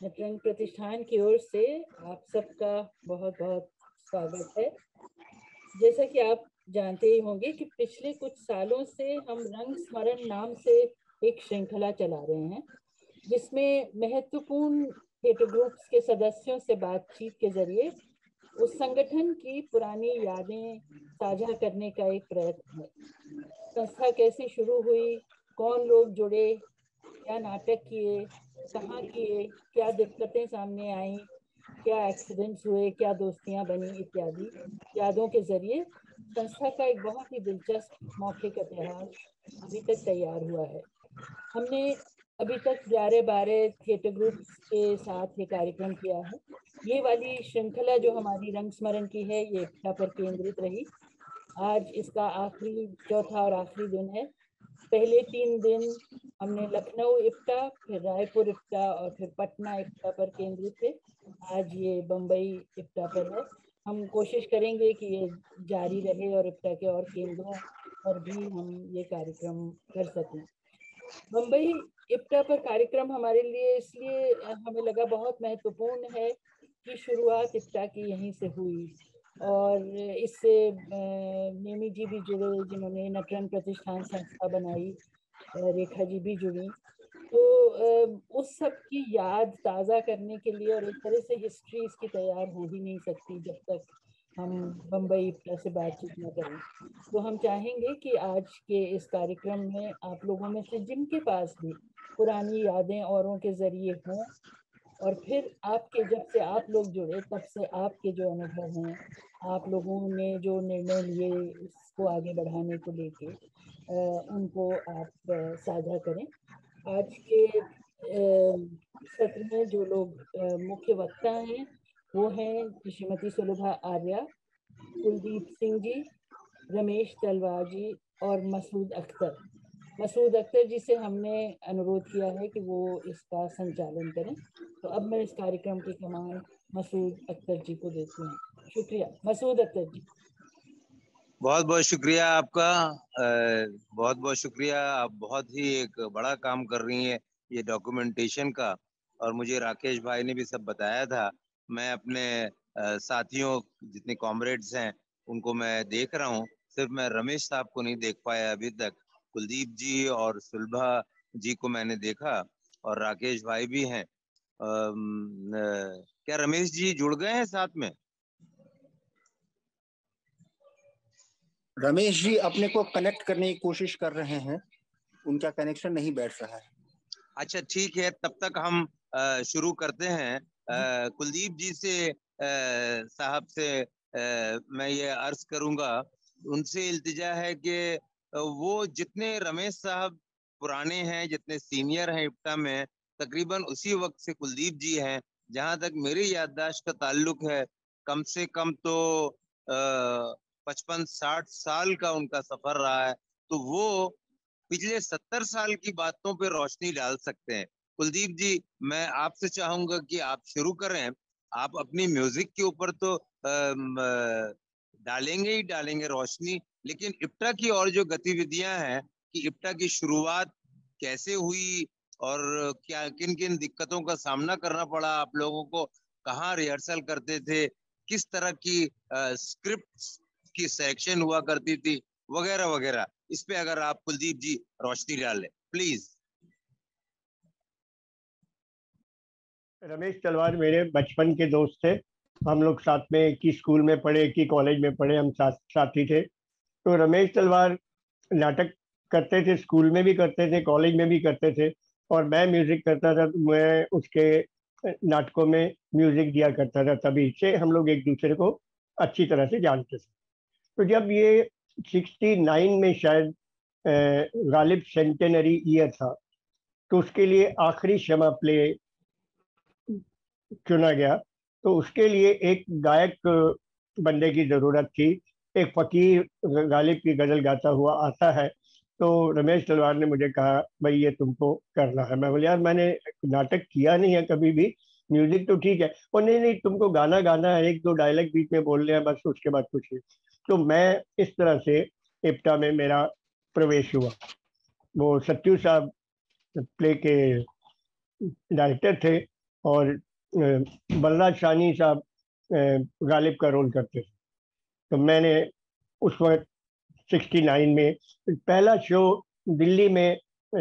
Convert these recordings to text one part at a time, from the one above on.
नटरंग प्रतिष्ठान की ओर से आप सबका बहुत बहुत स्वागत है। जैसा कि आप जानते ही होंगे कि पिछले कुछ सालों से हम रंग स्मरण नाम से एक श्रृंखला चला रहे हैं, जिसमें महत्वपूर्ण थिएटर ग्रुप्स के सदस्यों से बातचीत के जरिए उस संगठन की पुरानी यादें साझा करने का एक प्रयत्न है। संस्था कैसे शुरू हुई, कौन लोग जुड़े, क्या नाटक किए, कहाँ किए, क्या दिक्कतें सामने आई, क्या एक्सीडेंट्स हुए, क्या दोस्तियां बनी इत्यादि यादों के जरिए संस्था का एक बहुत ही दिलचस्प मौखिक इतिहास अभी तक तैयार हुआ है। हमने अभी तक 11-12 थिएटर ग्रुप्स के साथ ये कार्यक्रम किया है। ये वाली श्रृंखला जो हमारी रंग स्मरण की है, ये एकता पर केंद्रित रही। आज इसका आखिरी चौथा और आखिरी दिन है। पहले 3 दिन हमने लखनऊ इप्टा, फिर रायपुर इप्टा और फिर पटना इप्टा पर केंद्रित थे। आज ये बम्बई इप्टा पर है। हम कोशिश करेंगे कि ये जारी रहे और इप्टा के और केंद्रों पर भी हम ये कार्यक्रम कर सकें। बम्बई इप्टा पर कार्यक्रम हमारे लिए इसलिए हमें लगा बहुत महत्वपूर्ण है कि शुरुआत इप्टा की यहीं से हुई और इससे नेमी जी भी जुड़े, जिन्होंने नटरंग प्रतिष्ठान संस्था बनाई, रेखा जी भी जुड़ी। तो उस सब की याद ताज़ा करने के लिए और एक तरह से हिस्ट्री इसकी तैयार हो ही नहीं सकती जब तक हम बम्बई इप्टा से बातचीत न करें। तो हम चाहेंगे कि आज के इस कार्यक्रम में आप लोगों में से जिनके पास भी पुरानी यादें औरों के जरिए हों, और फिर आपके जब से आप लोग जुड़े तब से आपके जो अनुभव हैं, आप लोगों ने जो निर्णय लिए इसको आगे बढ़ाने को लेके, उनको आप साझा करें। आज के सत्र में जो लोग मुख्य वक्ता हैं वो हैं श्रीमती सुलभा आर्या, कुलदीप सिंह जी, रमेश तलवार जी और मसूद अख्तर। मसूद अख्तर जी से हमने अनुरोध किया है कि वो इसका संचालन करें। तो अब मैं इस कार्यक्रम की कमान मसूद अख्तर जी को देती हूँ। शुक्रिया। मसूद अख्तर जी। बहुत बहुत शुक्रिया आपका। बहुत बहुत शुक्रिया। आप बहुत ही एक बड़ा काम कर रही हैं ये डॉक्यूमेंटेशन का, और मुझे राकेश भाई ने भी सब बताया था। मैं अपने साथियों, जितने कॉमरेड्स हैं, उनको मैं देख रहा हूँ। सिर्फ मैं रमेश साहब को नहीं देख पाया अभी तक। कुलदीप जी और सुलभा जी को मैंने देखा, और राकेश भाई भी हैं। क्या रमेश जी जुड़ गए हैं साथ में? रमेश जी अपने को कनेक्ट करने की कोशिश कर रहे हैं, उनका कनेक्शन नहीं बैठ रहा है। अच्छा, ठीक है, तब तक हम शुरू करते हैं। कुलदीप जी से साहब से मैं ये अर्ज करूंगा, उनसे इल्तिजा है कि वो जितने रमेश साहब पुराने हैं, जितने सीनियर हैं इप्टा में, तकरीबन उसी वक्त से कुलदीप जी हैं। जहां तक मेरी याददाश्त का ताल्लुक है, कम से कम तो 55-60 साल का उनका सफर रहा है। तो वो पिछले 70 साल की बातों पे रोशनी डाल सकते हैं। कुलदीप जी, मैं आपसे चाहूंगा कि आप शुरू करें। आप अपनी म्यूजिक के ऊपर तो डालेंगे ही डालेंगे रोशनी, लेकिन इप्टा की और जो गतिविधियां हैं, कि इप्टा की शुरुआत कैसे हुई और क्या किन किन दिक्कतों का सामना करना पड़ा आप लोगों को, कहाँ रिहर्सल करते थे, किस तरह की स्क्रिप्ट की सिलेक्शन हुआ करती थी, वगैरह वगैरह, इस पे अगर आप कुलदीप जी रोशनी डालें प्लीज। रमेश तलवार मेरे बचपन के दोस्त थे। हम लोग साथ में एक ही स्कूल में पढ़े, एक ही कॉलेज में पढ़े, हम साथी थे। तो रमेश तलवार नाटक करते थे, स्कूल में भी करते थे, कॉलेज में भी करते थे, और मैं म्यूजिक करता था, तो मैं उसके नाटकों में म्यूजिक दिया करता था। तभी से हम लोग एक दूसरे को अच्छी तरह से जानते थे। तो जब ये 69 में शायद गालिब सेंटेनरी ईयर था, तो उसके लिए आखिरी क्षमा प्ले चुना गया। तो उसके लिए एक गायक बंदे की जरूरत थी। एक फकीर गालिब की गजल गाता हुआ आता है। तो रमेश तलवार ने मुझे कहा, भाई ये तुमको करना है। मैं बोले, यार मैंने नाटक किया नहीं है कभी भी, म्यूजिक तो ठीक है। और नहीं नहीं, तुमको गाना गाना है, एक दो डायलॉग बीच में बोल रहे हैं बस, उसके बाद कुछ नहीं। तो मैं इस तरह से इप्टा में मेरा प्रवेश हुआ। वो सत्यू साहब प्ले के डायरेक्टर थे, और बलराज साहनी साहब गालिब का रोल करते थे। तो मैंने उस वक्त 69 में पहला शो दिल्ली में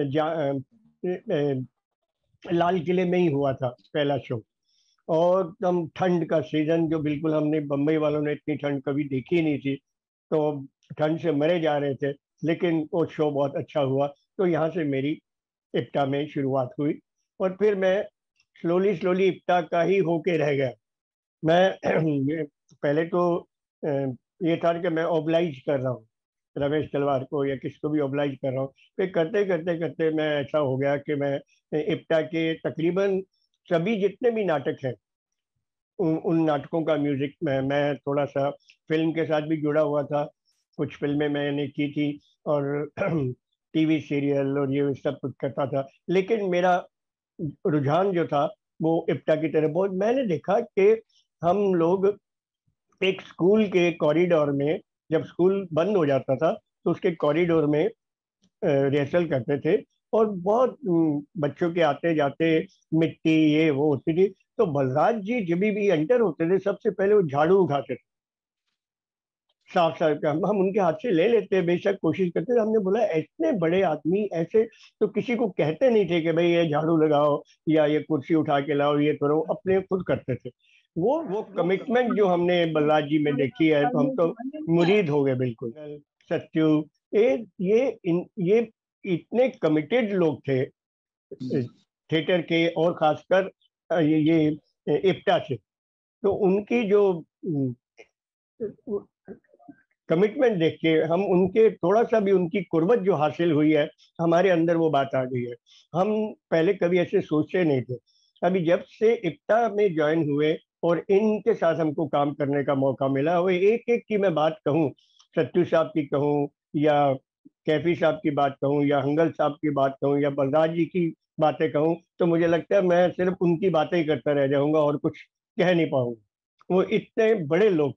लाल किले में ही हुआ था पहला शो। और एकदम ठंड का सीजन, जो बिल्कुल हमने बम्बई वालों ने इतनी ठंड कभी देखी ही नहीं थी, तो ठंड से मरे जा रहे थे, लेकिन वो शो बहुत अच्छा हुआ। तो यहाँ से मेरी इप्टा में शुरुआत हुई और फिर मैं स्लोली स्लोली इप्टा का ही होके रह गया। मैं पहले तो ये था कि मैं ओबलाइज कर रहा हूँ रमेश तलवार को या किसको भी ओबलाइज कर रहा हूँ। फिर करते करते करते मैं ऐसा हो गया कि मैं इप्टा के तकरीबन सभी जितने भी नाटक हैं उन नाटकों का म्यूजिक मैं थोड़ा सा फिल्म के साथ भी जुड़ा हुआ था। कुछ फिल्में मैंने की थी और टीवी सीरियल और ये सब कुछ करता था। लेकिन मेरा रुझान जो था वो इप्टा की तरफ बहुत। मैंने देखा कि हम लोग एक स्कूल के कॉरिडोर में, जब स्कूल बंद हो जाता था तो उसके कॉरिडोर में रिहर्सल करते थे और बहुत बच्चों के आते जाते मिट्टी ये वो होती थी। तो बलराज जी जब भी एंटर होते थे सबसे पहले वो झाड़ू उठाते थे, साफ साफ का हम उनके हाथ से ले लेते, बेशक कोशिश करते थे। हमने बोला इतने बड़े आदमी ऐसे तो किसी को कहते नहीं थे कि भाई ये झाड़ू लगाओ या ये कुर्सी उठा के लाओ, ये करो, अपने खुद करते थे। वो कमिटमेंट जो हमने बलराज जी में देखी है तो हम तो मुरीद हो गए बिल्कुल। सत्यु, ये इतने कमिटेड लोग थे थिएटर के, और खासकर ये इप्टा से। तो उनकी जो कमिटमेंट देख के हम उनके थोड़ा सा भी उनकी कुर्बत जो हासिल हुई है हमारे अंदर वो बात आ गई है। हम पहले कभी ऐसे सोचते नहीं थे। अभी जब से इप्टा में ज्वाइन हुए और इनके साथ हमको काम करने का मौका मिला, वो एक एक की मैं बात कहूँ, सत्तू साहब की कहूँ या कैफी साहब की बात कहूँ या हंगल साहब की बात कहूँ या बलराज जी की बातें कहूँ, तो मुझे लगता है मैं सिर्फ उनकी बातें ही करता रह जाऊंगा और कुछ कह नहीं पाऊंगा। वो इतने बड़े लोग।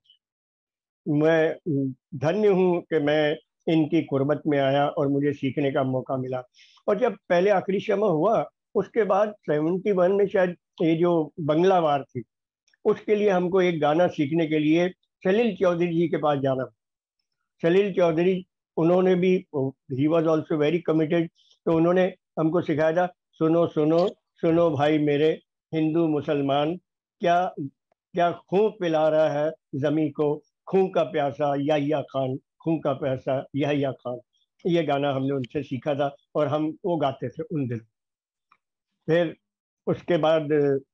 मैं धन्य हूँ कि मैं इनकी कुर्बत में आया और मुझे सीखने का मौका मिला। और जब पहले आखिरी शमा हुआ उसके बाद 71 में शायद ये जो बंगला वार थी उसके लिए हमको एक गाना सीखने के लिए सलील चौधरी जी के पास जाना। सलील चौधरी, उन्होंने भी, he was also very committed, तो उन्होंने हमको सिखाया था, सुनो सुनो सुनो भाई मेरे हिंदू मुसलमान, क्या क्या खून पिला रहा है जमी को, खून का प्यासा याहिया खान, खून का प्यासा याहिया खान। ये गाना हमने उनसे सीखा था और हम वो गाते थे उन दिनों। फिर उसके बाद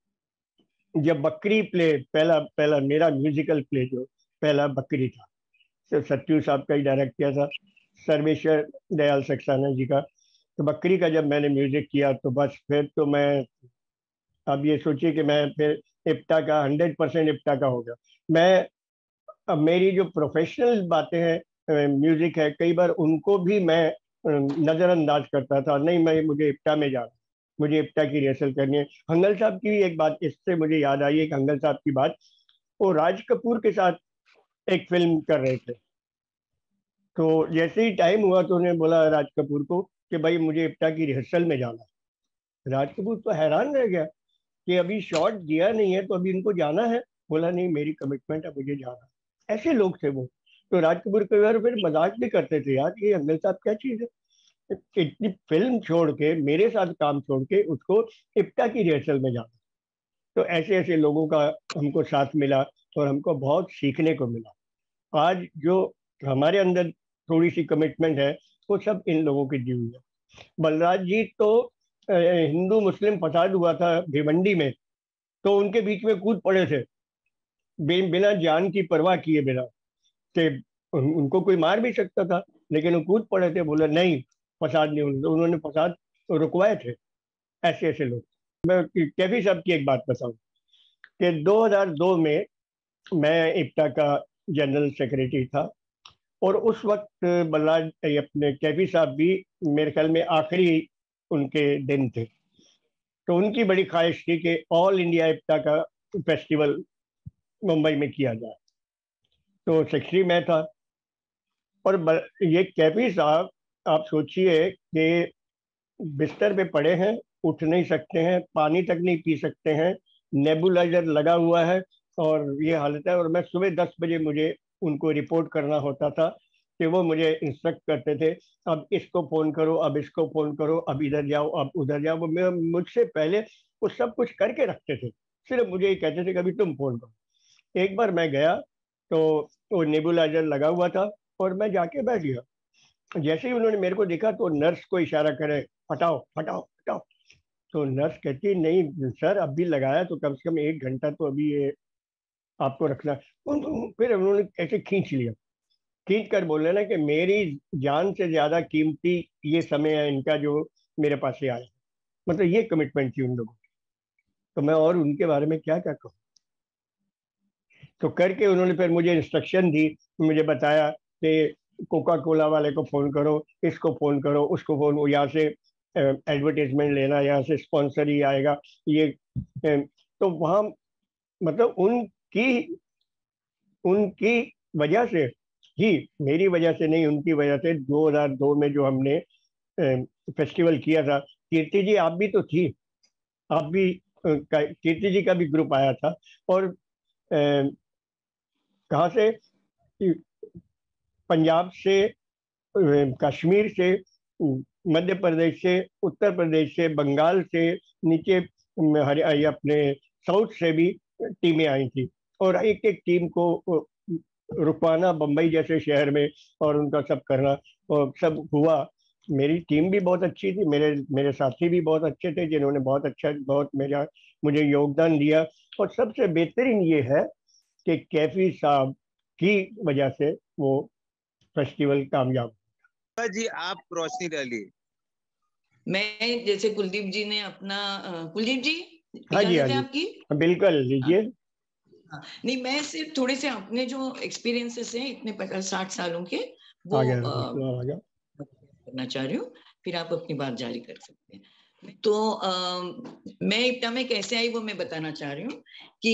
जब बकरी प्ले, पहला पहला मेरा म्यूजिकल प्ले जो पहला बकरी था, तो सत्यू साहब का ही डायरेक्ट किया था, सर्वेश्वर दयाल सक्सेना जी का। तो बकरी का जब मैंने म्यूजिक किया तो बस फिर तो मैं, अब ये सोचिए कि मैं फिर इप्टा का 100% इप्टा का हो गया। मैं, अब मेरी जो प्रोफेशनल बातें हैं म्यूजिक है, कई बार उनको भी मैं नजरअंदाज करता था। नहीं, मैं मुझे इप्टा में जाना, मुझे इप्टा की रिहर्सल करनी है। हंगल साहब की भी एक बात इससे मुझे याद आई, एक हंगल साहब की बात, वो राज कपूर के साथ एक फिल्म कर रहे थे। तो जैसे ही टाइम हुआ तो उन्होंने बोला राज कपूर को कि भाई मुझे इप्टा की रिहर्सल में जाना है। राज कपूर तो हैरान रह गया कि अभी शॉट दिया नहीं है तो अभी इनको जाना है। बोला नहीं, मेरी कमिटमेंट है, मुझे जाना है। ऐसे लोग थे वो। तो राज कपूर कई बार फिर मजाक भी करते थे, यार ये अंगल साहब क्या चीज है, इतनी फिल्म छोड़ के मेरे साथ काम छोड़ के उसको इप्टा की रिहर्सल में जाना। तो ऐसे ऐसे लोगों का हमको साथ मिला और हमको बहुत सीखने को मिला। आज जो हमारे अंदर थोड़ी सी कमिटमेंट है वो सब इन लोगों की दी हुई है। बलराज जी तो हिंदू मुस्लिम फसाद हुआ था भिवंडी में, तो उनके बीच में कूद पड़े थे, बिना जान की परवाह किए बिना। कि उनको कोई मार भी सकता था लेकिन वो कूद पड़े थे, बोले नहीं फसाद नहीं होने, तो उन्होंने फसाद रुकवाए थे। ऐसे ऐसे लोग। मैं कैफी साहब की एक बात बताऊं कि 2002 में मैं इप्टा का जनरल सेक्रेटरी था और उस वक्त बल्लाज अपने कैफी साहब भी मेरे ख्याल में आखिरी उनके दिन थे। तो उनकी बड़ी ख्वाहिश थी कि ऑल इंडिया इप्टा का फेस्टिवल मुंबई में किया जाए। तो सेक्रेटरी मैं था और ये कैफी साहब, आप सोचिए कि बिस्तर पे पड़े हैं उठ नहीं सकते हैं, पानी तक नहीं पी सकते हैं, नेबुलाइजर लगा हुआ है और ये हालत है। और मैं सुबह 10 बजे मुझे उनको रिपोर्ट करना होता था कि वो मुझे इंस्ट्रक्ट करते थे, अब इसको फोन करो, अब इसको फोन करो, अब इधर जाओ, अब उधर जाओ। वो मुझसे पहले वो सब कुछ करके रखते थे, सिर्फ मुझे ये कहते थे कभी तुम फोन करो। एक बार मैं गया तो वो नेबुलाइजर लगा हुआ था और मैं जाके बैठ गया। जैसे ही उन्होंने मेरे को देखा तो नर्स को इशारा करे, हटाओ हटाओ हटाओ। तो नर्स कहती नहीं सर, अब भी लगाया तो कम से कम 1 घंटा तो अभी ये आपको रखना है। फिर उन्होंने ऐसे खींच लिया, खींच कर बोले ना कि मेरी जान से ज्यादा कीमती ये समय है इनका जो मेरे पास से आया। मतलब ये कमिटमेंट थी उन लोगों की। तो मैं और उनके बारे में क्या क्या कहूँ। तो करके उन्होंने फिर मुझे इंस्ट्रक्शन दी, मुझे बताया कि कोका कोला वाले को फोन करो, इसको फोन करो, उसको फोन, वो यहाँ से एडवर्टीजमेंट लेना, यहाँ से स्पॉन्सर ही आएगा ये। तो वहाँ मतलब उनकी उनकी वजह से ही, मेरी वजह से नहीं, उनकी वजह से 2002 में जो हमने फेस्टिवल किया था, कीर्ति जी आप भी तो थी, आप भी कीर्ति जी का भी ग्रुप आया था। और कहाँ से, पंजाब से, कश्मीर से, मध्य प्रदेश से, उत्तर प्रदेश से, बंगाल से, नीचे ये अपने साउथ से भी टीमें आई थी। और एक एक टीम को रुकवाना बम्बई जैसे शहर में और उनका सब करना, और सब हुआ। मेरी टीम भी बहुत अच्छी थी, मेरे मेरे साथी भी बहुत अच्छे थे जिन्होंने बहुत अच्छा, बहुत मेरा मुझे योगदान दिया। और सबसे बेहतरीन ये है कि कैफी साहब की वजह से वो फेस्टिवल कामयाब। जी आप रोशनी डालिए। मैं जैसे कुलदीप जी ने अपना कुलदीप जी हाँ जी, हाँ इजाजत है जी, आपकी? बिल्कुल लीजिए। हाँ, नहीं मैं सिर्फ थोड़े से अपने जो एक्सपीरियंसेस हैं इतने 60 सालों के वो आ गया, आ गया। करना चाह रही हूँ, फिर आप अपनी बात जारी कर सकते हैं। तो मैं इब्टा में कैसे आई वो मैं बताना चाह रही हूँ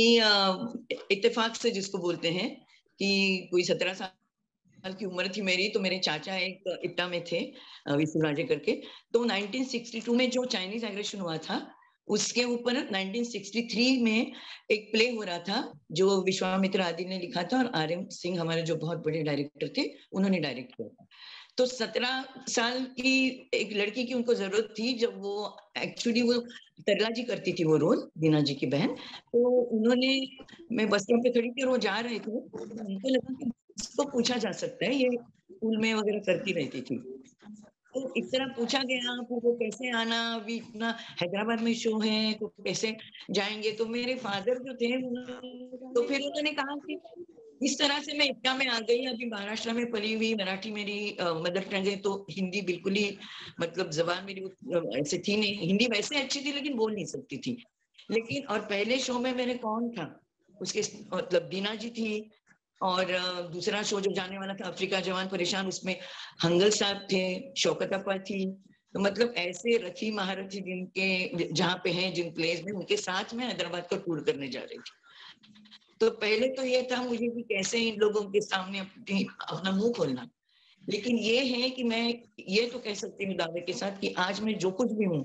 कि इत्तेफाक से जिसको बोलते हैं कि कोई 17 साल की उम्र थी मेरी, तो मेरे चाचा एक इब्टा में थे, विशुराजे करके। तो 1962 में जो चाइनीज एग्रेशन हुआ था उसके ऊपर 1963 में एक प्ले हो रहा था जो विश्वामित्र आदि ने लिखा था और आर.एम. सिंह हमारे जो बहुत बड़े डायरेक्टर थे उन्होंने डायरेक्ट किया था। तो 17 साल की एक लड़की की उनको जरूरत थी, जब वो एक्चुअली वो तरला जी करती थी वो रोल, दीना जी की बहन। तो उन्होंने, मैं बस स्टॉप पे खड़ी थी और वो जा रहे थे, तो उनको लगा कि इसको पूछा जा सकता है, ये स्कूल में वगैरह करती रहती थी। तो इस तरह पूछा गया फिर वो कैसे आना, अभी इतना हैदराबाद में शो है तो कैसे जाएंगे। तो मेरे फादर जो थे तो फिर उन्होंने कहा कि इस तरह से मैं इब्टा में आ गई। अभी महाराष्ट्र में पली हुई, मराठी मेरी मदर टंग है, तो हिंदी बिल्कुल ही मतलब जबान मेरी ऐसे थी नहीं, हिंदी वैसे अच्छी थी लेकिन बोल नहीं सकती थी। लेकिन और पहले शो में मेरे कौन था उसके, मतलब दीना जी थी, और दूसरा शो जो जाने वाला था अफ्रीका जवान परेशान, उसमें हंगल साहब थे, शौकत अपा थी। तो मतलब ऐसे रथी महारथी जिनके जहाँ पे हैं जिन प्लेस में, उनके साथ में हैदराबाद का टूर करने जा रही थी। तो पहले तो ये था मुझे कि कैसे इन लोगों के सामने अपना मुंह खोलना। लेकिन ये है कि मैं ये तो कह सकती हूँ दावे के साथ कि आज मैं जो कुछ भी हूँ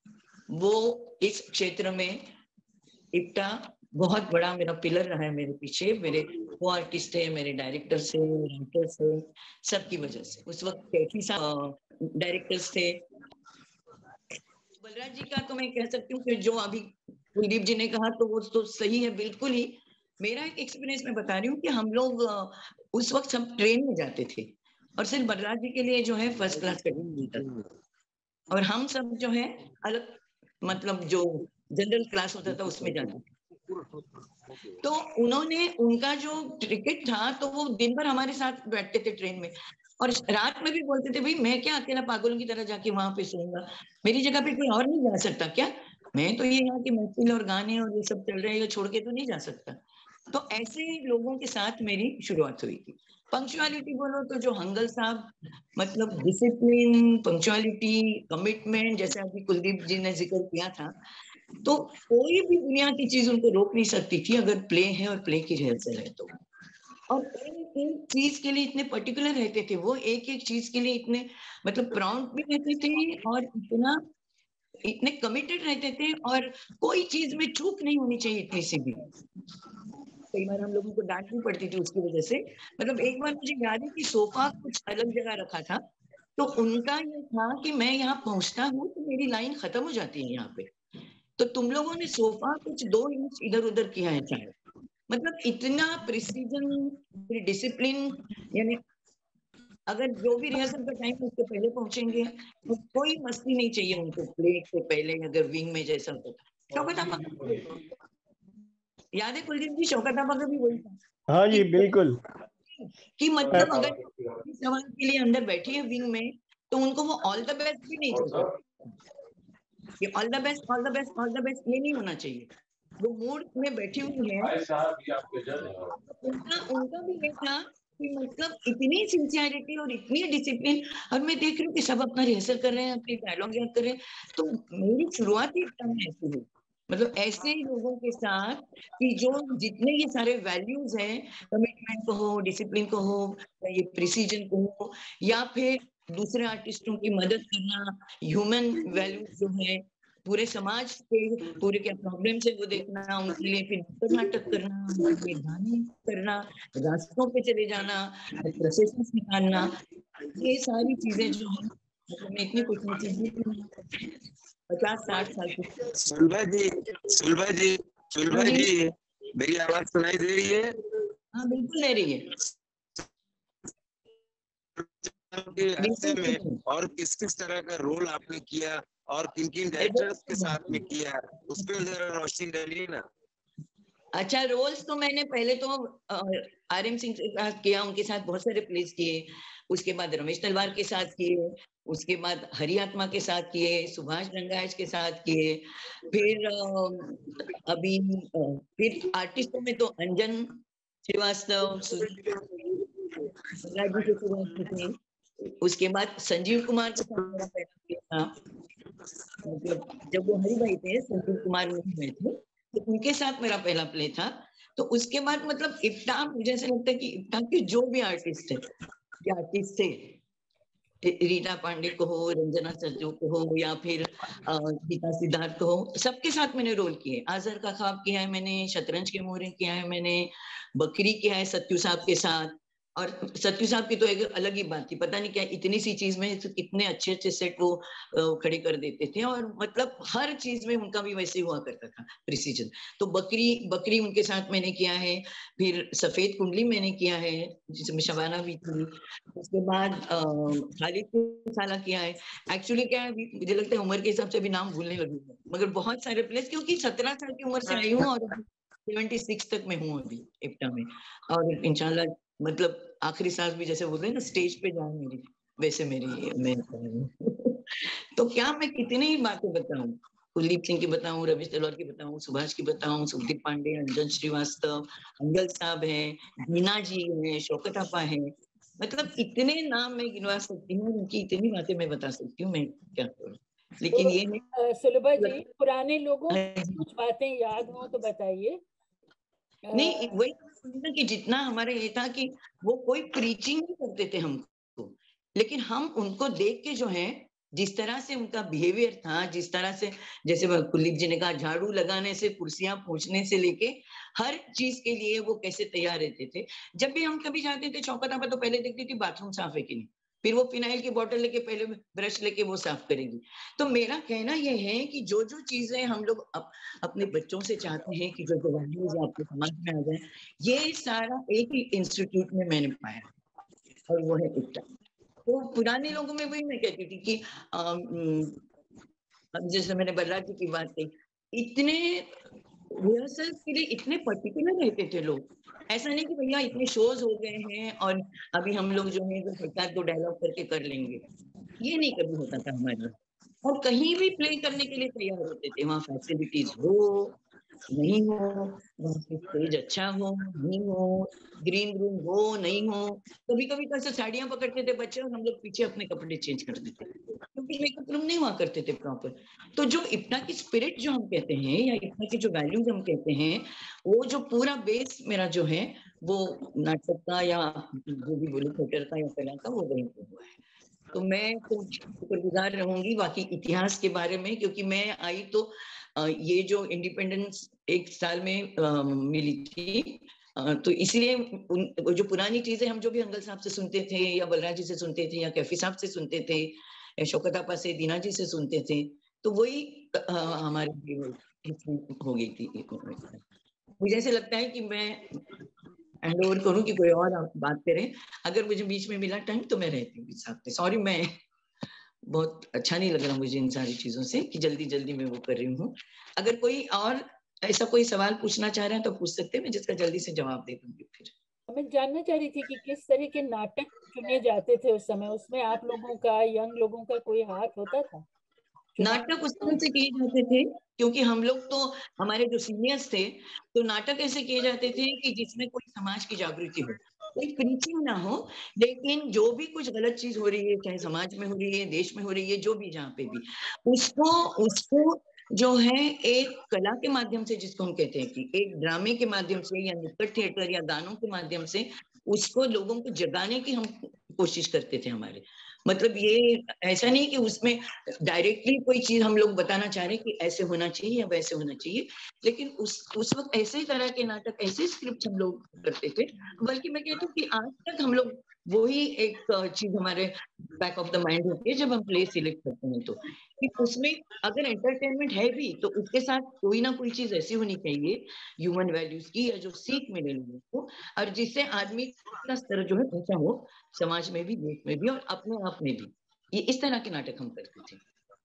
वो इस क्षेत्र में इब्टा बहुत बड़ा मेरा पिलर रहा है। मेरे पीछे मेरे वो आर्टिस्ट है, मेरे डायरेक्टर से, राइटर्स है, सबकी वजह से। उस वक्त कैफी साहब डायरेक्टर्स थे। बलराज जी का तो मैं कह सकती हूँ कि जो अभी कुलदीप जी ने कहा तो वो तो सही है बिल्कुल ही। मेरा एक एक्सपीरियंस मैं बता रही हूँ कि हम लोग उस वक्त हम ट्रेन में जाते थे और सिर्फ बलराज जी के लिए जो है फर्स्ट क्लास का टिकट मिलता था, और हम सब जो है अलग, मतलब जो जनरल क्लास होता था उसमें जाते थे। तो उन्होंने, उनका जो टिकट था तो वो दिन भर हमारे साथ बैठते थे ट्रेन में, और रात में भी बोलते थे भाई मैं क्या अकेला पागलों की तरह जाके वहां पे सोऊंगा, मेरी जगह पे कोई और नहीं जा सकता क्या? मैं तो ये यहाँ के महफिल और गाने और ये सब चल रहे हैं, ये छोड़ के तो नहीं जा सकता। तो ऐसे लोगों के साथ मेरी शुरुआत हुई थी। पंक्चुअलिटी बोलो तो जो हंगल साहब, मतलब डिसिप्लिन, पंक्चुअलिटी, कमिटमेंट, जैसे अभी कुलदीप जी ने जिक्र किया था, तो कोई भी दुनिया की चीज उनको रोक नहीं सकती थी अगर प्ले है और प्ले की रिहर्सल है तो। और एक एक चीज के लिए इतने पर्टिकुलर रहते थे वो, एक एक चीज के लिए इतने मतलब प्राउड भी रहते थे और इतना इतने कमिटेड रहते थे और कोई चीज में चूक नहीं होनी चाहिए इतनी सी भी। कई बार हम लोगों को डांट भी पड़ती थी उसकी वजह से। मतलब एक बार मुझे याद है कि सोफा कुछ अलग जगह रखा था, तो उनका ये था कि मैं यहाँ पहुंचता हूँ तो मेरी लाइन खत्म हो जाती है यहाँ पे, तो तुम लोगों ने सोफा कुछ 2 इंच इधर उधर किया है शायद। मतलब इतना प्रिसीजन, डिसिप्लिन, यानी अगर जो भी रिहर्सल का टाइम उसके पहले पहुंचेंगे, तो कोई मस्ती नहीं चाहिए उनको प्ले से पहले। अगर विंग में जैसा होता, शौकत आपा याद है कुलदीप जी, शौकत आपा का भी वही था। हाँ जी बिल्कुल। कि मतलब अगर सवाल के लिए अंदर बैठी है विंग में, तो उनको वो ऑल द बेस्ट भी नहीं चाहिए। ये all the best, all the best, all the best ये नहीं होना चाहिए। वो मूड में बैठी हुई है, उनका भी ये था कि मतलब इतनी सिंसियरिटी और इतनी डिसिप्लिन। और मैं देख रही हूँ कि सब अपना रिहर्सल कर रहे हैं, अपनी डायलॉग याद कर रहे हैं, तो मेरी शुरुआत ही एकदम ऐसी हुई। मतलब ऐसे ही लोगों के साथ कि जो जितने ये सारे वैल्यूज हैं, कमिटमेंट को हो, डिसिप्लिन को हो, या ये प्रिसीजन को हो, या फिर दूसरे आर्टिस्टों की मदद करना, ह्यूमन वैल्यूज जो है, पूरे समाज के पूरे क्या प्रॉब्लम है वो देखना, उनके लिए फिर नुक्कड़ नाटक करना, उनके लिए गाने करना, रास्तों पे चले जाना, प्रोसेशन निकालना, ये सारी चीजें जो है, मतलब मैं इतनी कुछ नहीं, 50-60 साल की। सुलभा जी, सुलभा जी, सुलभा जी, मेरी आवाज सुनाई दे रही है? हाँ बिल्कुल ले रही है। में और किस किस तरह का रोल आपने किया और किन किन डायरेक्टर्स के साथ में किया, उस पर जरा रोशनी डालिए ना। अच्छा, रोल्स तो मैंने पहले तो RM सिंह के साथ किया, उनके साथ बहुत सारे प्लेस किए। उसके बाद रमेश तलवार के साथ किए, उसके बाद हरि आत्मा के साथ किए, सुभाष रंगायत के साथ किए, फिर अभी फिर आर्टिस्टों में तो अंजन श्रीवास्तव, राजू के शुरुआत थे। उसके बाद संजीव कुमार के साथ मेरा पहला प्ले था। मतलब जब वो हरि भाई थे, संजीव कुमार में थे, तो उनके साथ मेरा पहला प्ले था। तो उसके बाद मतलब इप्टा, मुझे ऐसा लगता है कि इप्टा के जो भी आर्टिस्ट थे, रीटा पांडे को हो, रंजना सज्जू को हो, या फिर गीता सिद्धार्थ को हो, सबके साथ मैंने रोल किए। आजर का ख्वाब किया है मैंने, शतरंज के मोहरे किया है मैंने, बकरी किया है सत्यू साहब के साथ। और सत्यू साहब की तो एक अलग ही बात थी, पता नहीं क्या इतनी सी चीज में इतने अच्छे अच्छे सेट वो खड़े कर देते थे, और मतलब हर चीज में उनका भी वैसे हुआ करता था प्रिसीजन। तो बकरी उनके साथ मैंने किया है। फिर सफेद कुंडली मैंने किया है, जिसमें शबाना भी थी। उसके बाद खालिद साला किया है। एक्चुअली क्या है, मुझे लगता है उम्र के हिसाब से भी नाम भूलने लगी हूँ, मगर बहुत सारे प्लेस, क्योंकि 17 साल की उम्र से आई हूँ और 76 तक में हूँ अभी इप्टा में। और इंशाल्लाह मतलब आखिरी सांस भी जैसे बोलते हैं ना, स्टेज पे जाऊं मेरी, वैसे मेरी मैं तो क्या मैं कितनी ही बातें बताऊं, कुलदीप सिंह की बताऊं, रमेश तलवार की बताऊं, सुभाष की बताऊं, सुखदीप पांडे, अंजन श्रीवास्तव, अंगल साहब है, मीना जी है, शौकत आपा है। मतलब इतने नाम मैं गिनवा सकती हूँ, उनकी इतनी बातें मैं बता सकती हूँ, मैं क्या करूँ। लेकिन ये है सुलभा जी, पुराने लोगों की कुछ बातें याद हो तो बताइए। नहीं, वही कि जितना हमारे ये था कि वो कोई प्रीचिंग नहीं करते थे हमको, लेकिन हम उनको देख के जो है, जिस तरह से उनका बिहेवियर था, जिस तरह से, जैसे कुलदीप जी ने कहा, झाड़ू लगाने से कुर्सियां पोंछने से लेके हर चीज के लिए वो कैसे तैयार रहते थे। जब भी हम कभी जाते थे, शौकत आपा तो पहले देखती थी बाथरूम साफ है कि नहीं, फिर वो फिनाइल की बोतल लेके पहले ब्रश लेके वो साफ करेगी। तो मेरा कहना यह है कि जो जो चीजें हम लोग अपने बच्चों से चाहते हैं कि जो वैल्यूज आपके समाज में आ जाए, ये सारा एक ही इंस्टीट्यूट में मैंने पाया, और वो है इप्टा। तो पुराने लोगों में वही मैं कहती थी कि जैसे मैंने बलराज जी की बात कही, इतने रिहर्सल के लिए इतने पर्टिकुलर रहते थे लोग। ऐसा नहीं कि भैया इतने शोज हो गए हैं और अभी हम लोग जो है सरकार को डायलॉग करके कर लेंगे, ये नहीं कभी होता था हमारे। और कहीं भी प्ले करने के लिए तैयार होते थे, वहाँ फैसिलिटीज हो नहीं हो, वहाँ पे स्टेज अच्छा हो नहीं हो, ग्रीन रूम हो नहीं हो। कभी कभी तो ऐसे साड़ियां पकड़ते थे बच्चे और हम लोग पीछे अपने कपड़े चेंज कर देते, क्योंकि मेकअप रूम नहीं हुआ करते थे प्रॉपर। तो जो इप्टा की स्पिरिट जो हम कहते हैं, या इप्टा की जो वैल्यूज हम कहते हैं, वो जो पूरा बेस मेरा जो है, वो नाटक का या जो भी बोले थिएटर का या कला का, वो वहीं पे हुआ है। तो मैं तो शुक्रगुजार रहूंगी बाकी इतिहास के बारे में, क्योंकि मैं आई तो ये जो इंडिपेंडेंस एक साल में मिली थी, तो इसलिए जो पुरानी चीजें हम जो भी अंकल साहब से सुनते थे या बलराज जी से सुनते थे या कैफी साहब से सुनते थे या शौकत आपा से, दीना जी से सुनते थे, तो वही हमारे हो गई थी। मुझे ऐसे लगता है कि मैं हैंड ओवर करूं कि कोई और बात करें। अगर मुझे बीच में मिला टाइम तो मैं रहती हूँ साथ में। सॉरी, मैं बहुत अच्छा नहीं लग रहा मुझे इन सारी चीजों से कि जल्दी जल्दी मैं वो कर रही हूँ। अगर कोई और ऐसा कोई सवाल पूछना चाह रहे हैं तो पूछ सकते हैं, मैं जिसका जल्दी से जवाब दे दूंगी। फिर मैं जानना चाह रही थी कि किस तरह के नाटक चुने जाते थे उस समय, उसमें आप लोगों का, यंग लोगों का कोई हाथ होता था चुनाव? नाटक उस तरह से किए जाते थे क्योंकि हम लोग तो, हमारे जो सीनियर्स थे, तो नाटक ऐसे किए जाते थे कि जिसमें कोई समाज की जागृति हो, कोई प्रीचिंग ना हो, लेकिन जो भी कुछ गलत चीज हो रही है, चाहे समाज में हो रही है, देश में हो रही है, जो भी जहाँ पे भी, उसको उसको जो है एक कला के माध्यम से, जिसको हम कहते हैं कि एक ड्रामे के माध्यम से या नुक्कड़ थिएटर या गानों के माध्यम से उसको लोगों को जगाने की हम कोशिश करते थे। हमारे मतलब ये ऐसा नहीं कि उसमें डायरेक्टली कोई चीज हम लोग बताना चाह रहे हैं कि ऐसे होना चाहिए या वैसे होना चाहिए, लेकिन उस वक्त ऐसे तरह के नाटक, ऐसे स्क्रिप्ट हम लोग करते थे। बल्कि मैं कहती हूँ कि आज तक हम लोग वही एक चीज हमारे बैक ऑफ द माइंड होती है जब हम प्ले सिलेक्ट करते हैं, तो कि उसमें अगर एंटरटेनमेंट है भी तो उसके साथ कोई ना कोई चीज ऐसी होनी चाहिए ह्यूमन वैल्यूज की, या जो सीख मिले लोगों को, और जिससे आदमी का स्तर जो है ऊंचा हो, समाज में भी, देश में भी और अपने आप में भी। ये इस तरह के नाटक हम करते थे।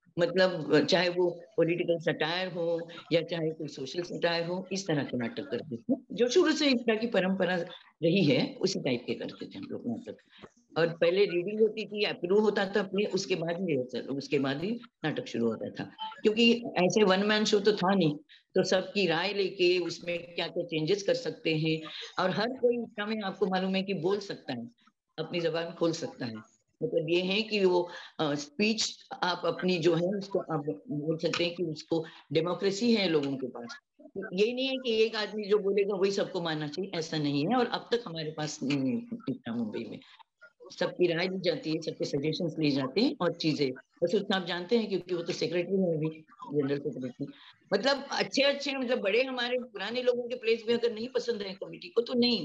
मतलब चाहे वो पॉलिटिकल सटायर हो या चाहे कोई सोशल सटायर हो, इस तरह के नाटक करते थे जो शुरू से इस तरह की परंपरा रही है, उसी टाइप के करते थे हम लोग नाटक। और पहले रीडिंग होती थी, अप्रूव होता था प्ले, उसके बाद ही उसके बाद ही नाटक शुरू होता था, क्योंकि ऐसे वन मैन शो तो था नहीं, तो सबकी राय लेके उसमें क्या क्या चेंजेस कर सकते हैं। और हर कोई इतना में आपको मालूम है कि बोल सकता है, अपनी जबान खोल सकता है। मतलब ये है कि वो स्पीच आप अपनी जो है उसको आप बोल सकते हैं कि उसको डेमोक्रेसी है लोगों के पास। ये नहीं है कि एक आदमी जो बोलेगा वही सबको मानना चाहिए, ऐसा नहीं है। और अब तक हमारे पास इतना मुंबई में सबकी राय ली जाती है, सबके सजेशंस लिए जाते हैं और चीजें, बस उतना आप जानते हैं क्योंकि वो तो सेक्रेटरी है अभी, जनरल सेक्रेटरी। मतलब अच्छे अच्छे, मतलब बड़े हमारे पुराने लोगों के प्लेस भी अगर नहीं पसंद है कमेटी को तो नहीं,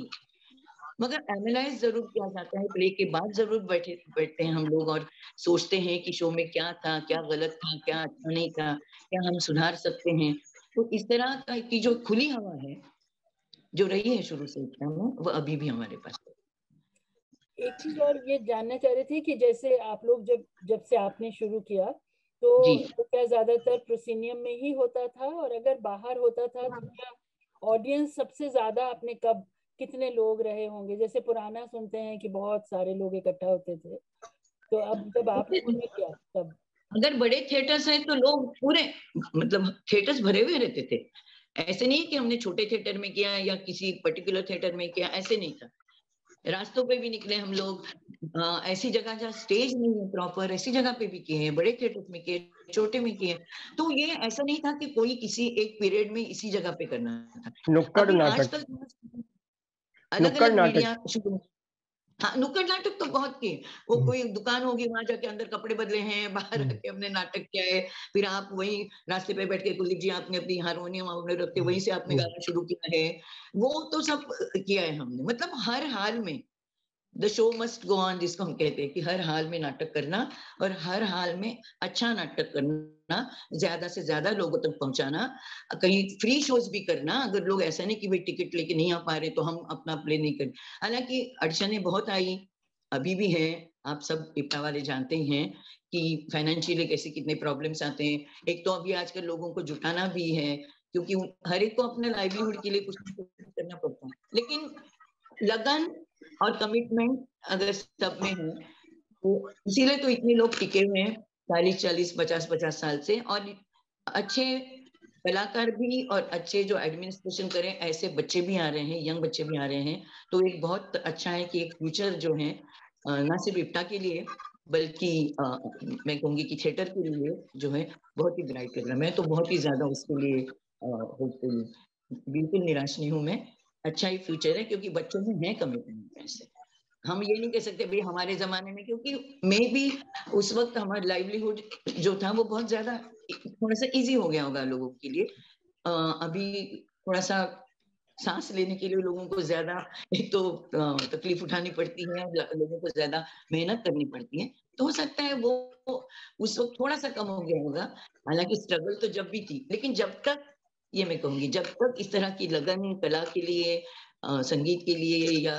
मगर एनालाइज जरूर किया जाता है। प्ले के बाद जरूर बैठते हैं हम लोग और सोचते हैं कि शो में क्या था, क्या गलत था, क्या अच्छा नहीं था, क्या हम सुधार सकते हैं। तो इस तरह की जो खुली हवा है जो रही है शुरू से वो अभी भी हमारे पास है। एक चीज और ये जानना चाह रहे थे कि जैसे आप लोग जब जब से आपने शुरू किया तो जी, क्या ज्यादातर प्रोसिनियम में ही होता था, और अगर बाहर होता था तो क्या ऑडियंस सबसे ज्यादा आपने कब, कितने लोग रहे होंगे? जैसे पुराना सुनते हैं कि बहुत सारे लोग इकट्ठा होते थे, तो अब जब आप लोगों ने किया तब? अगर बड़े थिएटर्स हैं तो लोग पूरे, मतलब थिएटर्स भरे हुए रहते थे। ऐसे नहीं कि हमने छोटे थिएटर में किया या किसी पर्टिकुलर थिएटर में किया, ऐसे नहीं था। रास्तों पे भी निकले हम लोग, ऐसी जगह जहाँ स्टेज नहीं है प्रॉपर, ऐसी जगह पे भी किए हैं, बड़े थिएटर में किए, छोटे में किए। तो ये ऐसा नहीं था कि कोई किसी एक पीरियड में इसी जगह पे करना था। नुक्कड़ अभी नाटक, आजकल अलग नुक्कड़ अलग नाटक। मीडिया शुरू। हाँ, नुक्कड़ नाटक तो बहुत किए। वो कोई दुकान होगी, वहां जाके अंदर कपड़े बदले हैं, बाहर आके हमने नाटक किया है। फिर आप वहीं रास्ते पे बैठ के, कुलदीप जी आपने अपनी हारमोनियम आपने रख के वहीं से आपने गाना शुरू किया है। वो तो सब किया है हमने। मतलब हर हाल में the show must go on, जिसको हम कहते हैं कि हर हाल में नाटक करना, और हर हाल में अच्छा नाटक करना, ज्यादा से ज्यादा लोगों तक पहुंचाना, कहीं फ्री शोज भी करना। अगर लोग ऐसा नहीं कि भाई टिकट लेके नहीं आ पा रहे तो हम अपना प्ले नहीं करें। हालांकि अड़चने बहुत आई, अभी भी है, आप सब इप्टा वाले जानते ही हैं कि फाइनेंशियली कैसे कितने प्रॉब्लम्स आते हैं। एक तो अभी आजकल लोगों को जुटाना भी है, क्योंकि हर एक को अपने लाइवलीहुड के लिए कुछ ना कुछ करना पड़ता है। लेकिन लगन और कमिटमेंट अगर सब में है तो इसीलिए तो इतने लोग टिके हुए हैं 40-40, 50-50 साल से। और अच्छे कलाकार भी और अच्छे जो एडमिनिस्ट्रेशन करें, ऐसे बच्चे भी आ रहे हैं, यंग बच्चे भी आ रहे हैं। तो एक बहुत अच्छा है कि एक फ्यूचर जो है ना सिर्फ इप्टा के लिए बल्कि मैं कहूंगी कि थिएटर के लिए जो है बहुत ही ब्राइट लग रहा है। मैं तो बहुत ही ज्यादा उसके लिए होपफुल, बिल्कुल निराश नहीं हूं मैं। अच्छा ही फ्यूचर है क्योंकि बच्चों में है कमिटमेंट ऐसे। हम ये नहीं कह सकते भाई हमारे जमाने में, क्योंकि मे भी उस वक्त हमारा लाइवलीहुड जो था वो बहुत ज्यादा थोड़ा सा इजी हो गया होगा लोगों के लिए। अभी थोड़ा सा सांस लेने के लिए लोगों को ज्यादा एक तो तकलीफ उठानी पड़ती है, लोगों को ज्यादा मेहनत करनी पड़ती है, तो हो सकता है वो उस वक्त थोड़ा सा कम हो गया होगा। हालांकि स्ट्रगल तो जब भी थी, लेकिन जब तक, ये मैं कहूंगी, जब तक इस तरह की लगन कला के लिए, संगीत के लिए या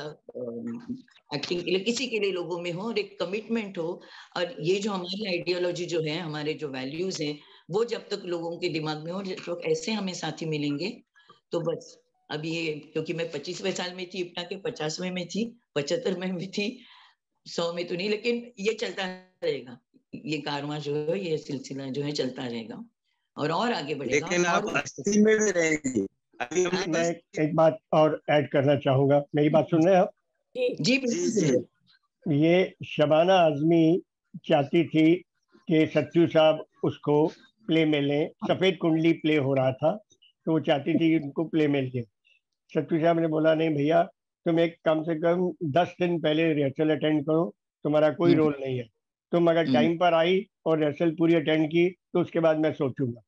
एक्टिंग के लिए, किसी के लिए लोगों में हो और एक कमिटमेंट हो, और ये जो हमारी आइडियोलॉजी जो है, हमारे जो वैल्यूज हैं, वो जब तक लोगों के दिमाग में हो, जब तक ऐसे हमें साथी मिलेंगे तो बस। अभी ये, क्योंकि मैं 25वें साल में थी, इप्टा के 50वें में थी, 75 में भी थी, 100 में तो नहीं, लेकिन ये चलता रहेगा, ये कारवां जो है, ये सिलसिला जो है चलता रहेगा और आगे बढ़ेगा। लेकिन आप 80 में भी रहेंगी। अभी मैं एक बात और ऐड करना चाहूंगा, मेरी बात सुन रहे हैं आप? जी जी। ये शबाना आजमी चाहती थी कि सत्तू साहब उसको प्ले में लें। सफेद कुंडली प्ले हो रहा था, तो वो चाहती थी कि उनको प्ले में लें। सत्तू साहब ने बोला, नहीं भैया, तुम एक कम से कम 10 दिन पहले रिहर्सल अटेंड करो, तुम्हारा कोई रोल नहीं है। तुम अगर टाइम पर आई और रिहर्सल पूरी अटेंड की तो उसके बाद मैं सोचूंगा।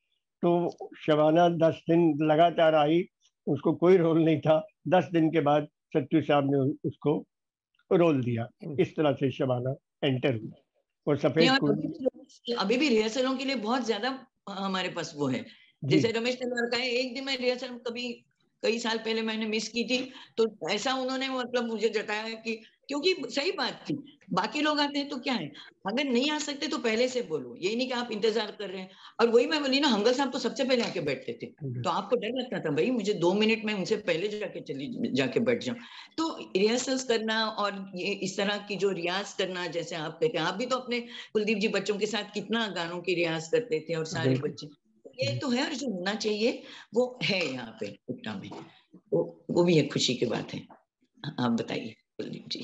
तो शबाना 10 दिन लगातार आई, उसको कोई रोल नहीं था। 10 दिन के बाद सत्तू साहब ने उसको रोल दिया। इस तरह से शबाना एंटर हुई। और सफेद कुंडली अभी भी रिहर्सलों के लिए बहुत ज्यादा हमारे पास वो है। जैसे रमेश तलवार का है, एक दिन में रिहर्सल कभी कई साल पहले मैंने मिस की थी, तो ऐसा उन्होंने मतलब मुझे जताया कि, क्योंकि सही बात थी, बाकी लोग आते हैं तो क्या है, अगर नहीं आ सकते तो पहले से बोलो, यही नहीं कि आप इंतजार कर रहे हैं। और वही मैं बोली ना, हंगल साहब तो सबसे पहले आके बैठते थे, तो आपको डर लगता था भाई मुझे 2 मिनट में उनसे पहले जाके बैठ जाऊं। तो रिहर्सल्स करना और ये इस तरह की जो रियाज करना, जैसे आप कहते हैं, आप भी तो अपने कुलदीप जी बच्चों के साथ कितना गानों की रियाज करते थे, और सारे बच्चे, ये तो है, और जो होना चाहिए वो है यहाँ पे इप्टा में, वो भी एक खुशी की बात है। आप बताइए कुलदीप जी।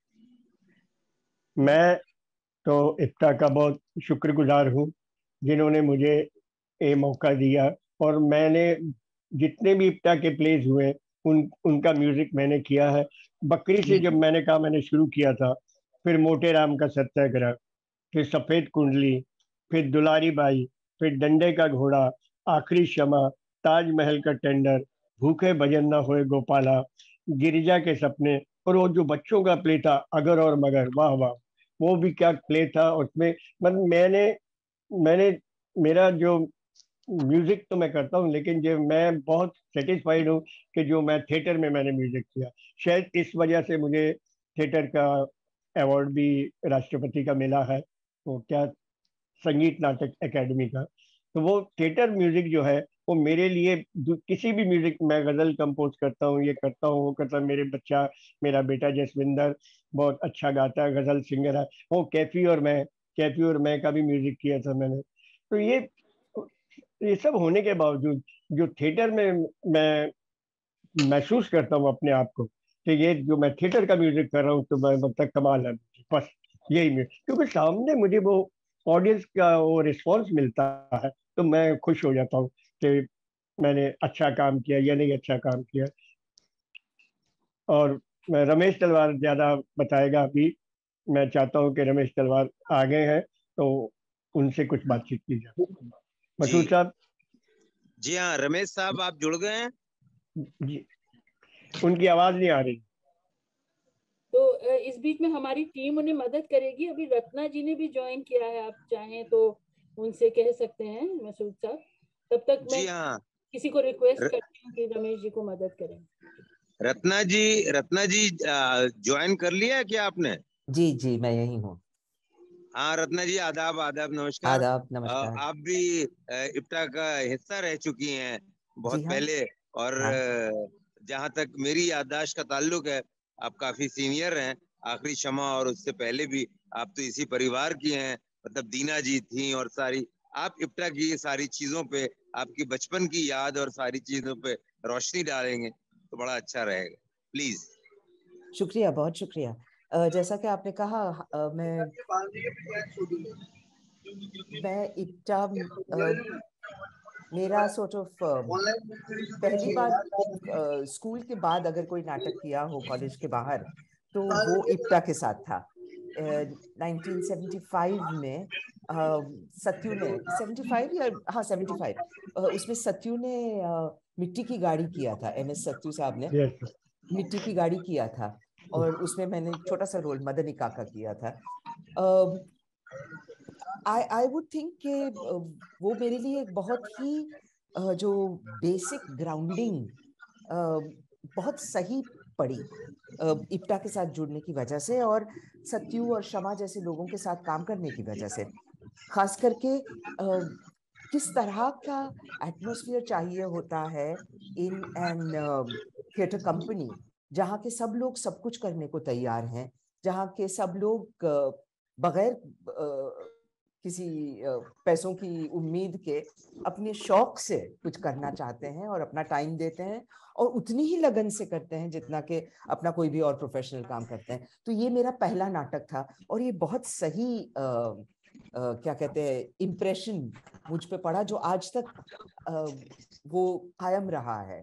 मैं तो इप्टा का बहुत शुक्रगुजार हूँ, जिन्होंने मुझे ये मौका दिया। और मैंने जितने भी इप्टा के प्लेज हुए, उनका म्यूजिक मैंने किया है। बकरी से जब मैंने कहा मैंने शुरू किया था, फिर मोटे राम का सत्याग्रह, फिर सफेद कुंडली, फिर दुलारी बाई, फिर डंडे का घोड़ा, आखिरी क्षमा, ताजमहल का टेंडर, भूखे भजन न होए गोपाला, गिरिजा के सपने, और वो जो बच्चों का प्ले था अगर और मगर, वाह वाह, वो भी क्या प्ले था उसमें। मतलब मैंने मेरा जो म्यूजिक तो मैं करता हूँ, लेकिन जो मैं बहुत सेटिस्फाइड हूँ कि जो मैं थिएटर में मैंने म्यूजिक किया। शायद इस वजह से मुझे थिएटर का अवार्ड भी राष्ट्रपति का मिला है, वो क्या, संगीत नाटक एकेडमी का। तो वो थिएटर म्यूजिक जो है वो मेरे लिए, किसी भी म्यूजिक, मैं गजल कंपोज करता हूँ, ये करता हूँ, वो करता हूँ। मेरा बेटा जसविंदर बहुत अच्छा गाता है, गजल सिंगर है। वो कैफी और मैं का भी म्यूजिक किया था मैंने। तो ये सब होने के बावजूद जो थिएटर में मैं महसूस करता हूँ अपने आप को कि ये जो मैं थिएटर का म्यूजिक कर रहा हूँ, तो मैं मतलब कमाल है बस। यही म्यूजिक, क्योंकि सामने मुझे वो ऑडियंस का वो रिस्पॉन्स मिलता है, तो मैं खुश हो जाता हूँ कि मैंने अच्छा काम किया या नहीं अच्छा काम किया। और मैं रमेश तलवार ज्यादा बताएगा अभी। मैं चाहता हूँ कि रमेश तलवार आ गए हैं, तो उनसे कुछ बातचीत की जाए। जी मसूद साहब। जी हाँ, रमेश साहब आप जुड़ गए हैं। जी, उनकी आवाज नहीं आ रही। तो इस बीच में हमारी टीम उन्हें मदद करेगी। अभी रत्ना जी ने भी ज्वाइन किया है, आप चाहें तो उनसे कह सकते हैं मसूद साहब। तब तक मैं जी हाँ, किसी को रिक्वेस्ट करती हूँ कि रमेश जी को मदद करें। रत्ना जी ज्वाइन कर लिया है क्या आपने? जी जी, मैं यही हूँ। हाँ रत्ना जी, आदाब आदाब, नमस्कार। आदाब, नमस्कार। आप भी इप्टा का हिस्सा रह चुकी हैं बहुत जी हाँ। पहले, और हाँ। जहाँ तक मेरी याददाश्त का ताल्लुक है, आप काफी सीनियर हैं। आखिरी क्षमा और उससे पहले भी आप तो इसी परिवार की हैं, मतलब दीना जी थी और सारी, आप इप्टा की सारी चीजों पे, आपकी बचपन की याद और सारी चीजों पे रोशनी डालेंगे तो बड़ा अच्छा रहेगा। प्लीज। शुक्रिया, बहुत शुक्रिया। जैसा कि आपने कहा, मैं इप्टा, मेरा सॉर्ट ऑफ पहली बार स्कूल के बाद अगर कोई नाटक किया हो कॉलेज के बाहर, तो वो इप्टा के साथ था। 1975 में सत्यू ने 75 या हाँ 75 उसमें सत्यू ने मिट्टी की गाड़ी किया था। MS सत्यू साहब ने Yes. मिट्टी की गाड़ी किया था और उसमें मैंने एक छोटा सा रोल मदनी काका किया था। आई वुड थिंक कि वो मेरे लिए एक बहुत ही जो बेसिक ग्राउंडिंग बहुत सही पड़ी इप्टा के साथ जुड़ने की वजह से और सत्यू और शमा जैसे लोगों के साथ काम करने की वजह से। खास करके किस तरह का एटमॉस्फेयर चाहिए होता है इन एन थिएटर कंपनी, जहाँ के सब लोग सब कुछ करने को तैयार हैं, जहाँ के सब लोग बगैर किसी पैसों की उम्मीद के अपने शौक से कुछ करना चाहते हैं और अपना टाइम देते हैं और उतनी ही लगन से करते हैं जितना कि अपना कोई भी और प्रोफेशनल काम करते हैं। तो ये मेरा पहला नाटक था और ये बहुत सही क्या कहते हैं इम्प्रेशन मुझ पे पड़ा, जो आज तक वो कायम रहा है।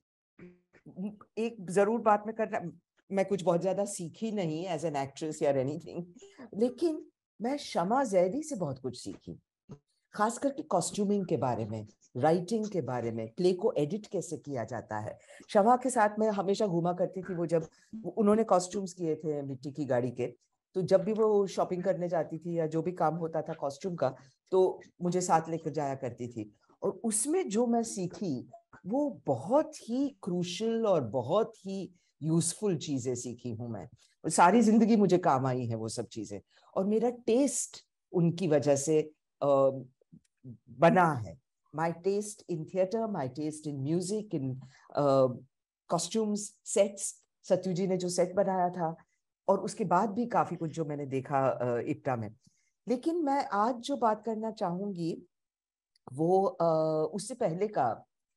एक जरूर बात में करना, मैं कुछ बहुत ज्यादा सीखी नहीं एज एन एक्ट्रेस या एनीथिंग, लेकिन मैं शमा जैदी से बहुत कुछ सीखी, खास करके कॉस्ट्यूमिंग के बारे में, राइटिंग के बारे में, प्ले को एडिट कैसे किया जाता है। शमा के साथ मैं हमेशा घूमा करती थी। वो जब उन्होंने कॉस्ट्यूम्स किए थे मिट्टी की गाड़ी के, तो जब भी वो शॉपिंग करने जाती थी या जो भी काम होता था कॉस्ट्यूम का, तो मुझे साथ लेकर जाया करती थी और उसमें जो मैं सीखी वो बहुत ही क्रूशियल और बहुत ही यूजफुल चीजें सीखी हूं मैं। सारी जिंदगी मुझे काम आई है वो सब चीजें और मेरा टेस्ट उनकी वजह से बना है। My taste in theatre, my taste in music, in costumes, sets, Sathyu ji ने जो सेट बनाया था और उसके बाद भी काफी कुछ जो मैंने देखा इप्टा में। लेकिन मैं आज जो बात करना चाहूंगी वो उससे पहले का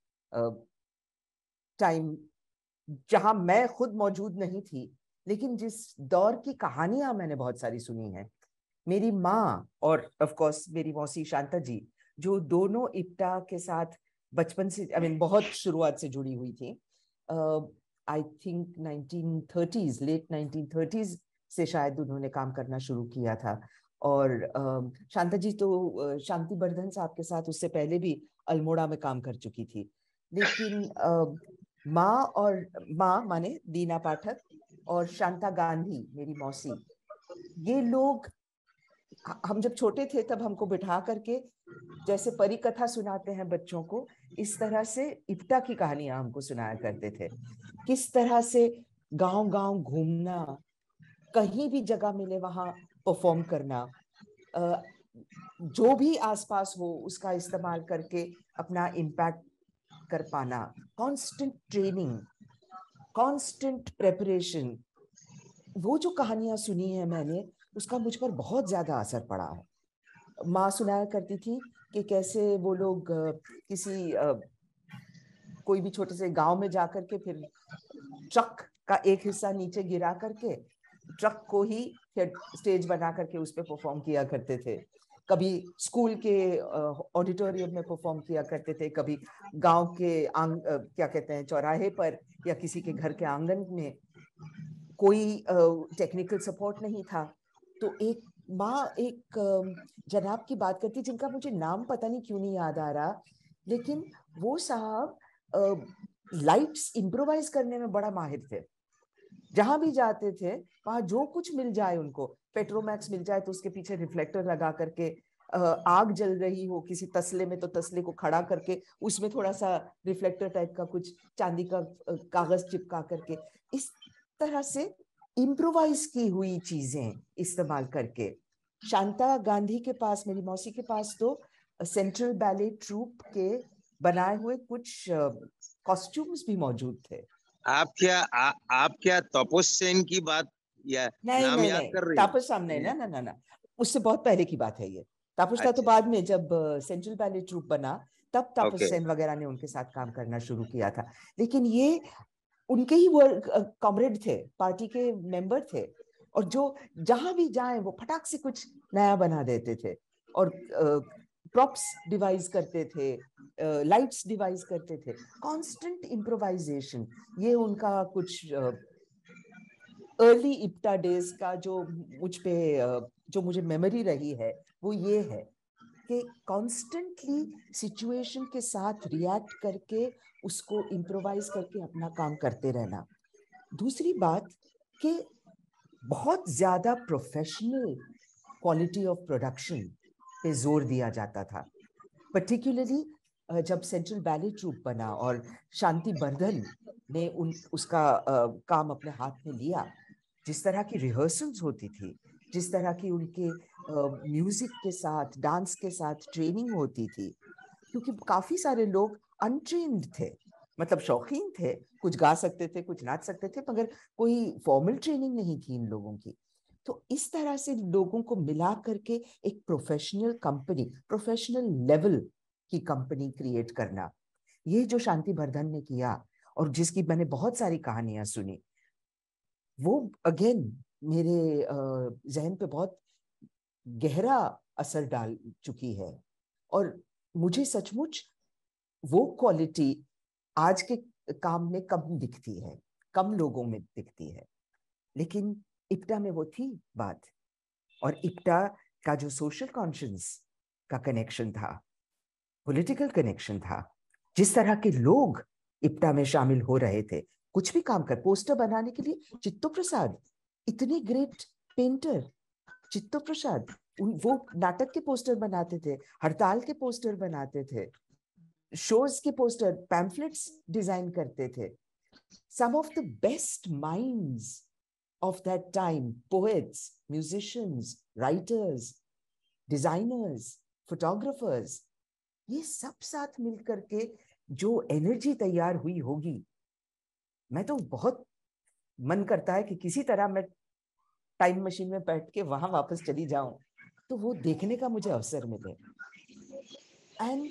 टाइम जहां मैं खुद मौजूद नहीं थी, लेकिन जिस दौर की कहानियां मैंने बहुत सारी सुनी है। मेरी माँ और ऑफ कोर्स मेरी मौसी शांता जी, जो दोनों इप्टा के साथ बचपन से बहुत शुरुआत से जुड़ी हुई थी। I think 1930s, late 1930s से शायद उन्होंने काम करना शुरू किया था। और शांता जी तो शांति वर्धन साहब के साथ उससे पहले भी अल्मोड़ा में काम कर चुकी थी। लेकिन माँ माने दीना पाठक और शांता गांधी मेरी मौसी, ये लोग, हम जब छोटे थे तब हमको बिठा करके जैसे परी कथा सुनाते हैं बच्चों को, इस तरह से इप्टा की कहानियां हमको सुनाया करते थे। किस तरह से गांव गांव घूमना, कहीं भी जगह मिले वहां परफॉर्म करना, जो भी आसपास हो उसका इस्तेमाल करके अपना इम्पैक्ट कर पाना, कांस्टेंट ट्रेनिंग, कांस्टेंट प्रेपरेशन। वो जो कहानियां सुनी है मैंने, उसका मुझ पर बहुत ज्यादा असर पड़ा है। माँ सुनाया करती थी कि कैसे वो लोग किसी कोई भी छोटे से गांव में जाकर के फिर ट्रक का एक हिस्सा नीचे गिरा करके ट्रक को ही स्टेज बना करके उस पर परफॉर्म किया करते थे। कभी स्कूल के ऑडिटोरियम में परफॉर्म किया करते थे, कभी गांव के क्या कहते हैं चौराहे पर या किसी के घर के आंगन में। कोई टेक्निकल सपोर्ट नहीं था, तो एक माँ एक जनाब की बात करती, जिनका मुझे नाम पता नहीं क्यों नहीं याद आ रहा, लेकिन वो साहब लाइट्स इम्प्रोवाइज करने में बड़ा माहिर थे। जहां भी जाते थे वहां जो कुछ मिल जाए उनको, पेट्रोमैक्स मिल जाए तो उसके पीछे रिफ्लेक्टर लगा करके, आग जल रही हो किसी तसले में तो तसले को खड़ा करके उसमें थोड़ा सा रिफ्लेक्टर टाइप का कुछ चांदी का कागज चिपका करके, इस तरह से इम्प्रोवाइज की हुई चीजें इस्तेमाल करके। शांता गांधी के पास, मेरी मौसी के पास, तो सेंट्रल बैले ट्रूप के बनाए हुए कुछ कॉस्ट्यूम्स भी मौजूद थे। आप क्या तपस सेन की बात या नाम याद कर रही हैं? तापस सामने ना, उससे बहुत पहले की बात है ये। तापस का तो बाद में जब सेंट्रल बैले ट्रूप बना तब तापस सेन वगैरह ने उनके साथ काम करना शुरू किया था। लेकिन ये उनके ही वो कॉमरेड थे, पार्टी के मेंबर थे, और जो जहां भी जाएं वो फटाक से कुछ नया बना देते थे और प्रॉप्स डिवाइस करते थे, लाइट्स डिवाइस करते थे, कांस्टेंट इम्प्रोवाइजेशन। ये उनका कुछ अर्ली इप्टा डेज का जो मुझ पे जो मुझे मेमोरी रही है वो ये है कि कॉन्स्टेंटली सिचुएशन के साथ रिएक्ट करके उसको इम्प्रोवाइज करके अपना काम करते रहना। दूसरी बात कि बहुत ज्यादा प्रोफेशनल क्वालिटी ऑफ प्रोडक्शन पे जोर दिया जाता था, पर्टिकुलरली जब सेंट्रल बैले ट्रूप बना और शांति बर्धन ने उसका काम अपने हाथ में लिया। जिस तरह की रिहर्सल्स होती थी, जिस तरह की उनके म्यूजिक के साथ, डांस के साथ ट्रेनिंग होती थी, क्योंकि काफी सारे लोग अनट्रेन्ड थे, मतलब शौकीन थे, कुछ गा सकते थे, कुछ नाच सकते थे, मगर कोई फॉर्मल ट्रेनिंग नहीं थी इन लोगों की। तो इस तरह से लोगों को मिला करके एक प्रोफेशनल कंपनी, प्रोफेशनल लेवल की कंपनी क्रिएट करना, ये जो शांति बर्धन ने किया और जिसकी मैंने बहुत सारी कहानियां सुनी, वो अगेन मेरे जहन पे बहुत गहरा असर डाल चुकी है। और मुझे सचमुच वो क्वालिटी आज के काम में कम दिखती है, कम लोगों में दिखती है, लेकिन इप्टा में वो थी बात। और इप्टा का जो सोशल कॉन्शियस का कनेक्शन था, पॉलिटिकल कनेक्शन था, जिस तरह के लोग इप्टा में शामिल हो रहे थे, कुछ भी काम कर, पोस्टर बनाने के लिए चित्तो प्रसाद, इतने ग्रेट पेंटर चित्तो प्रसाद, वो नाटक के पोस्टर बनाते थे, हड़ताल के पोस्टर बनाते थे, शोज के पोस्टर, पैम्फलेट्स डिजाइन करते थे। some of the best minds of that time, poets, musicians, writers, designers, photographers, ये सब साथ मिलकर के जो एनर्जी तैयार हुई होगी, मैं तो बहुत मन करता है कि किसी तरह मैं टाइम मशीन में बैठ के वहां वापस चली जाऊं तो वो देखने का मुझे अवसर मिले। एंड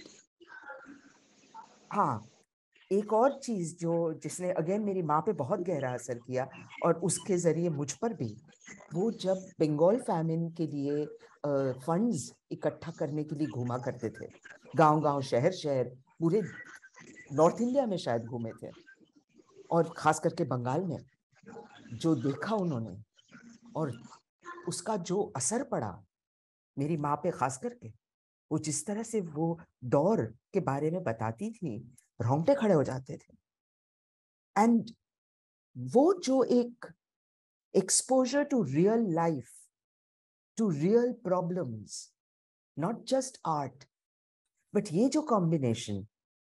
हाँ, एक और चीज जिसने अगेन मेरी माँ पे बहुत गहरा असर किया और उसके जरिए मुझ पर भी, वो जब बंगाल फैमिन के लिए फंड्स इकट्ठा करने के लिए घूमा करते थे, गांव-गांव, शहर-शहर, पूरे नॉर्थ इंडिया में शायद घूमे थे, और खास करके बंगाल में जो देखा उन्होंने और उसका जो असर पड़ा मेरी माँ पे खास करके, वो जिस तरह से वो दौर के बारे में बताती थी, रोंगटे खड़े हो जाते थे। एंड वो जो एक exposure to real life, to real problems, not just art, but ये जो कॉम्बिनेशन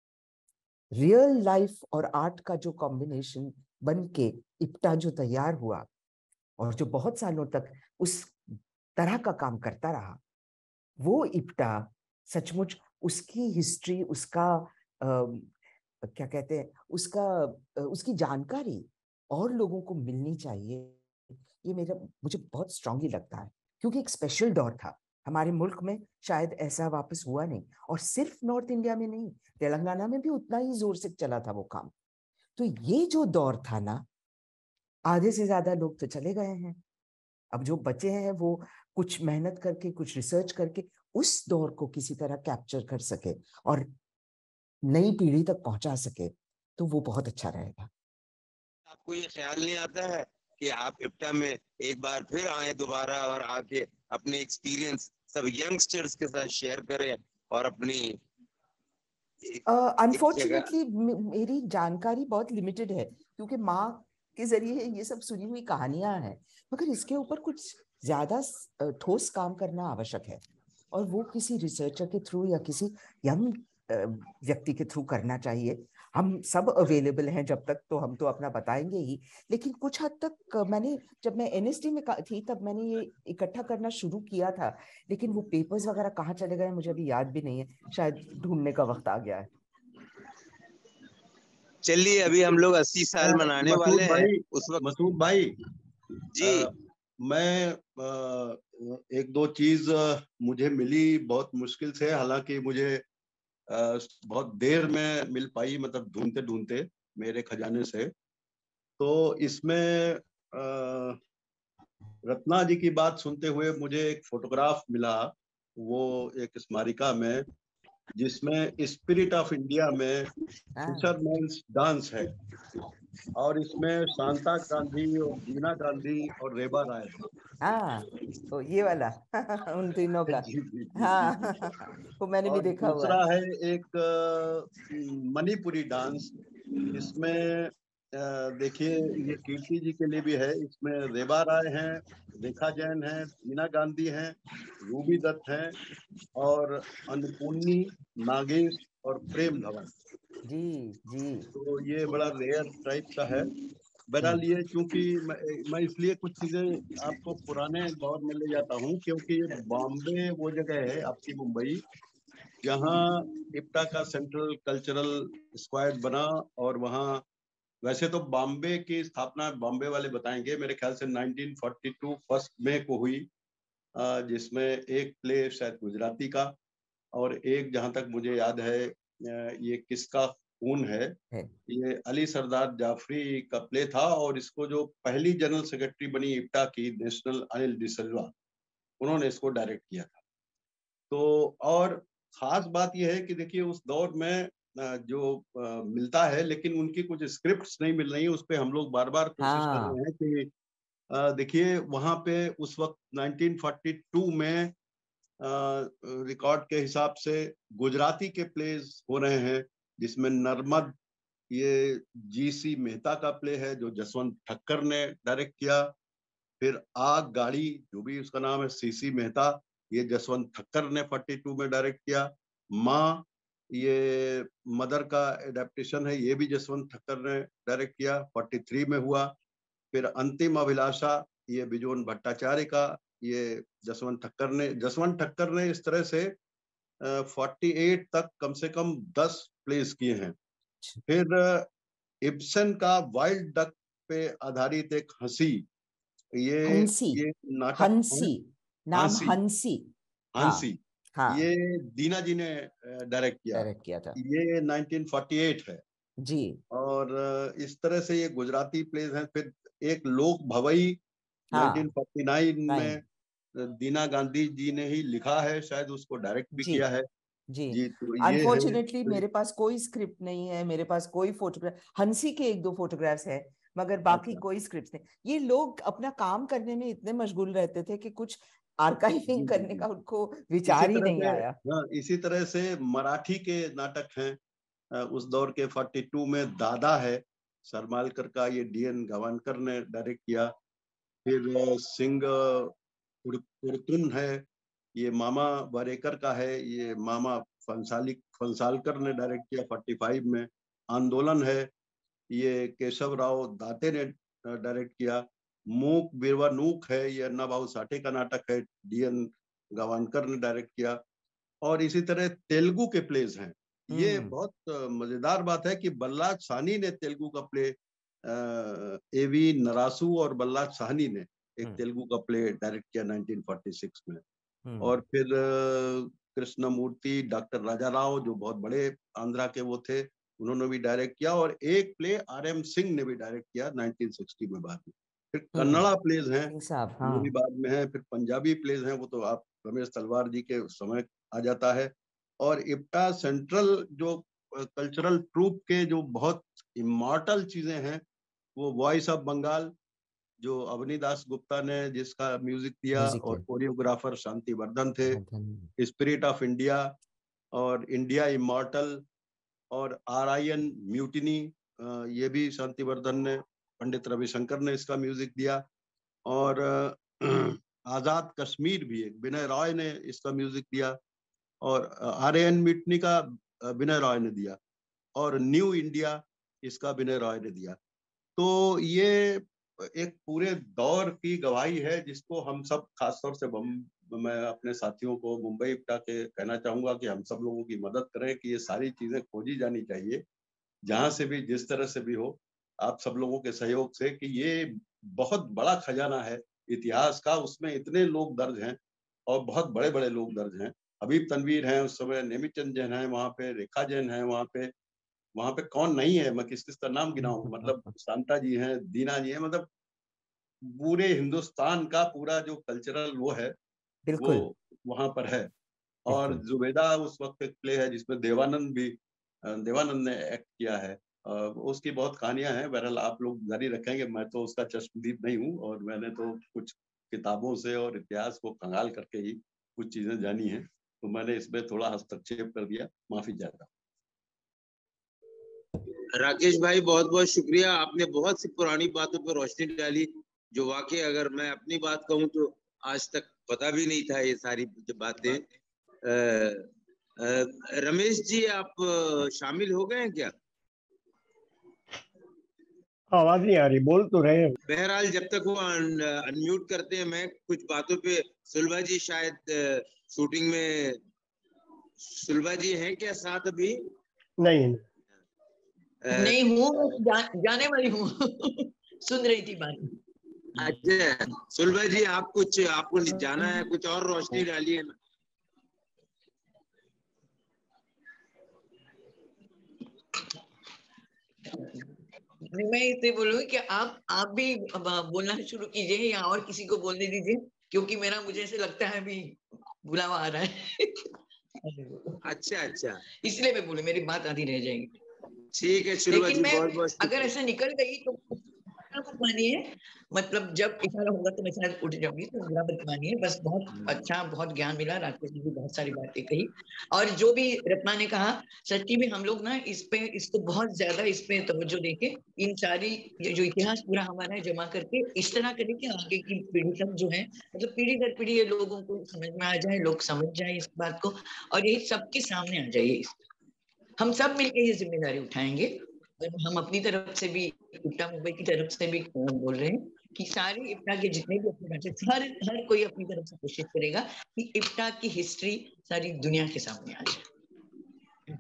रियल लाइफ और आर्ट का जो कॉम्बिनेशन बन के इप्टा जो तैयार हुआ और जो बहुत सालों तक उस तरह का काम करता रहा, वो इप्टा सचमुच उसकी हिस्ट्री, उसका क्या कहते हैं, उसकी जानकारी और लोगों को मिलनी चाहिए। ये मुझे बहुत स्ट्रांगली लगता है, क्योंकि एक स्पेशल दौर था हमारे मुल्क में, शायद ऐसा वापस हुआ नहीं, और सिर्फ नॉर्थ इंडिया में नहीं, तेलंगाना में भी उतना ही जोर से चला था वो काम। तो ये जो दौर था ना, आधे से ज्यादा लोग तो चले गए हैं, अब जो बचे हैं वो कुछ मेहनत करके, कुछ रिसर्च करके उस दौर को किसी तरह कैप्चर कर सके और नई पीढ़ी तक पहुंचा सके, तो वो बहुत अच्छा रहेगा। आपको ये ख्याल नहीं आता है कि आप इप्टा में एक बार फिर आए दोबारा और आके अपने एक्सपीरियंस सब यंगस्टर्स के साथ शेयर करें और अपनी अनफॉर्चुनेटली मेरी जानकारी बहुत लिमिटेड है, क्योंकि माँ के जरिए ये सब सुनी हुई कहानियां हैं, मगर इसके ऊपर कुछ ज्यादा ठोस काम करना आवश्यक है, और वो किसी रिसर्चर के थ्रू या किसी यंग व्यक्ति के थ्रू करना चाहिए। हम सब अवेलेबल हैं जब तक, तो हम तो अपना बताएंगे ही, लेकिन कुछ हद तक मैंने, जब मैं एनएसडी में थी तब मैंने ये इकट्ठा करना शुरू किया था, लेकिन वो पेपर्स वगैरह कहाँ चले गए मुझे अभी याद भी नहीं है, शायद ढूंढने का वक्त आ गया है। चलिए, अभी हम लोग 80 साल मनाने वाले हैं उस वक्त। मसूद भाई जी, मैं एक दो चीज मुझे मिली बहुत मुश्किल से, हालांकि मुझे बहुत देर में मिल पाई, मतलब ढूंढते ढूंढते मेरे खजाने से। तो इसमें रत्ना जी की बात सुनते हुए मुझे एक फोटोग्राफ मिला, वो एक स्मारिका में जिसमें स्पिरिट ऑफ इंडिया में फिशरमैन्स डांस है, और इसमें शांता गांधी और दीना गांधी और रेबा राय है। हाँ, तो ये वाला उन तीनों का। जी जी जी हाँ जी। वो मैंने भी और देखा हुआ दूसरा है। है एक मणिपुरी डांस। इसमें देखिए ये कीर्ति जी के लिए भी है। इसमें रेबा राय हैं, रेखा जैन हैं, दीना गांधी हैं, रूबी दत्त हैं, और अन्नपूर्णी, नागेश और प्रेम धवन। जी जी। तो ये बड़ा रेयर टाइप का है। बहरहाल ये, क्योंकि मैं इसलिए कुछ चीजें आपको पुराने दौर में ले जाता हूँ, क्योंकि बॉम्बे वो जगह है आपकी मुंबई जहाँ इप्टा का सेंट्रल कल्चरल स्क्वायर बना। और वहाँ वैसे तो बॉम्बे की स्थापना बॉम्बे वाले बताएंगे, मेरे ख्याल से 1942 फर्स्ट मई को हुई, जिसमें एक प्ले शायद गुजराती का और एक, जहां तक मुझे याद है, ये किसका खून है, ये अली सरदार जाफरी का प्ले था। और इसको जो पहली जनरल सेक्रेटरी बनी इप्टा की, नेशनल अनिल डिसल्वा, उन्होंने इसको डायरेक्ट किया था। तो और खास बात यह है कि देखिए उस दौर में जो मिलता है, लेकिन उनकी कुछ स्क्रिप्ट्स नहीं मिल रही है, उस पर हम लोग बार बार कोशिश कर रहे हैं कि देखिए वहां पे उस वक्त 1942 में रिकॉर्ड के हिसाब से गुजराती के प्लेस हो रहे हैं, जिसमें नर्मद, ये जीसी मेहता का प्ले है जो जसवंत ठक्कर ने डायरेक्ट किया। फिर आग गाड़ी, जो भी उसका नाम है, सीसी मेहता, ये जसवंत ठक्कर ने 42 में डायरेक्ट किया। माँ, ये मदर का एडेप्टेशन है, ये भी जसवंत ठक्कर ने डायरेक्ट किया, 43 में हुआ। फिर अंतिम अभिलाषा, ये बिजोन भट्टाचार्य का, ये जसवंत ठक्कर ने इस तरह से 48 तक कम से कम 10 प्लेस किए हैं। फिर इब्सन का वाइल्ड डक पे आधारित एक हंसी, ये नाटक हंसी, नाम हंसी, हंसी, हाँ, ये दीना जी ने डायरेक्ट किया था, ये 1948 है जी। और इस तरह से ये गुजराती प्लेस हैं। फिर एक लोक भवई 1949 में दीना गांधी जी ने ही लिखा है, शायद उसको डायरेक्ट भी किया है जी। तो ये अनफॉर्चुनेटली मेरे पास कोई स्क्रिप्ट नहीं है, मेरे पास कोई फोटोग्राफ, हंसी के एक दो फोटोग्राफ्स है, मगर बाकी कोई स्क्रिप्ट नहीं। ये लोग अपना काम करने में इतने मशगूल रहते थे कि कुछ आर्काइविंग करने का उनको विचार ही नहीं आया। इसी तरह से मराठी के नाटक हैं उस दौर के। 42 में दादा है सरमालकर का, ये डीएन गवानकर ने डायरेक्ट किया। फिर सिंह कुर्तुन है, ये मामा वारेकर का है, ये मामा फंसालकर ने डायरेक्ट किया 45 में। आंदोलन है, ये केशव राव दाते ने डायरेक्ट किया। मूक बिरवा नूक है, ये अन्ना भाऊ साठे का नाटक है, डीएन गवानकर ने डायरेक्ट किया। और इसी तरह तेलुगु के प्लेस हैं। ये बहुत मजेदार बात है कि बल्लाज साहनी ने तेलुगु का प्ले, एवी नरासू और बल्लाज साहनी ने एक तेलुगु का प्ले डायरेक्ट किया 1946 में। और फिर कृष्णमूर्ति, डॉक्टर राजा राव, जो बहुत बड़े आंध्रा के वो थे, उन्होंने भी डायरेक्ट किया। और एक प्ले आरएम सिंह ने भी डायरेक्ट किया 1960 में बाद में। फिर कन्नड़ा प्लेज हैं, वो भी बाद में है। फिर पंजाबी प्लेज हैं, वो तो आप रमेश तलवार जी के समय आ जाता है। और इप्टा सेंट्रल जो कल्चरल ट्रूप के जो बहुत इमॉर्टल चीजें हैं, वो वॉइस ऑफ बंगाल, जो अवनी दास गुप्ता ने जिसका म्यूजिक दिया, और कोरियोग्राफर शांति वर्धन थे। स्पिरिट ऑफ इंडिया और इंडिया इमॉर्टल और RIN म्यूटिनी, ये भी शांति वर्धन ने, पंडित रविशंकर ने इसका म्यूजिक दिया। और आजाद कश्मीर भी एक विनय रॉय ने इसका म्यूजिक दिया, और RIN म्यूटिनी का विनय रॉय ने दिया, और न्यू इंडिया इसका विनय रॉय ने दिया। तो ये एक पूरे दौर की गवाही है, जिसको हम सब, खासतौर से मैं अपने साथियों को मुंबई इप्टा के कहना चाहूंगा कि हम सब लोगों की मदद करें कि ये सारी चीजें खोजी जानी चाहिए, जहां से भी, जिस तरह से भी हो, आप सब लोगों के सहयोग से, कि ये बहुत बड़ा खजाना है इतिहास का। उसमें इतने लोग दर्ज हैं, और बहुत बड़े बड़े लोग दर्ज हैं। हबीब तनवीर हैं उस समय, नेमीचंद जैन है वहाँ पे, रेखा जैन है वहाँ पे कौन नहीं है, मैं किस किस का नाम गिनाऊं, मतलब शांता जी हैं, दीना जी हैं, मतलब पूरे हिंदुस्तान का पूरा जो कल्चरल वो है, वो वहां पर है। और जुबेदा उस वक्त एक प्ले है जिसमें देवानंद ने एक्ट किया है। उसकी बहुत कहानियां हैं। बहरहाल आप लोग जारी रखेंगे, मैं तो उसका चश्मदीद नहीं हूँ, और मैंने तो कुछ किताबों से और इतिहास को कंगाल करके ही कुछ चीजें जानी हैं, तो मैंने इसमें थोड़ा हस्तक्षेप कर दिया, माफी चाहता हूँ। राकेश भाई बहुत बहुत शुक्रिया, आपने बहुत सी पुरानी बातों पर रोशनी डाली जो वाकई अगर मैं अपनी बात कहूँ तो आज तक पता भी नहीं था ये सारी बातें। रमेश जी आप शामिल हो गए हैं क्या? आवाज नहीं आ रही, बोल तो रहे हैं। बहरहाल जब तक वो अनम्यूट करते हैं, मैं कुछ बातों पे, सुलभा जी शायद शूटिंग में, सुलभा जी हैं क्या साथ अभी? नहीं नहीं हूँ, जाने वाली हूँ। सुन रही थी बात। अच्छा सुलभा जी, आप कुछ, आपको जाना है, कुछ और रोशनी डालिए ना। मैं इससे बोलूंगी कि आप भी बोलना शुरू कीजिए या और किसी को बोलने दीजिए, क्योंकि मुझे ऐसे लगता है अभी बुलावा आ रहा है। अच्छा अच्छा, इसलिए मैं बोलूं, मेरी बात आधी रह जाएगी। ठीक है सुलभा जी, बहुत बहुत अगर ऐसे निकल गई तो मानिए, मतलब जब इशारा होगा तो मैं शायद उठ जाऊंगी, तो बुरा मत मानिए। बस बहुत अच्छा, बहुत ज्ञान मिला, राकेश जी भी बहुत सारी बातें कही, और जो भी रत्ना ने कहा, सच्ची में हम लोग ना इसको बहुत ज्यादा इस पे तवज्जो देके इन सारी जो इतिहास पूरा हमारा है जमा करके इस तरह करें कि आगे की पीढ़ी तक जो है, मतलब पीढ़ी दर पीढ़ी ये लोगों को समझ में आ जाए, लोग समझ जाए इस बात को, और ये सबके सामने आ जाइए। हम सब मिलकर ये जिम्मेदारी उठाएंगे, और हम अपनी तरफ से भी, इप्टा मुंबई की तरफ से भी बोल रहे हैं कि सारे इप्टा के जितने भी अपने बच्चे, हर कोई अपनी तरफ से कोशिश करेगा कि इप्टा की हिस्ट्री सारी दुनिया के सामने आ जाए।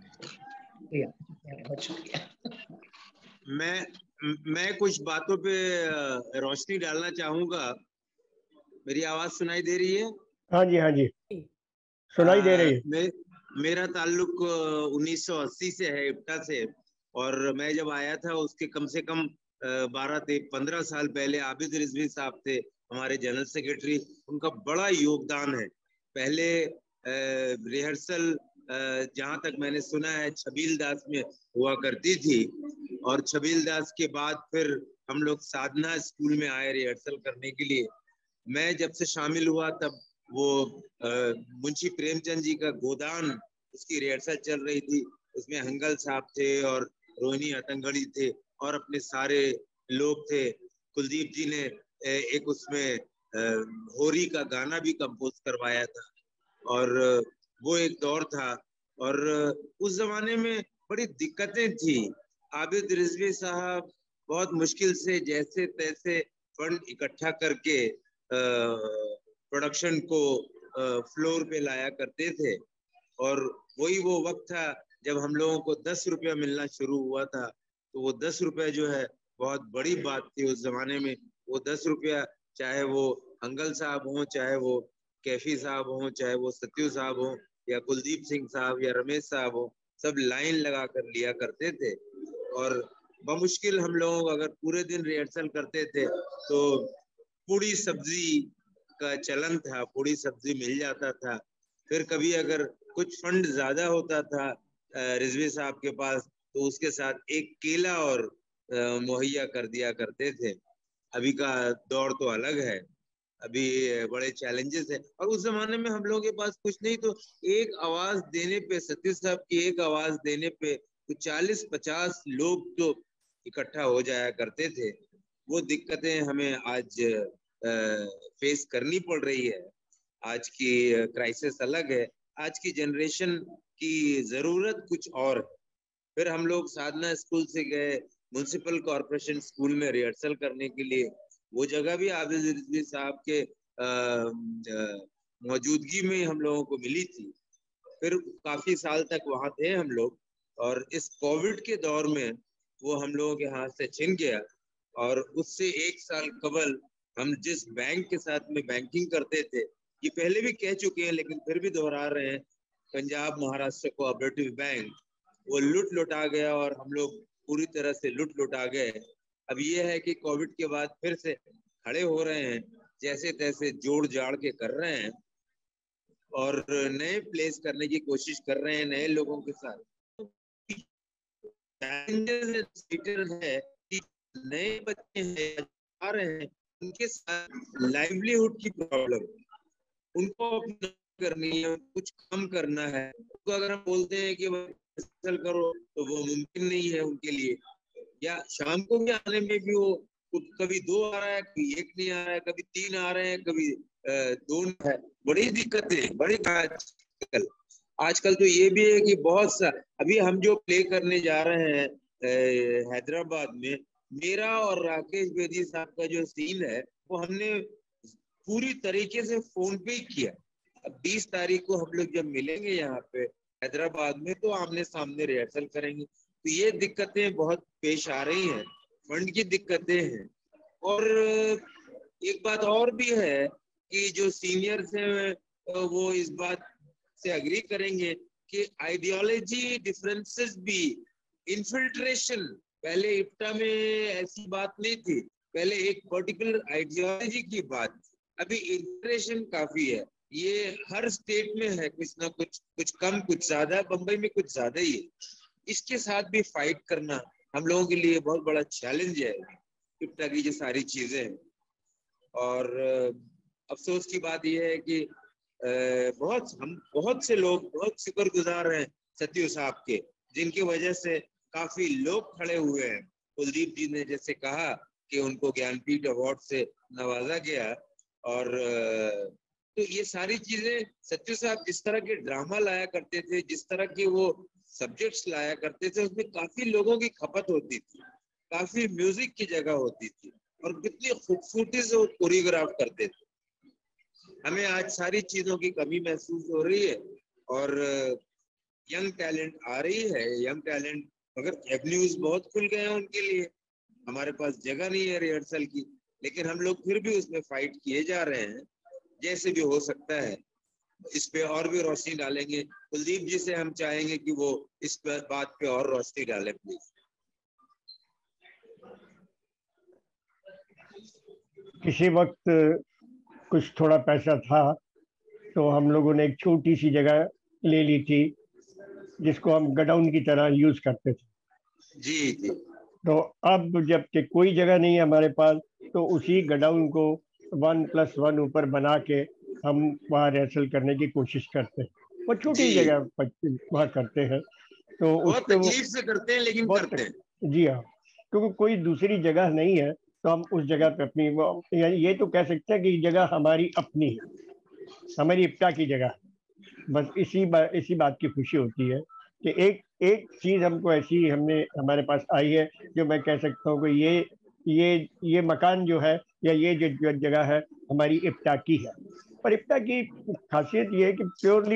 बहुत शुक्रिया। मैं कुछ बातों पे रोशनी डालना चाहूंगा। मेरी आवाज सुनाई दे रही है? हाँ जी सुनाई दे रही है। मेरा ताल्लुक 1980 से है इप्टा से, और मैं जब आया था उसके कम से कम 12-15 साल पहले आबिद रिजवी साहब थे हमारे जनरल सेक्रेटरी। उनका बड़ा योगदान है। पहले रिहर्सल जहां तक मैंने सुना है छबील दास में हुआ करती थी, और छबील दास के बाद फिर हम लोग साधना स्कूल में आए रिहर्सल करने के लिए। मैं जब से शामिल हुआ तब वो मुंशी प्रेमचंद जी का गोदान, उसकी रिहर्सल चल रही थी। उसमें हंगल साहब थे और रोहिणी अतंगड़ी थे और अपने सारे लोग थे। कुलदीप जी ने एक उसमें होरी का गाना भी कंपोज करवाया था, और वो एक दौर था। और उस जमाने में बड़ी दिक्कतें थी। आबिद रिजवी साहब बहुत मुश्किल से जैसे तैसे फंड इकट्ठा करके प्रोडक्शन को फ्लोर पे लाया करते थे, और वही वो वक्त था जब हम लोगों को 10 रुपया मिलना शुरू हुआ था। तो वो 10 रुपया जो है बहुत बड़ी बात थी उस जमाने में। वो 10 रुपया, चाहे वो हंगल साहब हों, चाहे वो कैफी साहब हों, चाहे वो सत्यू साहब हों, या कुलदीप सिंह साहब या रमेश साहब हों, सब लाइन लगा कर लिया करते थे। और बमुश्किल हम लोग अगर पूरे दिन रिहर्सल करते थे तो पूरी सब्जी का चलन था, पूरी सब्जी मिल जाता था। फिर कभी अगर कुछ फंड ज्यादा होता था रिजवी साहब के पास, तो उसके साथ एक केला और मुहैया कर दिया करते थे। अभी का दौर तो अलग है, अभी बड़े चैलेंजेस है। और उस जमाने में हम लोगों के पास कुछ नहीं, तो एक आवाज देने पे, सतीश साहब की एक आवाज देने पे तो 40-50 लोग तो इकट्ठा हो जाया करते थे। वो दिक्कतें हमें आज फेस करनी पड़ रही है। आज की क्राइसिस अलग है, आज की जनरेशन की जरूरत कुछ और है। फिर हम लोग साधना स्कूल से गए म्युनिसिपल कॉर्पोरेशन स्कूल में रिहर्सल करने के लिए। वो जगह भी आबिद रिजवी साहब के मौजूदगी में हम लोगों को मिली थी। फिर काफी साल तक वहां थे हम लोग, और इस कोविड के दौर में वो हम लोगों के हाथ से छिन गया। और उससे 1 साल कबल हम जिस बैंक के साथ में बैंकिंग करते थे, ये पहले भी कह चुके हैं लेकिन फिर भी दोहरा रहे हैं, पंजाब महाराष्ट्र कोऑपरेटिव बैंक, वो लुट लुटा गया और हम लोग पूरी तरह से लुट लुटा गए। अब ये है कि कोविड के बाद फिर से खड़े हो रहे हैं, जैसे तैसे जोड़ जाड़ के कर रहे हैं। और नए प्लेस करने की कोशिश कर रहे हैं नए लोगों के साथ। चैलेंजेस है कि नए बच्चे हैं आ रहे हैं, उनके साथ लाइवलीहुड की प्रॉब्लम, उनको अपनी करनी है, कुछ कम करना है। तो अगर हम बोलते हैं कि रिहर्सल करो तो वो मुमकिन नहीं है उनके लिए, या शाम को भी आने में भी वो कभी 2 आ रहा है, कभी 1 नहीं आ रहा है, कभी 3 आ रहे हैं, कभी 2 है। बड़ी दिक्कतें, बड़ी आजकल तो ये भी है कि बहुत सा अभी हम जो प्ले करने जा रहे हैं हैदराबाद में, मेरा और राकेश बेदी साहब का जो सीन है वो हमने पूरी तरीके से फोन पे ही किया। अब 20 तारीख को हम लोग जब मिलेंगे यहाँ पे हैदराबाद में तो आमने सामने रिहर्सल करेंगे। तो ये दिक्कतें बहुत पेश आ रही हैं, फंड की दिक्कतें हैं। और एक बात और भी है कि जो सीनियर्स हैं वो इस बात से अग्री करेंगे कि आइडियोलॉजी डिफरेंसेस भी, इन्फिल्ट्रेशन, पहले इप्टा में ऐसी बात नहीं थी, पहले एक पर्टिकुलर आइडियोलॉजी की बात, अभी इन्फिल्ट्रेशन काफी है। ये हर स्टेट में है, कुछ ना कुछ कम कुछ ज्यादा, बंबई में कुछ ज्यादा ही है। इसके साथ भी फाइट करना हम लोगों के लिए बहुत बड़ा चैलेंज है, इप्टा की जो सारी चीजें हैं। और अफसोस की बात यह है कि बहुत से लोग बहुत शुक्रगुजार हैं सत्यू साहब के, जिनकी वजह से काफी लोग खड़े हुए हैं। कुलदीप जी ने जैसे कहा कि उनको ज्ञानपीठ अवार्ड से नवाजा गया, और तो ये सारी चीजें सत्यू साहब जिस तरह के ड्रामा लाया करते थे, जिस तरह के वो सब्जेक्ट्स लाया करते थे, उसमें काफी लोगों की खपत होती थी, काफी म्यूजिक की जगह होती थी, और कितनी खूबसूरती से वो कोरियोग्राफ करते थे। हमें आज सारी चीजों की कमी महसूस हो रही है, और यंग टैलेंट आ रही है, यंग टैलेंट, मगर एवेन्यूज बहुत खुल गए हैं उनके लिए। हमारे पास जगह नहीं है रिहर्सल की, लेकिन हम लोग फिर भी उसमें फाइट किए जा रहे हैं जैसे भी हो सकता है। इस पे और भी रोशनी डालेंगे। कुलदीप जी से हम चाहेंगे कि वो इस बात पे और रोशनी डालें प्लीज। किसी वक्त कुछ थोड़ा पैसा था तो हम लोगों ने एक छोटी सी जगह ले ली थी जिसको हम गडाउन की तरह यूज करते थे। जी जी। तो अब जब कि कोई जगह नहीं है हमारे पास, तो उसी गडाउन को 1+1 ऊपर बना के हम वहाँ रिहर्सल करने की कोशिश करते हैं। वो छोटी जगह वहाँ करते हैं, तो बहुत उसको तकलीफ से करते हैं लेकिन करते हैं। जी हाँ, क्योंकि कोई दूसरी जगह नहीं है तो हम उस जगह पे अपनी, ये तो कह सकते हैं कि जगह हमारी अपनी है, हमारी इप्टा की जगह। बस इसी बात की खुशी होती है कि एक एक चीज हमको ऐसी हमारे पास आई है जो मैं कह सकता हूँ कि ये मकान जो है या ये जो जगह है हमारी इप्टा की है। पर इप्टा की खासियत ये है कि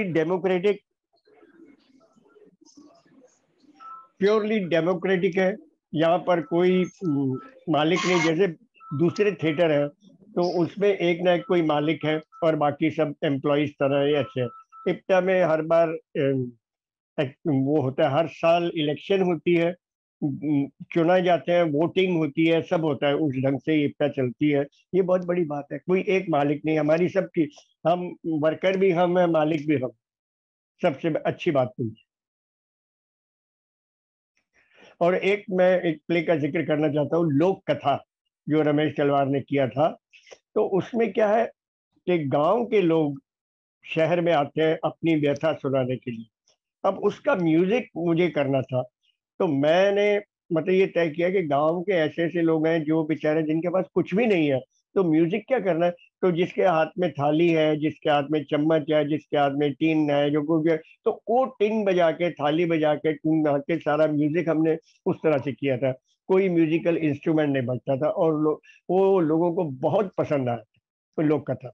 प्योरली डेमोक्रेटिक है। यहाँ पर कोई मालिक नहीं, जैसे दूसरे थिएटर है तो उसमें एक ना एक कोई मालिक है और बाकी सब एम्प्लॉइज तरह अच्छे। इप्टा में हर बार वो होता है, हर साल इलेक्शन होती है, चुना जाते हैं, वोटिंग होती है, सब होता है, उस ढंग से इप्टा चलती है। ये बहुत बड़ी बात है, कोई एक मालिक नहीं, हमारी सबकी, हम वर्कर भी हम हैं, मालिक भी हम, सबसे अच्छी बात तो। और मैं एक प्ले का जिक्र करना चाहता हूँ, लोक कथा, जो रमेश तलवार ने किया था। तो उसमें क्या है कि गांव के लोग शहर में आते हैं अपनी व्यथा सुनाने के लिए। अब उसका म्यूजिक मुझे करना था, तो मैंने मतलब ये तय किया कि गांव के ऐसे ऐसे लोग हैं जो बेचारे जिनके पास कुछ भी नहीं है, तो म्यूजिक क्या करना है। तो जिसके हाथ में थाली है, जिसके हाथ में चम्मच है, जिसके हाथ में टीन है, जो कुछ है, तो वो टीन बजा के, थाली बजा के, टीन बजा के सारा म्यूजिक हमने उस तरह से किया था। कोई म्यूजिकल इंस्ट्रूमेंट नहीं बजता था, और वो लोगों को बहुत पसंद आया था, तो लोक कथा।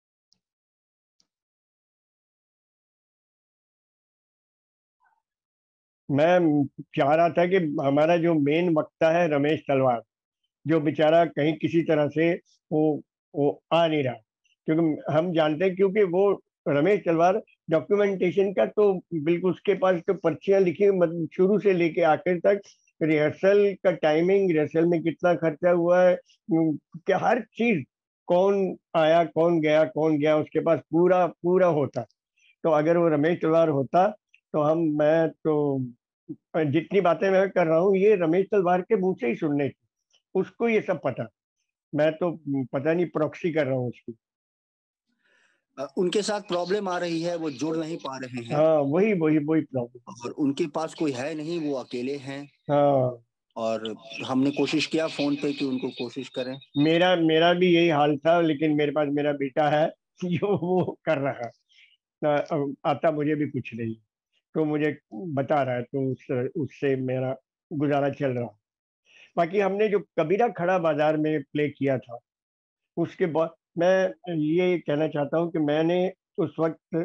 मैं चाह रहा था कि हमारा जो मेन वक्ता है रमेश तलवार, जो बेचारा कहीं किसी तरह से वो वो आ नहीं रहा, क्योंकि हम जानते हैं, क्योंकि वो रमेश तलवार डॉक्यूमेंटेशन का तो बिल्कुल, उसके पास तो पर्चियां लिखी, मतलब शुरू से लेके आखिर तक, रिहर्सल का टाइमिंग, रिहर्सल में कितना खर्चा हुआ है, क्या हर चीज, कौन आया कौन गया, उसके पास पूरा पूरा होता। तो अगर वो रमेश तलवार होता तो मैं तो जितनी बातें मैं कर रहा हूँ ये रमेश तलवार के मुंह से ही सुनने थी, उसको ये सब पता। मैं तो पता नहीं प्रॉक्सी कर रहा हूँ उसकी। उनके साथ प्रॉब्लम आ रही है, वो जुड़ नहीं पा रहे हैं। हाँ वही वही वही प्रॉब्लम, और उनके पास कोई है नहीं, वो अकेले हैं। हाँ और हमने कोशिश किया फोन पे कि उनको कोशिश करें। मेरा भी यही हाल था, लेकिन मेरे पास मेरा बेटा है जो वो कर रहा है, आता मुझे भी कुछ नहीं, तो मुझे बता रहा है, तो उससे मेरा गुजारा चल रहा। बाकी हमने जो कबीरा खड़ा बाजार में प्ले किया था, उसके बाद मैं ये कहना चाहता हूँ कि मैंने उस वक्त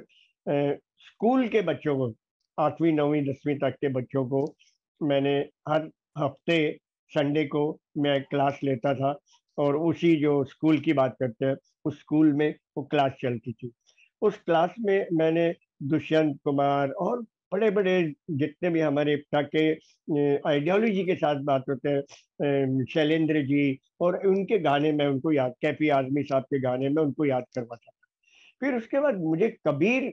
स्कूल के बच्चों को, 8वीं 9वीं 10वीं तक के बच्चों को, मैंने हर हफ्ते संडे को मैं क्लास लेता था, और उसी जो स्कूल की बात करते हैं उस स्कूल में वो क्लास चलती थी। उस क्लास में मैंने दुष्यंत कुमार और बड़े बड़े जितने भी हमारे इफ्ता के आइडियोलॉजी के साथ बात होते हैं, शैलेंद्र जी, और उनके गाने में उनको याद, कैफी आजमी साहब के गाने में उनको याद करवाता था। फिर उसके बाद मुझे कबीर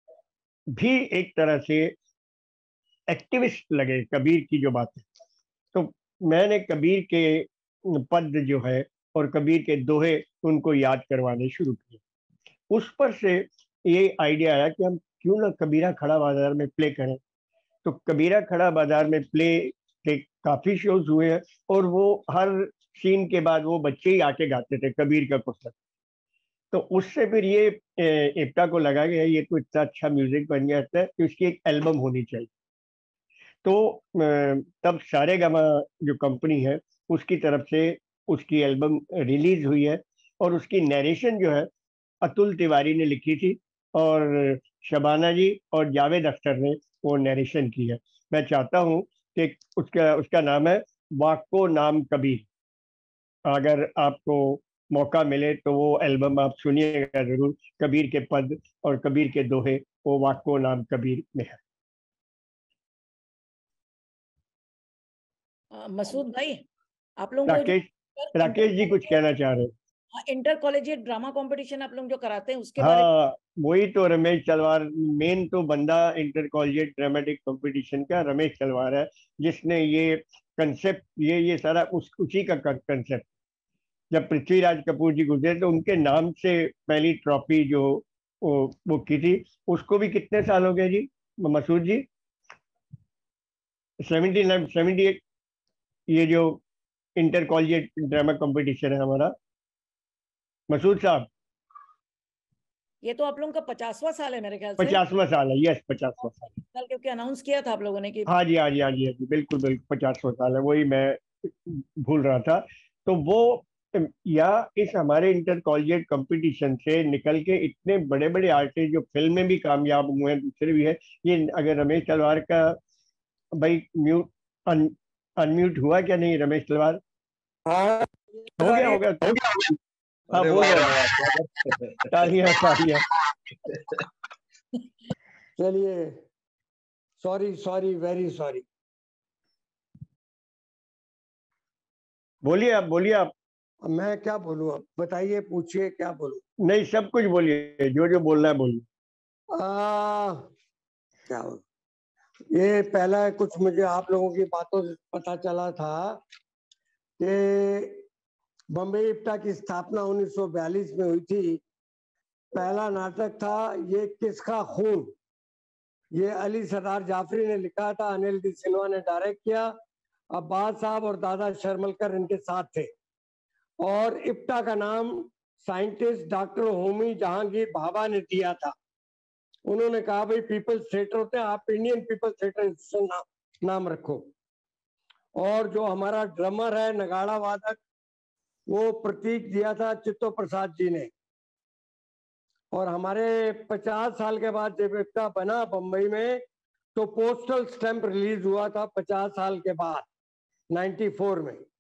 भी एक तरह से एक्टिविस्ट लगे, कबीर की जो बात है, तो मैंने कबीर के पद जो है और कबीर के दोहे उनको याद करवाने शुरू किए। उस पर से ये आइडिया आया कि हम क्यों ना कबीरा खड़ा बाजार में प्ले करें। तो कबीरा खड़ा बाजार में प्ले के काफी शोज हुए हैं, और वो हर सीन के बाद वो बच्चे ही आके गाते थे कबीर का कुछ। तो उससे फिर ये इफ्ता को लगा कि ये तो इतना अच्छा म्यूजिक बन गया है कि उसकी एक एल्बम होनी चाहिए। तो तब सारेगामा जो कंपनी है उसकी तरफ से उसकी एल्बम रिलीज हुई है, और उसकी नरेशन जो है अतुल तिवारी ने लिखी थी, और शबाना जी और जावेद अख्तर ने वो नरेशन की है। मैं चाहता हूँ कि उसका उसका नाम है वाको नाम कबीर। अगर आपको मौका मिले तो वो एल्बम आप सुनिएगा जरूर, कबीर के पद और कबीर के दोहे, वो वाको नाम कबीर में है। मसूद भाई, आप लोगों को राकेश जी कुछ कहना चाह रहे हैं? इंटर कॉलेजिएट ड्रामा कंपटीशन आप लोग जो कराते हैं उसके बारे हाँ वही तो, रमेश तलवार मेन तो बंदा इंटर कॉलेजिएट ड्रामेटिक कंपटीशन का रमेश तलवार है, जिसने ये कंसेप्ट, ये सारा उसी का कंसेप्ट। जब पृथ्वीराज कपूर जी गुजरे तो उनके नाम से पहली ट्रॉफी जो वो की थी, उसको भी कितने साल हो गए जी मसूद जी? 78 ये जो इंटर कॉलेजिएट ड्रामा कंपटीशन है हमारा, मसूद साहब। ये तो आप लोगों का 50वां साल है मेरे ख्याल से। 50वां साल है, यस 50वां साल, क्योंकि अनाउंस किया था आप लोगों ने कि हाँ जी हाँ जी हाँ जी हाँ जी, बिल्कुल बिल्कुल 50वां साल है, वही मैं भूल रहा था। तो वो या इस हमारे इंटर कॉलेजिएट कंपटीशन से निकल के इतने बड़े बड़े आर्टिस्ट जो फिल्म में भी कामयाब हुए हैं, दूसरे भी है। ये अगर रमेश तलवार का भाई म्यूट अनम्यूट हुआ क्या नहीं रमेश तलवार? हाँ हो गया हो गया हो गया, हाँ बोल रहे, तालियां तालियां। चलिए, सॉरी सॉरी वेरी सॉरी। बोलिए आप, बोलिए आप। मैं क्या बोलूं, अब बताइए, पूछिए क्या बोलूं। नहीं सब कुछ बोलिए, जो जो बोलना है बोलिए। क्या बोलूं, ये पहला कुछ मुझे आप लोगों की बातों से पता चला था कि बम्बई इफ्ता की स्थापना 1942 में हुई थी। पहला नाटक था ये किसका खून, ये अली सरदार जाफरी ने लिखा था, अनिल डी सिल्वा ने डायरेक्ट किया, अब्बास साहब और दादा शर्मलकर इनके साथ थे। और इफ्ता का नाम साइंटिस्ट डॉक्टर होमी जहांगीर भाभा ने दिया था। उन्होंने कहा भाई पीपल्स थिएटर होते हैं, आप इंडियन पीपल्स थिएटर नाम रखो। और जो हमारा ड्रमर है, नगाड़ा वादक, वो प्रतीक दिया था चित्तो प्रसाद जी ने। और हमारे 50 साल के बाद जब इफ्ता बना बम्बई में, तो पोस्टल स्टैंप रिलीज हुआ था 50 साल के बाद 1904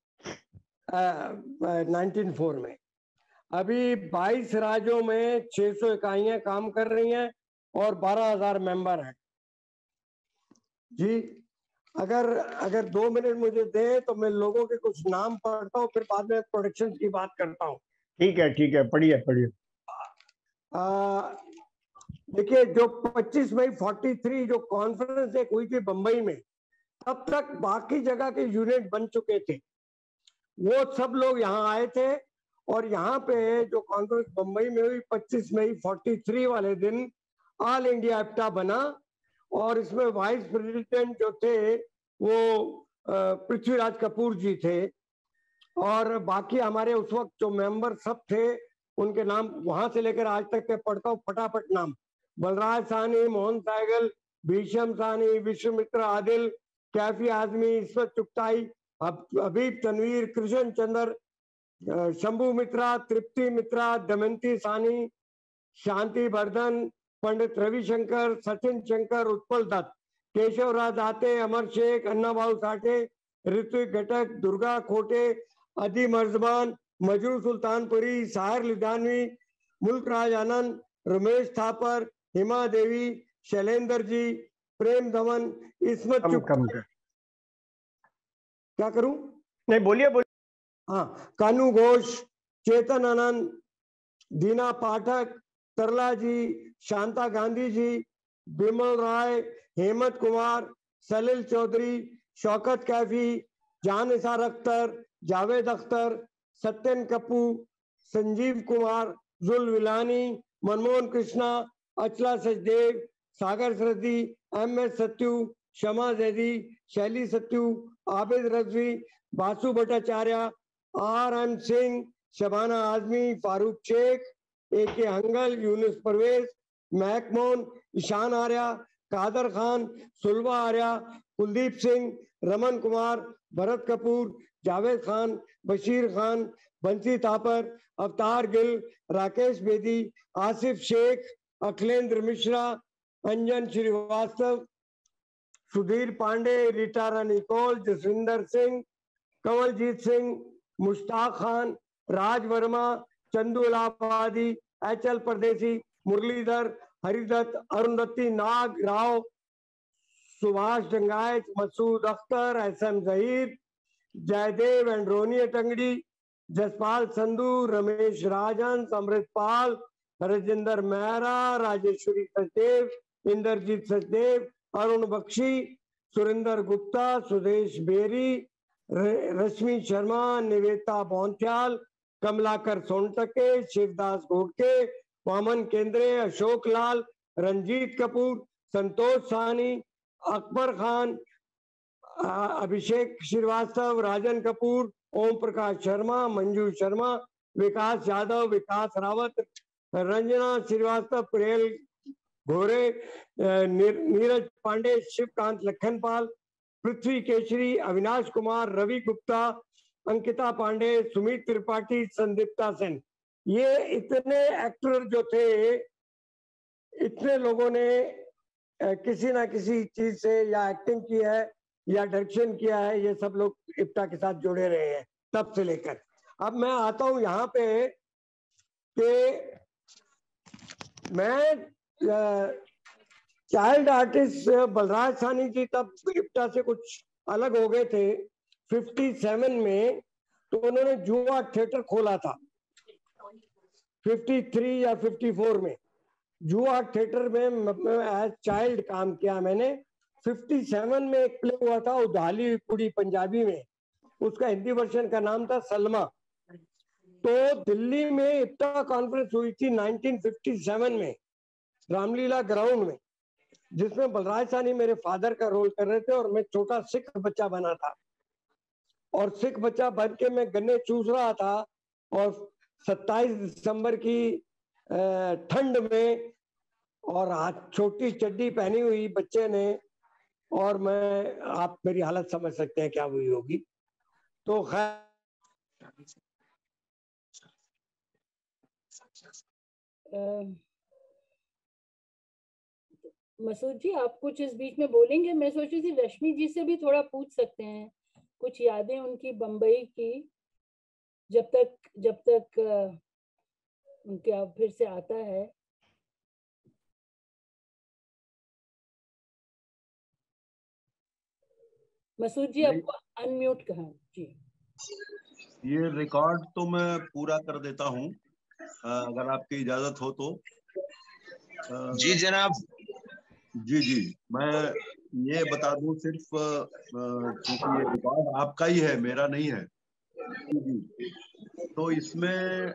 में। अभी 22 राज्यों में 600 इकाइयां काम कर रही हैं और 12,000 मेंबर हैं जी। अगर 2 मिनट मुझे दे तो मैं लोगों के कुछ नाम पढ़ता हूँ, फिर बाद में प्रोडक्शन की बात करता हूँ। ठीक है पढ़िए पढ़िए। देखिए जो 25 मई 43 जो कॉन्फ्रेंस एक हुई थी बंबई में, तब तक बाकी जगह के यूनिट बन चुके थे, वो सब लोग यहाँ आए थे और यहाँ पे जो कॉन्फ्रेंस बंबई में हुई 25 मई 43 वाले दिन ऑल इंडिया एप्टा बना और इसमें वाइस प्रेसिडेंट जो थे वो पृथ्वीराज कपूर जी थे और बाकी हमारे उस वक्त जो मेंबर सब थे उनके नाम वहां से लेकर आज तक के पढ़ता हूँ फटाफट नाम: बलराज साहनी, मोहन सहगल, भीषम साहनी, विश्वमित्र आदिल, कैफी आजमी, ईश्वर चुगताई, हबीब तनवीर, कृष्ण चंद्र, शंभू मित्रा, तृप्ति मित्रा, दमयंती साहनी, शांति वर्धन, पंडित रविशंकर, सचिन शंकर, उत्पल दत्त, केशव राज आते, अमर शेख, अन्ना भाऊ साठे, ऋत्विक घटक, दुर्गा खोटे, अदी मर्जबान, मजरू सुल्तानपुरी, साहिर लुधियानवी, मुल्क राज आनंद, रमेश थापर, हिमा देवी, शैलेंद्र जी, प्रेम धवन, इसमत क्या करूं? नहीं बोलिए बोलिए। हाँ, कानू घोष, चेतन आनंद, दीना पाठक, तरला जी, शांता गांधी जी, बिमल राय, हेमंत कुमार, सलील चौधरी, शौकत कैफी, जान निसार अख्तर, जावेद अख्तर, सत्यन कप्पू, संजीव कुमार, जुल विलानी, मनमोहन कृष्णा, अचला सचदेव, सागर सरदी, MS. Sathyu, Shama Zaidi, Shaily Sathyu, Abid Rizvi, Basu Bhattacharya, R M. Singh, Shabana Azmi, Farooq Sheikh, A K. Hangal, Yunus Parvez, Mahak Mohan, Ishan Arya, Kader Khan, Sulabha Arya, Kuldeep Singh, Raman Kumar, Bharat Kapoor, Javed Khan, Bashir Khan, Bansi Thapar, Avtar Gill, Rakesh Bedi, Asif Sheikh, Akhilendra Mishra, Anjan Srivastava, Sudhir Pandey, Rita Rani Kaul, Jaswinder Singh, Kanwaljit Singh, Mushtaq Khan, Raj Verma, Chandu Allahabadi, H L. Pardesi, Muralidhar, Haridatt, Arundhati Nag Rao, Subhash Dangayat, Masood Akhtar, S M. Zaheer, Jaidev and Ronnie Atangadi, Jaspal Sandhu, Ramesh Rajan, Amritpal, Rajendra Mehra, Rajeshwari Sachdev, Indrajit Sachdev, Arun Bakshi, Surendra Gupta, Sudesh Berry, Rashmi Sharma, Niveta Bounthiyal, Kamlakar Sontakke, Shivdas Ghotki, Vaman Kendre, Ashok Lal, Ranjit Kapoor, Santosh Sahni, Akbar Khan, Abhishek Srivastava, Rajan Kapoor, Om Prakash Sharma, Manju Sharma, Vikas Yadav, Vikas Rawat, Ranjana Srivastava, Priyal Ghore, Neeraj Pandey, Shivkant Lakhanpal, पृथ्वी केशरी, अविनाश कुमार, रवि गुप्ता, अंकिता पांडे, सुमित त्रिपाठी, संदीप्ता सेन। ये इतने एक्टर जो थे, इतने लोगों ने किसी ना किसी चीज से या एक्टिंग की है या डायरेक्शन किया है, ये सब लोग इप्टा के साथ जुड़े रहे हैं तब से लेकर। अब मैं आता हूं यहाँ पे कि मैं चाइल्ड आर्टिस्ट बलराज साहनी जी तब इप्टा से कुछ अलग हो गए थे 57 में, तो उन्होंने जुआ थिएटर खोला था 53 या 54 में। जुआ थिएटर में एज चाइल्ड काम किया मैंने। 57 में एक प्ले हुआ था उधाली कुड़ी पंजाबी में, उसका हिंदी वर्जन का नाम था सलमा। तो दिल्ली में इप्टा कॉन्फ्रेंस हुई थी 1957 में रामलीला ग्राउंड में, जिसमें बलराज साहनी मेरे फादर का रोल कर रहे थे और मैं छोटा सिख बच्चा बना था। और सिख बच्चा बन के मैं गन्ने चूस रहा था और 27 दिसंबर की ठंड में, और हाथ छोटी चड्डी पहनी हुई बच्चे ने, और मैं, आप मेरी हालत समझ सकते हैं क्या हुई होगी। तो खैर मसूद जी, आप कुछ इस बीच में बोलेंगे? मैं सोच रही थी रश्मि जी से भी थोड़ा पूछ सकते हैं, कुछ यादें उनकी बम्बई की, जब तक उनके आप फिर से आता है। मसूद जी, आपको अनम्यूट कहा जी। ये रिकॉर्ड तो मैं पूरा कर देता हूँ अगर आपकी इजाजत हो तो। जी जनाब। जी जी, मैं ये बता दूं सिर्फ क्योंकि ये रिकॉर्ड आपका ही है, मेरा नहीं है। जी, तो इसमें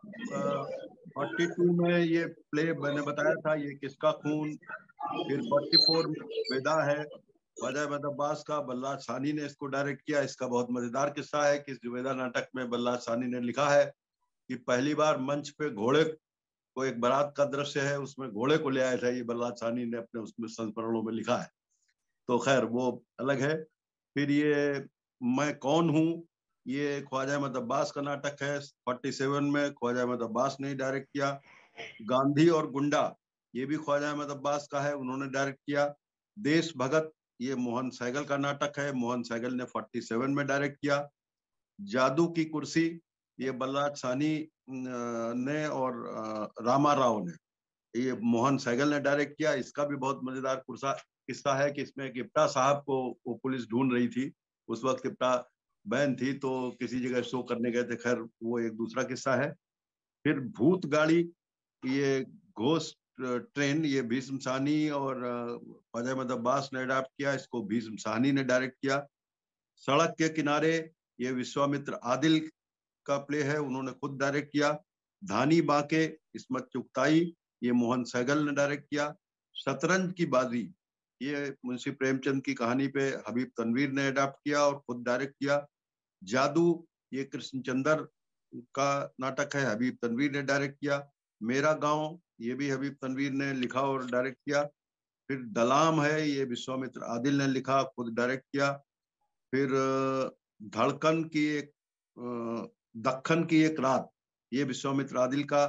42 में ये प्ले मैंने बताया था, ये किसका खून। फिर 44 में वेदा है, ख्वाजा अहमद अब्बास का, बल्लाज सानी ने इसको डायरेक्ट किया। इसका बहुत मजेदार किस्सा है कि जुबैदा नाटक में बल्लाज सानी ने लिखा है कि पहली बार मंच पे घोड़े को, एक बारात का दृश्य है, उसमें घोड़े को ले आया था, ये बल्लाज सानी ने अपने उसमें संस्मरणों में लिखा है। तो खैर वो अलग है। फिर ये मैं कौन हूँ, ये ख्वाजा अहमद अब्बास का नाटक है। 47 में ख्वाजा अहमद अब्बास ने डायरेक्ट किया। गांधी और गुंडा, ये भी ख्वाजा अहमद अब्बास का है, उन्होंने डायरेक्ट किया। देश भगत, ये मोहन सहगल का नाटक है, मोहन सहगल ने 47 में डायरेक्ट किया। जादू की कुर्सी, ये बल्लाज सानी ने और रामा राव ने, ये मोहन सहगल ने डायरेक्ट किया। इसका भी बहुत मजेदार किस्सा है कि इसमें इप्टा साहब को वो पुलिस ढूंढ रही थी, उस वक्त इप्टा बैन थी, तो किसी जगह शो करने गए थे। खैर वो एक दूसरा किस्सा है। फिर भूत गाड़ी, ये घोस्ट ट्रेन, ये भीष्म साहनी और ख्वाजा अहमद अब्बास ने अडॉप्ट किया, इसको भीष्म साहनी ने डायरेक्ट किया। सड़क के किनारे, ये विश्वामित्र आदिल का प्ले है, उन्होंने खुद डायरेक्ट किया। धानी बांके, इस्मत चुगताई, ये मोहन सहगल ने डायरेक्ट किया। शतरंज की बाजी, ये मुंशी प्रेमचंद की कहानी पे हबीब तनवीर ने अडॉप्ट किया और खुद डायरेक्ट किया। जादू, ये कृष्णचंद्र का नाटक है, हबीब तनवीर ने डायरेक्ट किया। मेरा गांव, ये भी हबीब तनवीर ने लिखा और डायरेक्ट किया। फिर दलाम है, ये विश्वामित्र आदिल ने लिखा, खुद डायरेक्ट किया। फिर धड़कन की एक दक्खन की एक रात, ये विश्वामित्र आदिल का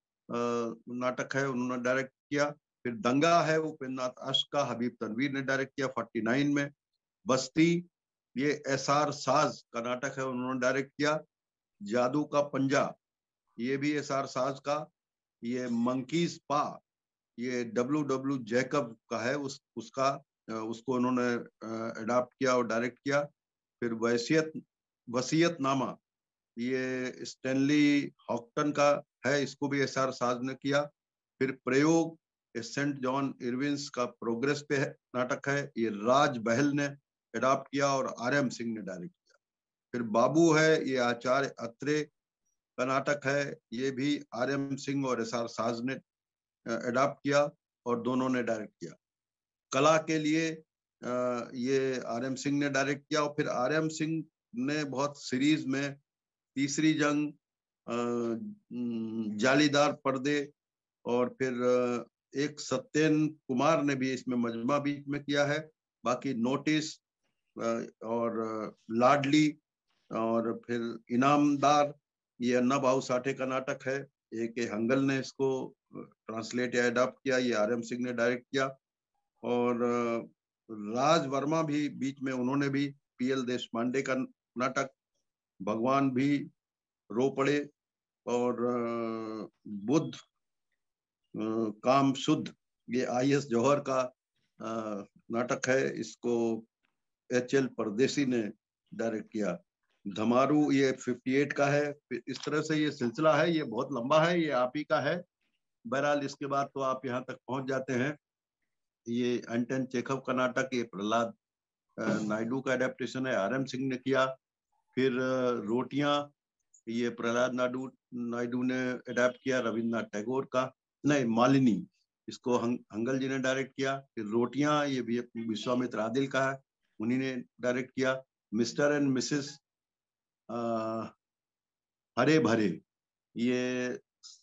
नाटक है, उन्होंने डायरेक्ट किया। फिर दंगा है, उपेंद्रनाथ अश्क का, हबीब तनवीर ने डायरेक्ट किया 49 में। बस्ती, ये एसआर साज का नाटक है, उन्होंने डायरेक्ट किया। जादू का पंजा, ये भी एसआर साज का। ये मंकीज पा, ये डब्ल्यू जैकब का है, उसका उसको उन्होंने अडॉप्ट किया और डायरेक्ट किया। फिर वसीयतनामा, ये स्टैनली हॉक्टन का है, इसको भी एसआर साज ने किया। फिर प्रयोग, सेंट जॉन इरविन्स का प्रोग्रेस पे है, नाटक है, ये राज बहल ने अडॉप्ट किया और आरएम सिंह ने डायरेक्ट किया। फिर बाबू है, ये आचार्य अत्रे का नाटक है, ये भी आरएम सिंह और एसआर साज ने अडॉप्ट किया और दोनों ने डायरेक्ट किया। कला के लिए ये आरएम सिंह ने डायरेक्ट किया। और फिर आरएम सिंह ने बहुत सीरीज में तीसरी जंग, जालीदार पर्दे, और फिर एक सत्येन कुमार ने भी इसमें मजमा बीच में किया है। बाकी नोटिस और लाडली और फिर इनामदार, ये अन्ना भाऊ साठे का नाटक है, एक हंगल ने इसको ट्रांसलेट या अडॉप्ट किया, ये आरएम सिंह ने डायरेक्ट किया। और राज वर्मा भी बीच में, उन्होंने भी पीएल देशपांडे का नाटक भगवान भी रो पड़े और बुद्ध काम शुद्ध, ये आईएस जौहर का नाटक है, इसको एचएल परदेसी ने डायरेक्ट किया। धमारू, ये 58 का है। इस तरह से ये सिलसिला है, ये बहुत लंबा है, ये आप ही का है। बहरहाल इसके बाद तो आप यहाँ तक पहुंच जाते हैं। ये एंटन चेखव का नाटक, ये प्रहलाद नायडू का एडेप्टेशन है, आरएम सिंह ने किया। फिर रोटियां, ये प्रहलाद नायडू ने अडेप्ट किया, रविन्द्रनाथ टैगोर का, नहीं मालिनी, इसको हंगल जी ने डायरेक्ट किया। फिर रोटियां, ये भी विश्वामित्र आदिल का है, उन्हीं ने डायरेक्ट किया। मिस्टर एंड मिसेस हरे भरे, ये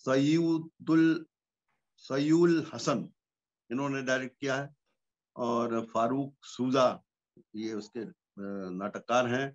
सयूल हसन, इन्होंने डायरेक्ट किया है। और फारूक सूजा, ये उसके नाटककार हैं।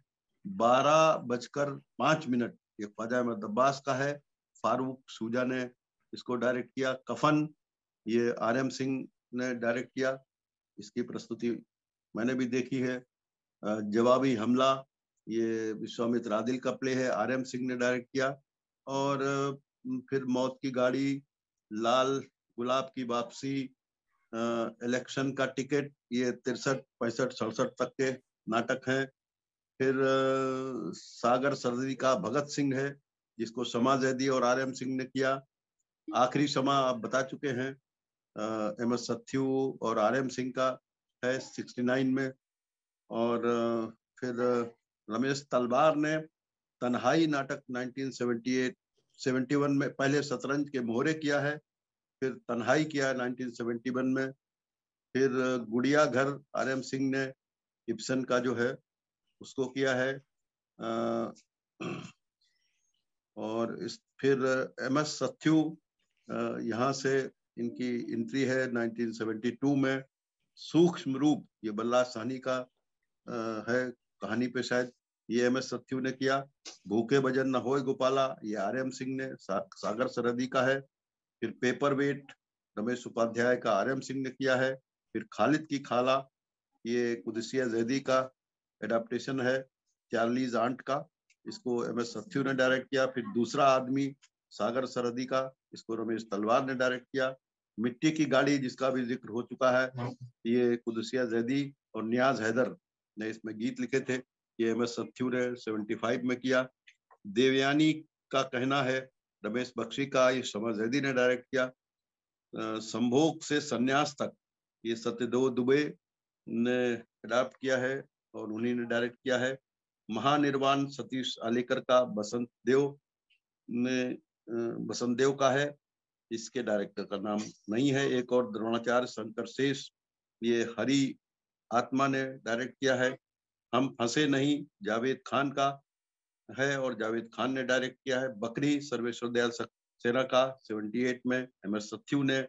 12:05, ये ख्वाजा अहमद अब्बास का है, फारूक सूजा ने इसको डायरेक्ट किया। कफन, ये आरएम सिंह ने डायरेक्ट किया, इसकी प्रस्तुति मैंने भी देखी है। जवाबी हमला, ये विश्वामित्र आदिल का प्ले है, आरएम सिंह ने डायरेक्ट किया। और फिर मौत की गाड़ी, लाल गुलाब की वापसी, इलेक्शन का टिकट, ये 63, 65, 67 तक के नाटक हैं। फिर सागर सरदी का भगत सिंह है, जिसको शमा जैदी और आरएम सिंह ने किया। आखिरी शमा आप बता चुके हैं। MS सत्यू और RM सिंह का है 69 में। और फिर रमेश तलवार ने तन्हाई नाटक 1971 में पहले शतरंज के मोहरे किया है, फिर तन्हाई किया 1971 में। फिर गुड़िया घर RM सिंह ने इब्सन का जो है उसको किया है। और फिर MS सत्यू यहाँ से इनकी एंट्री है 1972 में। सूक्ष्म रूप ये बल्ला साहनी का है कहानी पे, शायद ये MS सत्यू ने किया। भूखे भजन न होए गोपाला ये RM सिंह ने, सागर सरहदी का है। फिर पेपर वेट रमेश उपाध्याय का RM सिंह ने किया है। फिर खालिद की खाला ये कुदसिया जैदी का एडाप्टेशन है चार्लीज आंट का, इसको MS सत्यू ने डायरेक्ट किया। फिर दूसरा आदमी सागर सरहदी का, इसको रमेश तलवार ने डायरेक्ट किया। मिट्टी की गाड़ी जिसका भी जिक्र हो चुका है, ये कुदसिया जैदी और नियाज हैदर ने इसमें गीत लिखे थे, ये MS सत्यू ने 75 में किया। देवयानी का कहना है रमेश बख्शी का, ये शमा जैदी ने डायरेक्ट किया। संभोग से संन्यास तक ये सत्यदेव दुबे ने अडॉप्ट किया है और उन्हीं ने डायरेक्ट किया है। महानिर्वाण सतीश आलेकर का बसंत देव का है, इसके डायरेक्टर का नाम नहीं है। एक और द्रोणाचार्य शंकर शेष ये हरि आत्मा ने डायरेक्ट किया है। हम फंसे नहीं जावेद खान का है और जावेद खान ने डायरेक्ट किया है। बकरी सर्वेश्वर दयाल सक्सेना का 78 में। MS सत्यू ने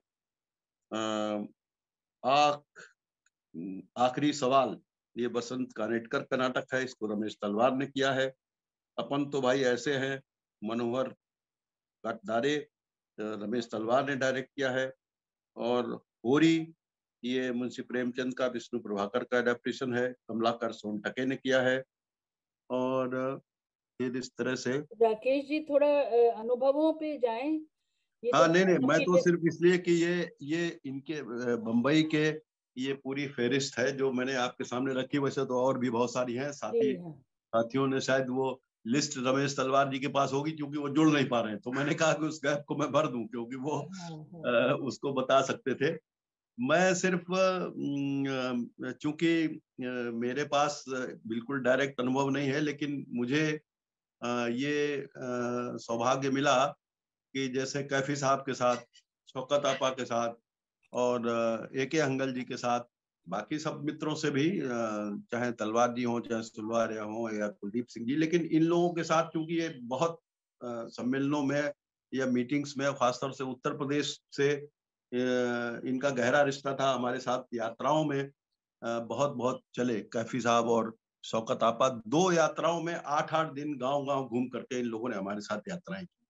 आखिरी सवाल ये बसंत कानेटकर का नाटक है, इसको रमेश तलवार ने किया है। अपन तो भाई ऐसे हैं मनोहर कटदारे रमेश तलवार ने डायरेक्ट किया है। और होरी ये मुंशी प्रेमचंद का विष्णु प्रभाकर का एडेप्टेशन है, कमलाकर सोनटके ने किया है। और फिर इस तरह से राकेश जी थोड़ा अनुभवों पे जाएं। ये हाँ तो नहीं, मैं तो सिर्फ इसलिए कि ये इनके बम्बई के ये पूरी फेरिस्त है जो मैंने आपके सामने रखी, वैसे तो और भी बहुत सारी हैं। साथियों ने शायद वो लिस्ट रमेश तलवार जी के पास होगी क्योंकि वो जुड़ नहीं पा रहे हैं, तो मैंने कहा कि उस गैप को मैं भर दूं क्योंकि वो उसको बता सकते थे। मैं सिर्फ चूंकि मेरे पास बिल्कुल डायरेक्ट अनुभव नहीं है, लेकिन मुझे ये सौभाग्य मिला कि जैसे कैफी साहब के साथ, शौकत आपा के साथ और AK हंगल जी के साथ, बाकी सब मित्रों से भी, चाहे तलवार जी हो, चाहे सुलवारिया हो या कुलदीप सिंह जी, लेकिन इन लोगों के साथ चूंकि ये बहुत सम्मेलनों में या मीटिंग्स में, खासतौर से उत्तर प्रदेश से इनका गहरा रिश्ता था। हमारे साथ यात्राओं में बहुत बहुत चले कैफी साहब और शौकत आपा। 2 यात्राओं में 8-8 दिन गांव-गांव घूम करके इन लोगों ने हमारे साथ यात्राएं की।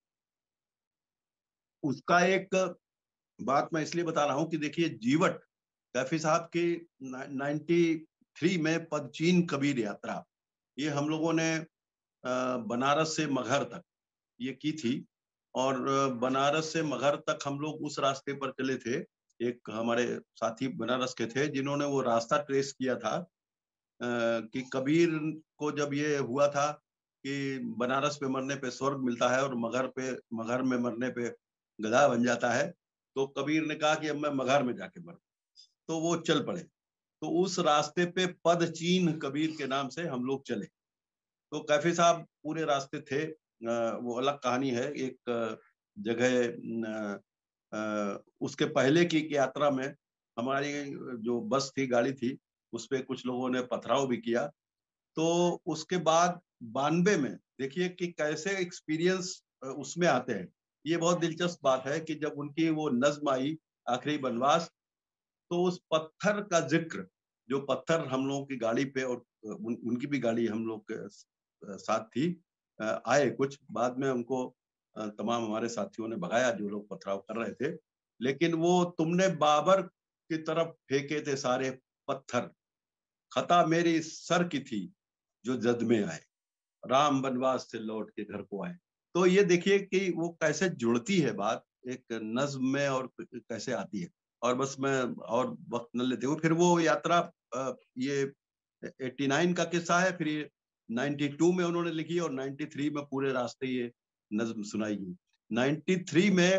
उसका एक बात मैं इसलिए बता रहा हूं कि देखिए जीवट कैफी साहब की 93 में पदचीन कबीर यात्रा, ये हम लोगों ने बनारस से मगहर तक ये की थी। और बनारस से मगहर तक हम लोग उस रास्ते पर चले थे। एक हमारे साथी बनारस के थे जिन्होंने वो रास्ता ट्रेस किया था कि कबीर को जब ये हुआ था कि बनारस पे मरने पे स्वर्ग मिलता है और मगहर में मरने पे गधा बन जाता है, तो कबीर ने कहा कि अब मैं मगहर में जाके मरूं, तो वो चल पड़े। तो उस रास्ते पे पदचीन कबीर के नाम से हम लोग चले। तो कैफी साहब पूरे रास्ते थे, वो अलग कहानी है। एक जगह उसके पहले की यात्रा में हमारी जो बस थी, गाड़ी थी, उस पे कुछ लोगों ने पथराव भी किया। तो उसके बाद 92 में देखिए कि कैसे एक्सपीरियंस उसमें आते हैं। ये बहुत दिलचस्प बात है कि जब उनकी वो नज्म आई आखिरी बनवास, तो उस पत्थर का जिक्र, जो पत्थर हम लोगों की गाड़ी पे और उनकी भी गाड़ी हम लोग के साथ थी, आए कुछ बाद में उनको तमाम हमारे साथियों ने भगाया जो लोग पथराव कर रहे थे। लेकिन वो तुमने बाबर की तरफ फेंके थे सारे पत्थर, खता मेरी सर की थी जो जद में आए, राम बनवास से लौट के घर को आए। तो ये देखिए कि वो कैसे जुड़ती है बात एक नज्म में और कैसे आती है। और बस मैं और वक्त न लेते हुए फिर वो यात्रा, ये 89 का किस्सा है, फिर ये 92 में उन्होंने लिखी और 93 में पूरे रास्ते ये नज्म सुनाई गई। 93 में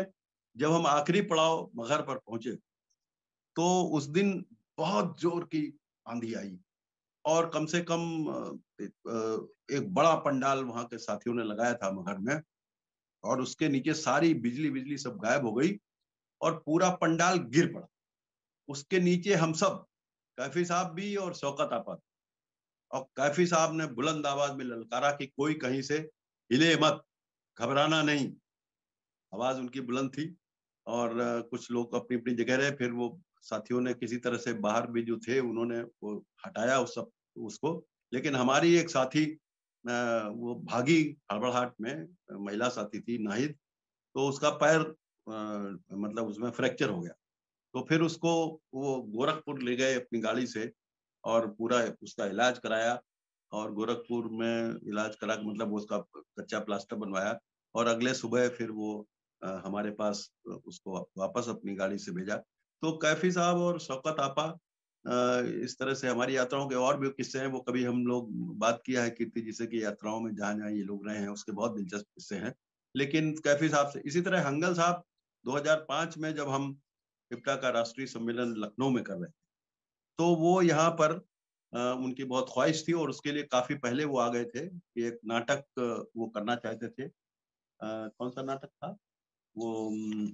जब हम आखिरी पड़ाव मगहर पर पहुंचे तो उस दिन बहुत जोर की आंधी आई और कम से कम एक बड़ा पंडाल वहां के साथियों ने लगाया था मगहर में, और उसके नीचे सारी बिजली सब गायब हो गई और पूरा पंडाल गिर पड़ा। उसके नीचे हम सब, कैफी साहब भी और शौकत आपा, और कैफी साहब ने बुलंद आवाज में ललकारा कि कोई कहीं से हिले मत, घबराना नहीं। आवाज उनकी बुलंद थी और कुछ लोग अपनी अपनी जगह रहे। फिर वो साथियों ने किसी तरह से बाहर भी जो थे उन्होंने वो हटाया उसको, लेकिन हमारी एक साथी वो भागी हड़बड़ाहट में, महिला साथी थी नाहिद, तो उसका पैर मतलब उसमें फ्रैक्चर हो गया। तो फिर उसको वो गोरखपुर ले गए अपनी गाड़ी से और पूरा उसका इलाज कराया, और गोरखपुर में इलाज करा मतलब उसका कच्चा प्लास्टर बनवाया, और अगले सुबह फिर वो हमारे पास उसको वापस अपनी गाड़ी से भेजा। तो कैफी साहब और शौकत आपा, इस तरह से हमारी यात्राओं के और भी किस्से हैं, वो कभी हम लोग बात किया है कीर्ति जी से कि यात्राओं में जहाँ ये लोग रहे हैं उसके बहुत दिलचस्प किस्से हैं। लेकिन कैफी साहब से इसी तरह हंगल साहब 2005 में जब हम इप्टा का राष्ट्रीय सम्मेलन लखनऊ में कर रहे थे, तो वो यहाँ पर उनकी बहुत ख्वाहिश थी और उसके लिए काफी पहले वो आ गए थे कि एक नाटक वो करना चाहते थे। कौन सा नाटक था वो?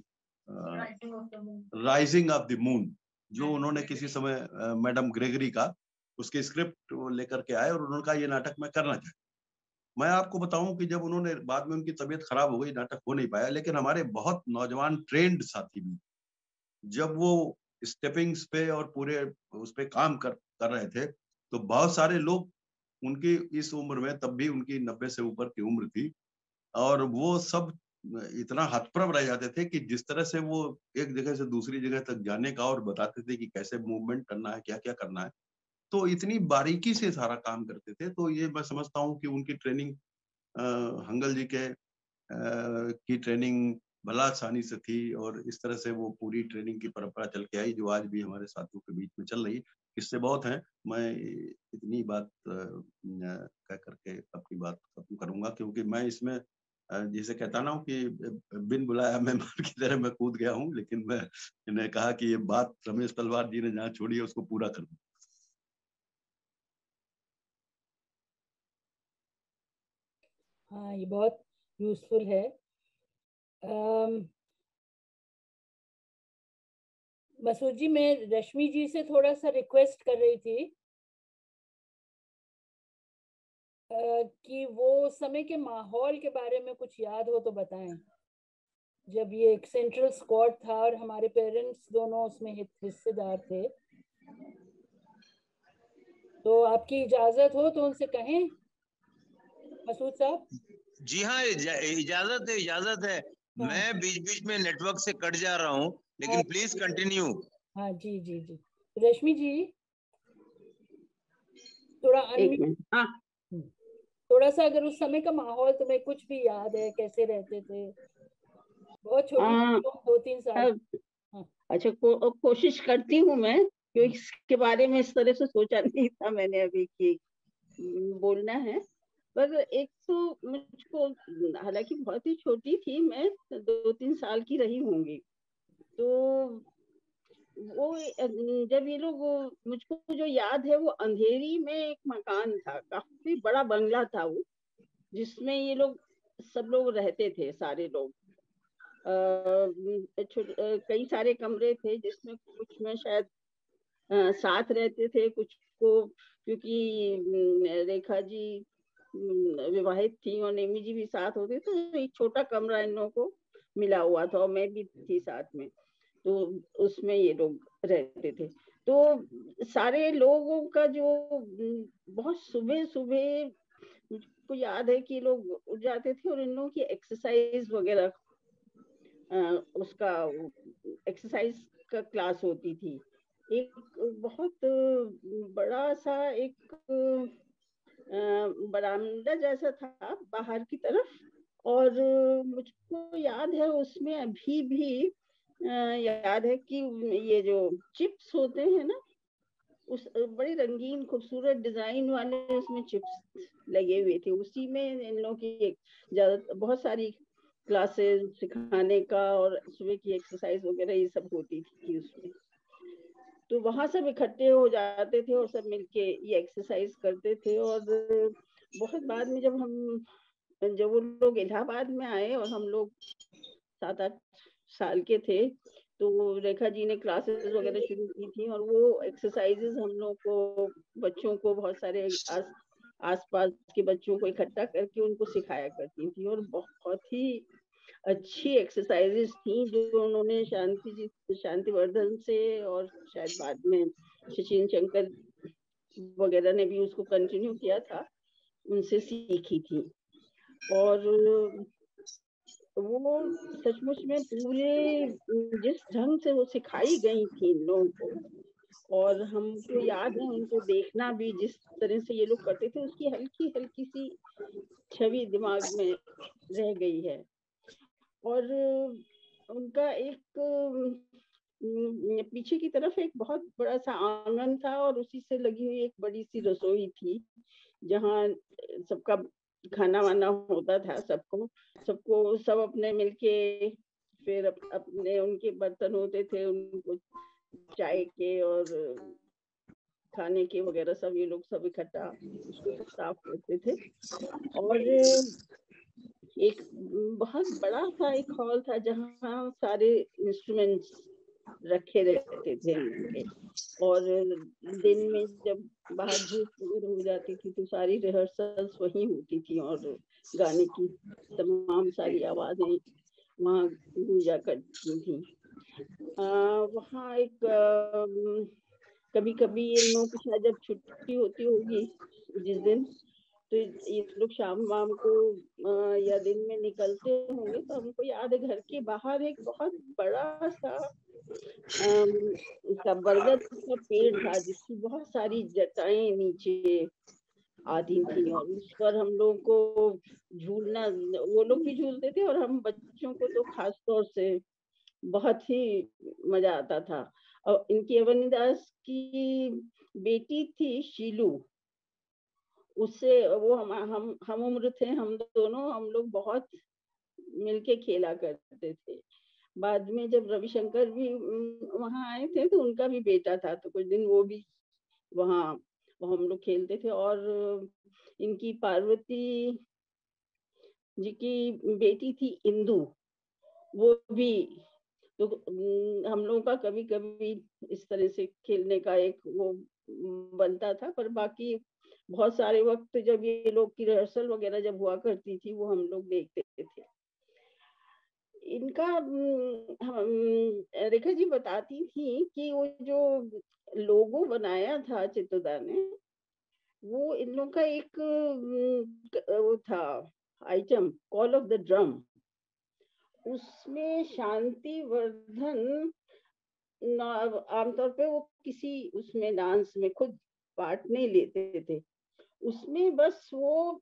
राइजिंग ऑफ द मून, जो उन्होंने किसी समय मैडम ग्रेगरी का उसके स्क्रिप्ट लेकर के आए और उन्होंने कहा ये नाटक मैं करना चाहता। मैं आपको बताऊं कि जब उन्होंने, बाद में उनकी तबीयत खराब हो गई, नाटक हो नहीं पाया, लेकिन हमारे बहुत नौजवान ट्रेंड साथी भी जब वो स्टेपिंग्स पे और पूरे उस पे काम कर रहे थे, तो बहुत सारे लोग उनकी इस उम्र में, तब भी उनकी 90 से ऊपर की उम्र थी, और वो सब इतना हतप्रभ रह जाते थे कि जिस तरह से वो एक जगह से दूसरी जगह तक जाने का और बताते थे कि कैसे मूवमेंट करना है, क्या क्या करना है, तो इतनी बारीकी से सारा काम करते थे। तो ये मैं समझता हूँ कि उनकी ट्रेनिंग हंगल जी के की ट्रेनिंग भला आसानी से थी, और इस तरह से वो पूरी ट्रेनिंग की परंपरा चल के आई जो आज भी हमारे साथियों के बीच में चल रही है। किस्से बहुत हैं, मैं इतनी बात कह करके अपनी बात खत्म करूंगा, क्योंकि मैं इसमें जिसे कहता ना हूँ कि बिन बुलाया मेहमान की तरह मैं कूद गया हूँ, लेकिन मैं इन्हें कहा कि ये बात रमेश तलवार जी ने जहाँ छोड़ी है उसको पूरा कर दूं। हाँ, ये बहुत यूजफुल है। मसूद जी, मैं रश्मि जी से थोड़ा सा रिक्वेस्ट कर रही थी कि वो समय के माहौल के बारे में कुछ याद हो तो बताएं। जब ये एक सेंट्रल स्क्वाड था और हमारे पेरेंट्स दोनों उसमें हिस्सेदार थे, तो आपकी इजाजत हो तो उनसे कहें मसूद साहब। जी हाँ, इजाजत है, इजाजत है। हाँ। मैं बीच बीच में नेटवर्क से कट जा रहा हूँ, लेकिन प्लीज कंटिन्यू। हाँ जी जी जी। रश्मि जी थोड़ा हाँ, थोड़ा सा अगर उस समय का माहौल तुम्हें कुछ भी याद है, कैसे रहते थे? बहुत छोटी, 2-3 साल। हाँ। अच्छा, कोशिश करती हूँ मैं, क्योंकि इसके बारे में इस तरह से सोचा नहीं था मैंने अभी कि बोलना है। पर एक तो मुझको, हालांकि बहुत ही छोटी थी मैं, 2-3 साल की रही होंगी, तो वो जब ये लोग, मुझको जो याद है वो अंधेरी में एक मकान था, काफी बड़ा बंगला था वो, जिसमें ये लोग सब लोग रहते थे, सारे लोग। कई सारे कमरे थे जिसमें कुछ में शायद साथ रहते थे, कुछ को, क्योंकि रेखा जी विवाहित थी और नेमी जी भी साथ होते, तो एक छोटा कमरा इन लोगों को मिला हुआ था और मैं भी थी साथ में, तो उसमें ये लोग रहते थे। तो सारे लोगों का जो बहुत सुबह सुबह मुझको याद है कि लोग उठ जाते थे और इन लोगों की एक्सरसाइज वगैरह, उसका एक्सरसाइज का क्लास होती थी। एक बहुत बड़ा सा एक बरामदा जैसा था बाहर की तरफ, और मुझको याद है उसमें अभी भी याद है कि ये जो चिप्स होते हैं ना, उस बड़ी रंगीन खूबसूरत डिजाइन वाले उसमें चिप्स लगे हुए थे, उसी में इन लोगों की ज्यादा बहुत सारी क्लासेस सिखाने का और सुबह की एक्सरसाइज वगैरह ये सब होती थी उसमें। तो वहां सब इकट्ठे हो जाते थे और सब मिलके ये एक्सरसाइज करते थे। और बहुत बाद में जब वो लोग इलाहाबाद में आए और हम लोग 7-8 साल के थे, तो रेखा जी ने क्लासेस वगैरह शुरू की थी और वो एक्सरसाइजेस हम लोग को, बच्चों को, बहुत सारे आसपास के बच्चों को इकट्ठा करके उनको सिखाया करती थी। और बहुत ही अच्छी एक्सरसाइजेस थी जो उन्होंने शांतिवर्धन से और शायद बाद में सचिन शंकर वगैरह ने भी उसको कंटिन्यू किया था, उनसे सीखी थी। और वो सचमुच में पूरे जिस ढंग से वो सिखाई गई थी इन लोगों को, और हमको याद है उनको देखना भी, जिस तरह से ये लोग करते थे उसकी हल्की हल्की सी छवि दिमाग में रह गई है। और उनका एक पीछे की तरफ एक बहुत बड़ा सा आंगन था और उसी से लगी हुई एक बड़ी सी रसोई थी जहाँ सबका खाना वाना होता था। सबको सब अपने मिलके फिर अपने उनके बर्तन होते थे, उनको चाय के और खाने के वगैरह सब ये लोग सब इकट्ठा उसको सब साफ करते थे। और एक बहुत बड़ा सा एक हॉल था जहाँ सारे इंस्ट्रूमेंट्स रखे रहते थे उनके। और दिन में जब बाहर धूप हो जाती थी तो सारी रिहर्सल्स वहीं होती थी और गाने की तमाम सारी आवाजें वहाँ गूंजा करती थी। वहाँ एक कभी कभी इन लोगों की शायद जब छुट्टी होती होगी जिस दिन, तो ये लोग शाम वाम को या दिन में निकलते होंगे। तो हमको याद है घर के बाहर एक बहुत बड़ा सा बरगद का पेड़ था जिसकी बहुत सारी जटाएं नीचे आती थी और उस पर हम लोग को झूलना, वो लोग भी झूलते थे और हम बच्चों को तो खास तौर से बहुत ही मजा आता था। और इनकी अवनीदास की बेटी थी शीलू, उससे वो हम उम्र थे हम दोनों, हम लोग बहुत मिलके खेला करते थे। बाद में जब रविशंकर भी वहां आए थे तो उनका भी बेटा था, तो कुछ दिन वो भी वहां हम लोग खेलते थे। और इनकी पार्वती जी की बेटी थी इंदु, वो भी तो हम लोगों का कभी कभी इस तरह से खेलने का एक वो बनता था। पर बाकी बहुत सारे वक्त जब ये लोग की रिहर्सल वगैरह जब हुआ करती थी वो हम लोग देखते थे। इनका रेखा जी बताती थी कि वो जो लोगो बनाया था चित्तोदा ने, वो इन लोगों का एक वो था item, call of the drum. उसमें शांतिवर्धन आमतौर पे वो किसी उसमें डांस में खुद पार्ट नहीं लेते थे, उसमें बस वो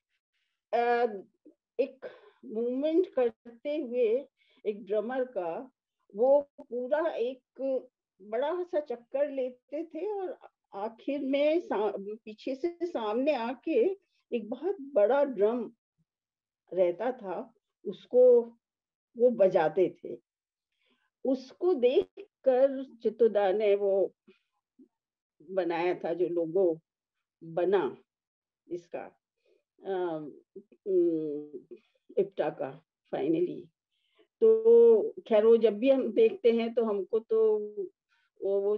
एक मूवमेंट करते हुए एक ड्रमर का वो पूरा एक बड़ा सा चक्कर लेते थे और आखिर में पीछे से सामने आके एक बहुत बड़ा ड्रम रहता था, उसको वो बजाते थे। उसको देखकर चित्तोदा ने वो बनाया था जो लोगो बना इसका इप्टा का फाइनली। तो खैर वो जब भी हम देखते हैं तो हमको तो वो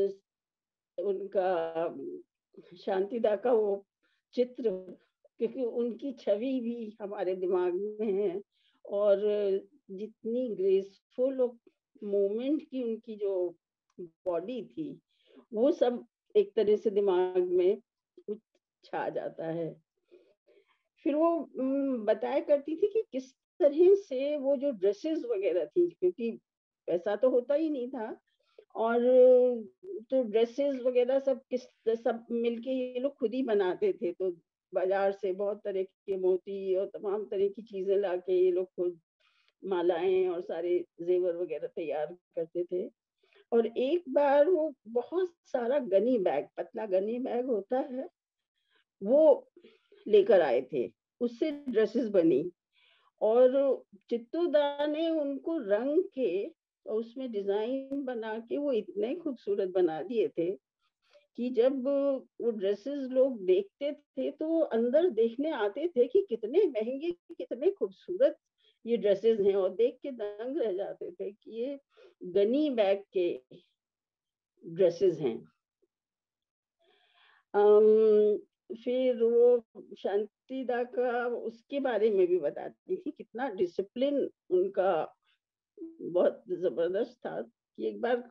उनका शांतिदा का वो चित्र, क्योंकि उनकी छवि भी हमारे दिमाग में है और जितनी ग्रेसफुल मूवमेंट की उनकी जो बॉडी थी वो सब एक तरह से दिमाग में छा जाता है। फिर वो बताया करती थी कि किस तरह से वो जो ड्रेसेस वगैरह थी, क्योंकि ऐसा तो होता ही नहीं था, और तो ड्रेसेस वगैरह सब मिलके ये लोग खुद ही बनाते थे। तो बाजार से बहुत तरह के मोती और तमाम तरह की चीजें लाके ये लोग खुद मालाएं और सारे जेवर वगैरह तैयार करते थे। और एक बार वो बहुत सारा गनी बैग, पतला गनी बैग होता है, वो लेकर आए थे, उससे ड्रेसेस बनी। और चित्तूदा ने उनको रंग के और उसमें डिजाइन बना के वो इतने खूबसूरत बना दिए थे कि जब वो ड्रेसेस लोग देखते थे तो वो अंदर देखने आते थे कि कितने महंगे, कितने खूबसूरत ये ड्रेसेस हैं, और देख के दंग रह जाते थे कि ये गनी बैग के ड्रेसेस हैं। फिर वो शांतिदा का उसके बारे में भी बताती थी, कितना डिसिप्लिन उनका बहुत जबरदस्त था कि एक बार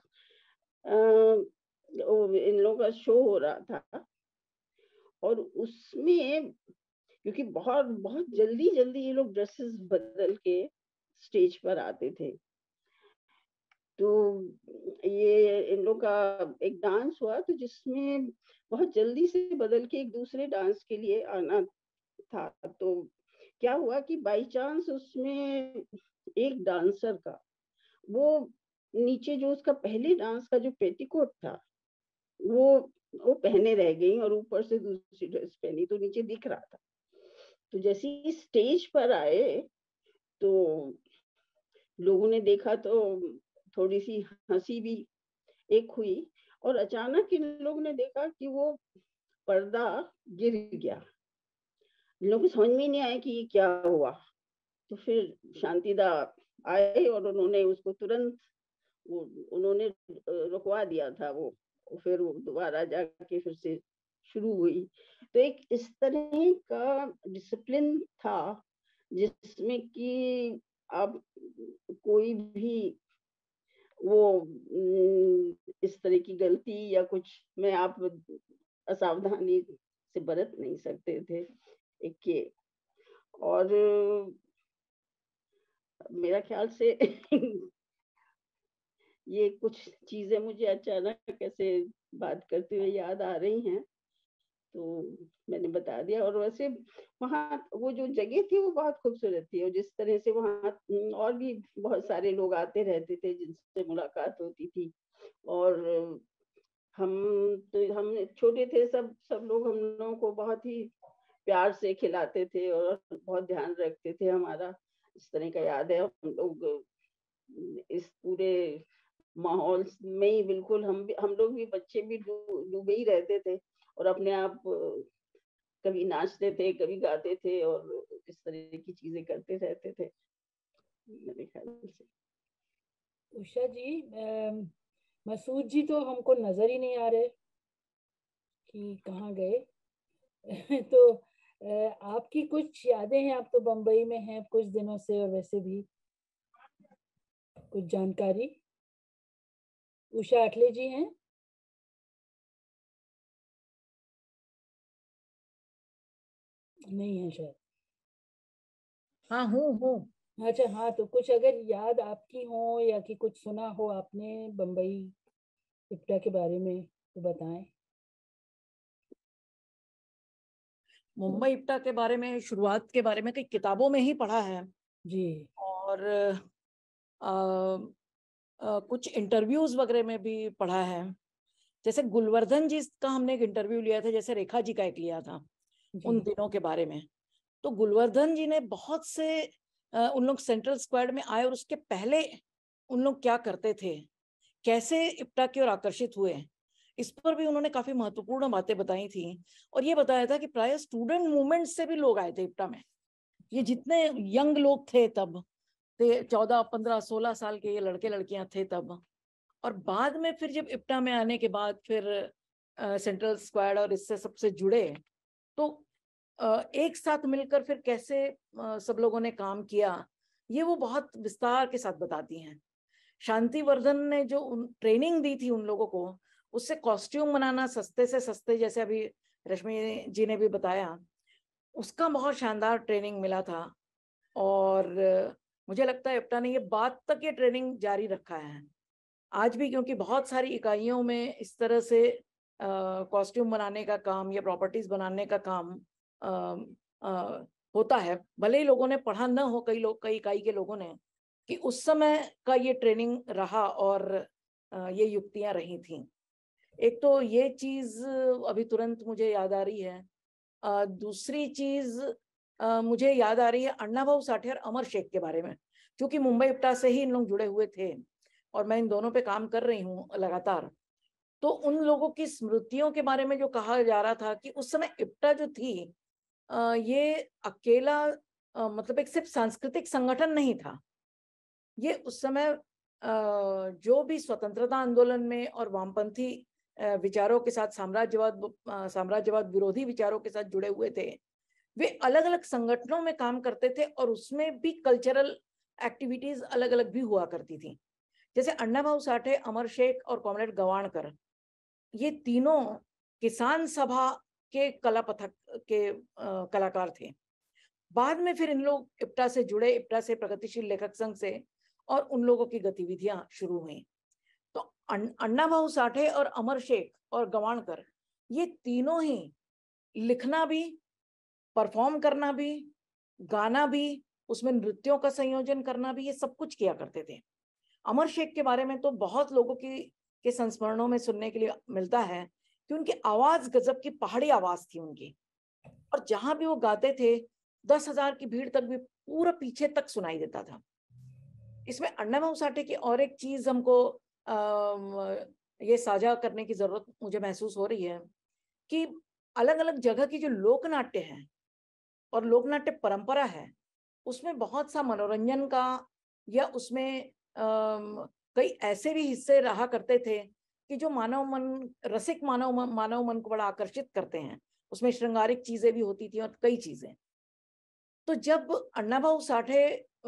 इन लोगों का शो हो रहा था और उसमें क्योंकि बहुत बहुत जल्दी जल्दी ये लोग ड्रेसेस बदल के स्टेज पर आते थे, तो ये इन लोग का एक डांस हुआ तो जिसमें बहुत जल्दी से बदल के एक दूसरे डांस के लिए आना था। तो क्या हुआ कि बाई चांस उसमें एक डांसर का वो नीचे जो उसका पहले डांस का जो पेटीकोट था वो पहने रह गई और ऊपर से दूसरी ड्रेस पहनी, तो नीचे दिख रहा था। तो जैसे ही स्टेज पर आए तो लोगों ने देखा तो थोड़ी सी हंसी भी एक हुई, और अचानक इन लोगों ने देखा कि वो पर्दा गिर गया। इन लोगों को समझ में नहीं आया कि ये क्या हुआ। तो फिर शांतिदा आए और उन्होंने उसको तुरंत उन्होंने रुकवा दिया था वो, फिर वो दोबारा जाके फिर से शुरू हुई। तो एक इस तरह का डिसिप्लिन था जिसमें कि आप कोई भी वो इस तरह की गलती या कुछ में आप असावधानी से बरत नहीं सकते थे एक के। और मेरा ख्याल से ये कुछ चीजें मुझे अचानक ऐसे बात करते हुए याद आ रही हैं, तो मैंने बता दिया। और वैसे वहाँ वो जो जगह थी वो बहुत खूबसूरत थी, और जिस तरह से वहाँ और भी बहुत सारे लोग आते रहते थे जिनसे मुलाकात होती थी। और हम हम छोटे थे, सब लोग हम लोगों को बहुत ही प्यार से खिलाते थे और बहुत ध्यान रखते थे हमारा। इस तरह का याद है। हम लोग इस पूरे माहौल में ही बिल्कुल हम लोग भी बच्चे भी डूबे ही रहते थे और अपने आप कभी नाचते थे, कभी गाते थे और इस तरह की चीजें करते रहते थे मेरे ख्याल से। उषा जी, मसूद जी तो हमको नजर ही नहीं आ रहे कि कहाँ गए। तो आपकी कुछ यादें हैं, आप तो बंबई में हैं कुछ दिनों से, और वैसे भी कुछ जानकारी। उषा अटले जी हैं? नहीं है शायद। हाँ हूँ। अच्छा, हाँ, तो कुछ अगर याद आपकी हो या कि कुछ सुना हो आपने बंबई इप्टा के बारे में तो बताएं। मुंबई इप्टा के बारे में, शुरुआत के बारे में कई किताबों में ही पढ़ा है जी, और कुछ इंटरव्यूज वगैरह में भी पढ़ा है। जैसे गुलवर्धन जी का हमने एक इंटरव्यू लिया था, जैसे रेखा जी का एक लिया था उन दिनों के बारे में। तो गुलवर्धन जी ने बहुत से उन लोग सेंट्रल स्क्वाड में आए और उसके पहले उन लोग क्या करते थे, कैसे इप्टा की ओर आकर्षित हुए, इस पर भी उन्होंने काफी महत्वपूर्ण बातें बताई थी। और ये बताया था कि प्राय स्टूडेंट मूवमेंट से भी लोग आए थे इप्टा में। ये जितने यंग लोग थे तब, 14, 15, 16 साल के ये लड़के लड़कियां थे तब। और बाद में फिर जब इप्टा में आने के बाद फिर सेंट्रल स्क्वाड और इससे सबसे जुड़े, तो एक साथ मिलकर फिर कैसे सब लोगों ने काम किया, ये वो बहुत विस्तार के साथ बताती हैं। शांतिवर्धन ने जो ट्रेनिंग दी थी उन लोगों को, उससे कॉस्ट्यूम बनाना सस्ते से सस्ते, जैसे अभी रश्मि जी ने भी बताया, उसका बहुत शानदार ट्रेनिंग मिला था। और मुझे लगता है इप्टा ने ये बात तक ये ट्रेनिंग जारी रखा है आज भी, क्योंकि बहुत सारी इकाइयों में इस तरह से कॉस्ट्यूम बनाने का काम या प्रॉपर्टीज बनाने का काम होता है। भले ही लोगों ने पढ़ा न हो, कई इकाई के लोगों ने, कि उस समय का ये ट्रेनिंग रहा और ये युक्तियां रही थी। एक तो ये चीज अभी तुरंत मुझे याद आ रही है। दूसरी चीज मुझे याद आ रही है अण्णा भाऊ साठे और अमर शेख के बारे में, क्योंकि मुंबई इप्टा से ही इन लोग जुड़े हुए थे और मैं इन दोनों पे काम कर रही हूँ लगातार। तो उन लोगों की स्मृतियों के बारे में जो कहा जा रहा था कि उस समय इप्टा जो थी ये अकेला मतलब एक सिर्फ सांस्कृतिक संगठन नहीं था, ये उस समय जो भी स्वतंत्रता आंदोलन में और वामपंथी विचारों के साथ, साम्राज्यवाद विरोधी विचारों के साथ जुड़े हुए थे, वे अलग अलग संगठनों में काम करते थे और उसमें भी कल्चरल एक्टिविटीज अलग अलग भी हुआ करती थी। जैसे अण्णा भाऊ साठे, अमर शेख और कॉमरेड गवाणकर, ये तीनों किसान सभा के कला पथक के कलाकार थे। बाद में फिर इन लोग इप्टा से जुड़े, इप्टा से प्रगतिशील लेखक संघ से, और उन लोगों की गतिविधियां शुरू हुई। तो अण्णा भाऊ साठे और अमर शेख और गवाणकर ये तीनों ही लिखना भी, परफॉर्म करना भी, गाना भी, उसमें नृत्यों का संयोजन करना भी, ये सब कुछ किया करते थे। अमर शेख के बारे में तो बहुत लोगों के संस्मरणों में सुनने के लिए मिलता है कि उनकी आवाज गजब की पहाड़ी आवाज थी उनकी, और जहां भी वो गाते थे 10,000 की भीड़ तक भी पूरा पीछे तक सुनाई देता था। इसमें अण्णा भाऊ साठे की और एक चीज हमको ये साझा करने की जरूरत मुझे महसूस हो रही है कि अलग अलग जगह की जो लोकनाट्य है और लोकनाट्य परंपरा है, उसमें बहुत सा मनोरंजन का या उसमें कई ऐसे भी हिस्से रहा करते थे कि जो मानव मन, रसिक मानव मन को बड़ा आकर्षित करते हैं। उसमें श्रृंगारिक चीजें भी होती थी और कई चीजें। तो जब अण्णा भाऊ साठे,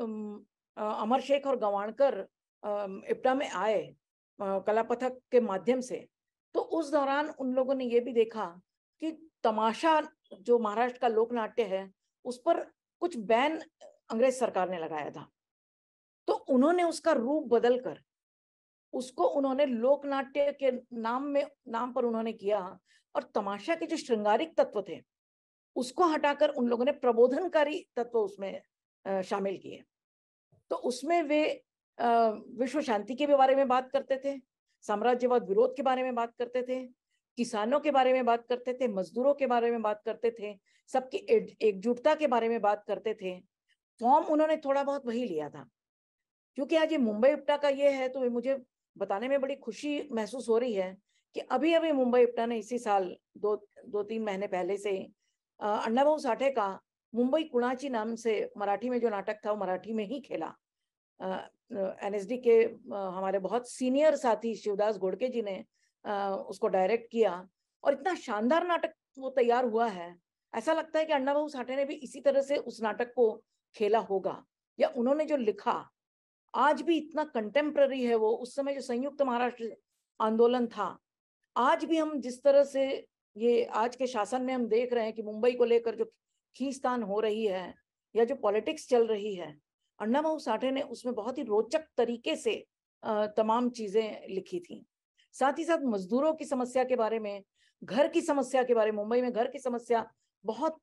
अमर शेख और गवाणकर इप्टा में आए कला पथक के माध्यम से, तो उस दौरान उन लोगों ने ये भी देखा कि तमाशा जो महाराष्ट्र का लोकनाट्य है उस पर कुछ बैन अंग्रेज सरकार ने लगाया था। तो उन्होंने उसका रूप बदलकर उसको उन्होंने लोकनाट्य के नाम पर उन्होंने किया, और तमाशा के जो श्रृंगारिक तत्व थे उसको हटाकर उन लोगों ने प्रबोधनकारी तत्व उसमें शामिल किए। तो उसमें वे विश्व शांति के बारे में बात करते थे, साम्राज्यवाद विरोध के बारे में बात करते थे, किसानों के बारे में बात करते थे, मजदूरों के बारे में बात करते थे, सबकी एकजुटता के बारे में बात करते थे। फॉर्म उन्होंने थोड़ा बहुत वही लिया था। क्योंकि आज ये मुंबई इप्टा का ये है, तो मुझे बताने में बड़ी खुशी महसूस हो रही है कि अभी अभी मुंबई इप्टा ने इसी साल 2-3 महीने पहले से अण्णा भाऊ साठे का मुंबई कुणाची नाम से मराठी में जो नाटक था वो मराठी में ही खेला। एनएसडी के हमारे बहुत सीनियर साथी शिवदास घोड़के जी ने उसको डायरेक्ट किया, और इतना शानदार नाटक वो तैयार हुआ है, ऐसा लगता है कि अण्णा भाऊ साठे ने भी इसी तरह से उस नाटक को खेला होगा, या उन्होंने जो लिखा आज भी इतना कंटेम्प्ररी है वो। उस समय जो संयुक्त महाराष्ट्र आंदोलन था, आज भी हम जिस तरह से ये आज के शासन में हम देख रहे हैं कि मुंबई को लेकर जो खींचतान हो रही है या जो पॉलिटिक्स चल रही है, अण्णा भाऊ साठे ने उसमें बहुत ही रोचक तरीके से तमाम चीजें लिखी थी। साथ ही साथ मजदूरों की समस्या के बारे में, घर की समस्या के बारे में, मुंबई में घर की समस्या बहुत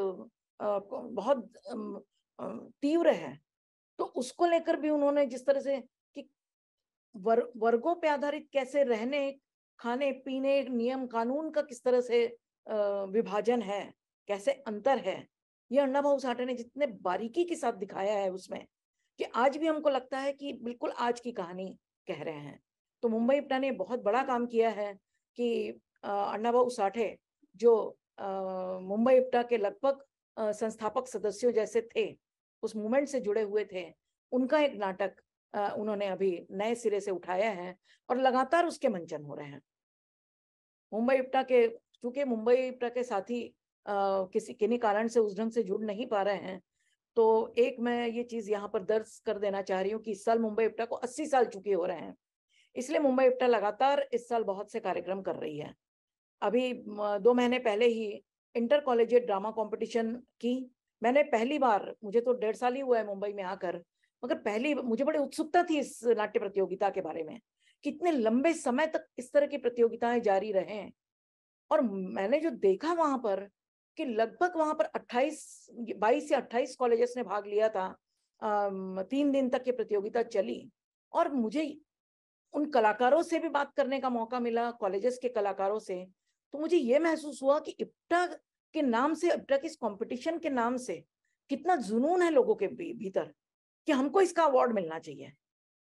तीव्र है, तो उसको लेकर भी उन्होंने जिस तरह से कि वर्गों पे आधारित कैसे रहने, खाने पीने, नियम कानून का किस तरह से विभाजन है, कैसे अंतर है, ये अण्णा भाऊ साठे ने जितने बारीकी के साथ दिखाया है उसमें, कि आज भी हमको लगता है कि बिल्कुल आज की कहानी कह रहे हैं। तो मुंबई इप्टा ने बहुत बड़ा काम किया है कि अण्णा भाऊ साठे जो मुंबई इप्टा के लगभग संस्थापक सदस्यों जैसे थे, उस मूवमेंट से जुड़े हुए थे, उनका एक नाटक उन्होंने अभी नए सिरे से उठाया है और लगातार उसके मंचन हो रहे हैं। मुंबई इप्टा के, चूंकि मुंबई इप्टा के साथी किन्हीं कारण से उस ढंग से जुड़ नहीं पा रहे हैं, तो एक मैं ये चीज यहाँ पर दर्ज कर देना चाह रही हूँ कि इस साल मुंबई इप्टा को 80 साल चुके हो रहे हैं, इसलिए मुंबई इप्टा लगातार इस साल बहुत से कार्यक्रम कर रही है। अभी 2 महीने पहले ही इंटर कॉलेजिएट ड्रामा कॉम्पिटिशन की मैंने पहली बार, मुझे तो 1.5 साल ही हुआ है मुंबई में आकर, मगर मुझे बड़ी उत्सुकता थी इस नाट्य प्रतियोगिता के बारे में, कितने लंबे समय तक इस तरह की प्रतियोगिताएं जारी रहें। और मैंने जो देखा वहां पर कि लगभग वहां पर 22 या 28 कॉलेजेस ने भाग लिया था, 3 दिन तक ये प्रतियोगिता चली, और मुझे उन कलाकारों से भी बात करने का मौका मिला, कॉलेजेस के कलाकारों से। तो मुझे ये महसूस हुआ कि इप्टा के नाम से, इप्टा की इस कॉम्पिटिशन के नाम से कितना जुनून है लोगों के भीतर कि हमको इसका अवार्ड मिलना चाहिए।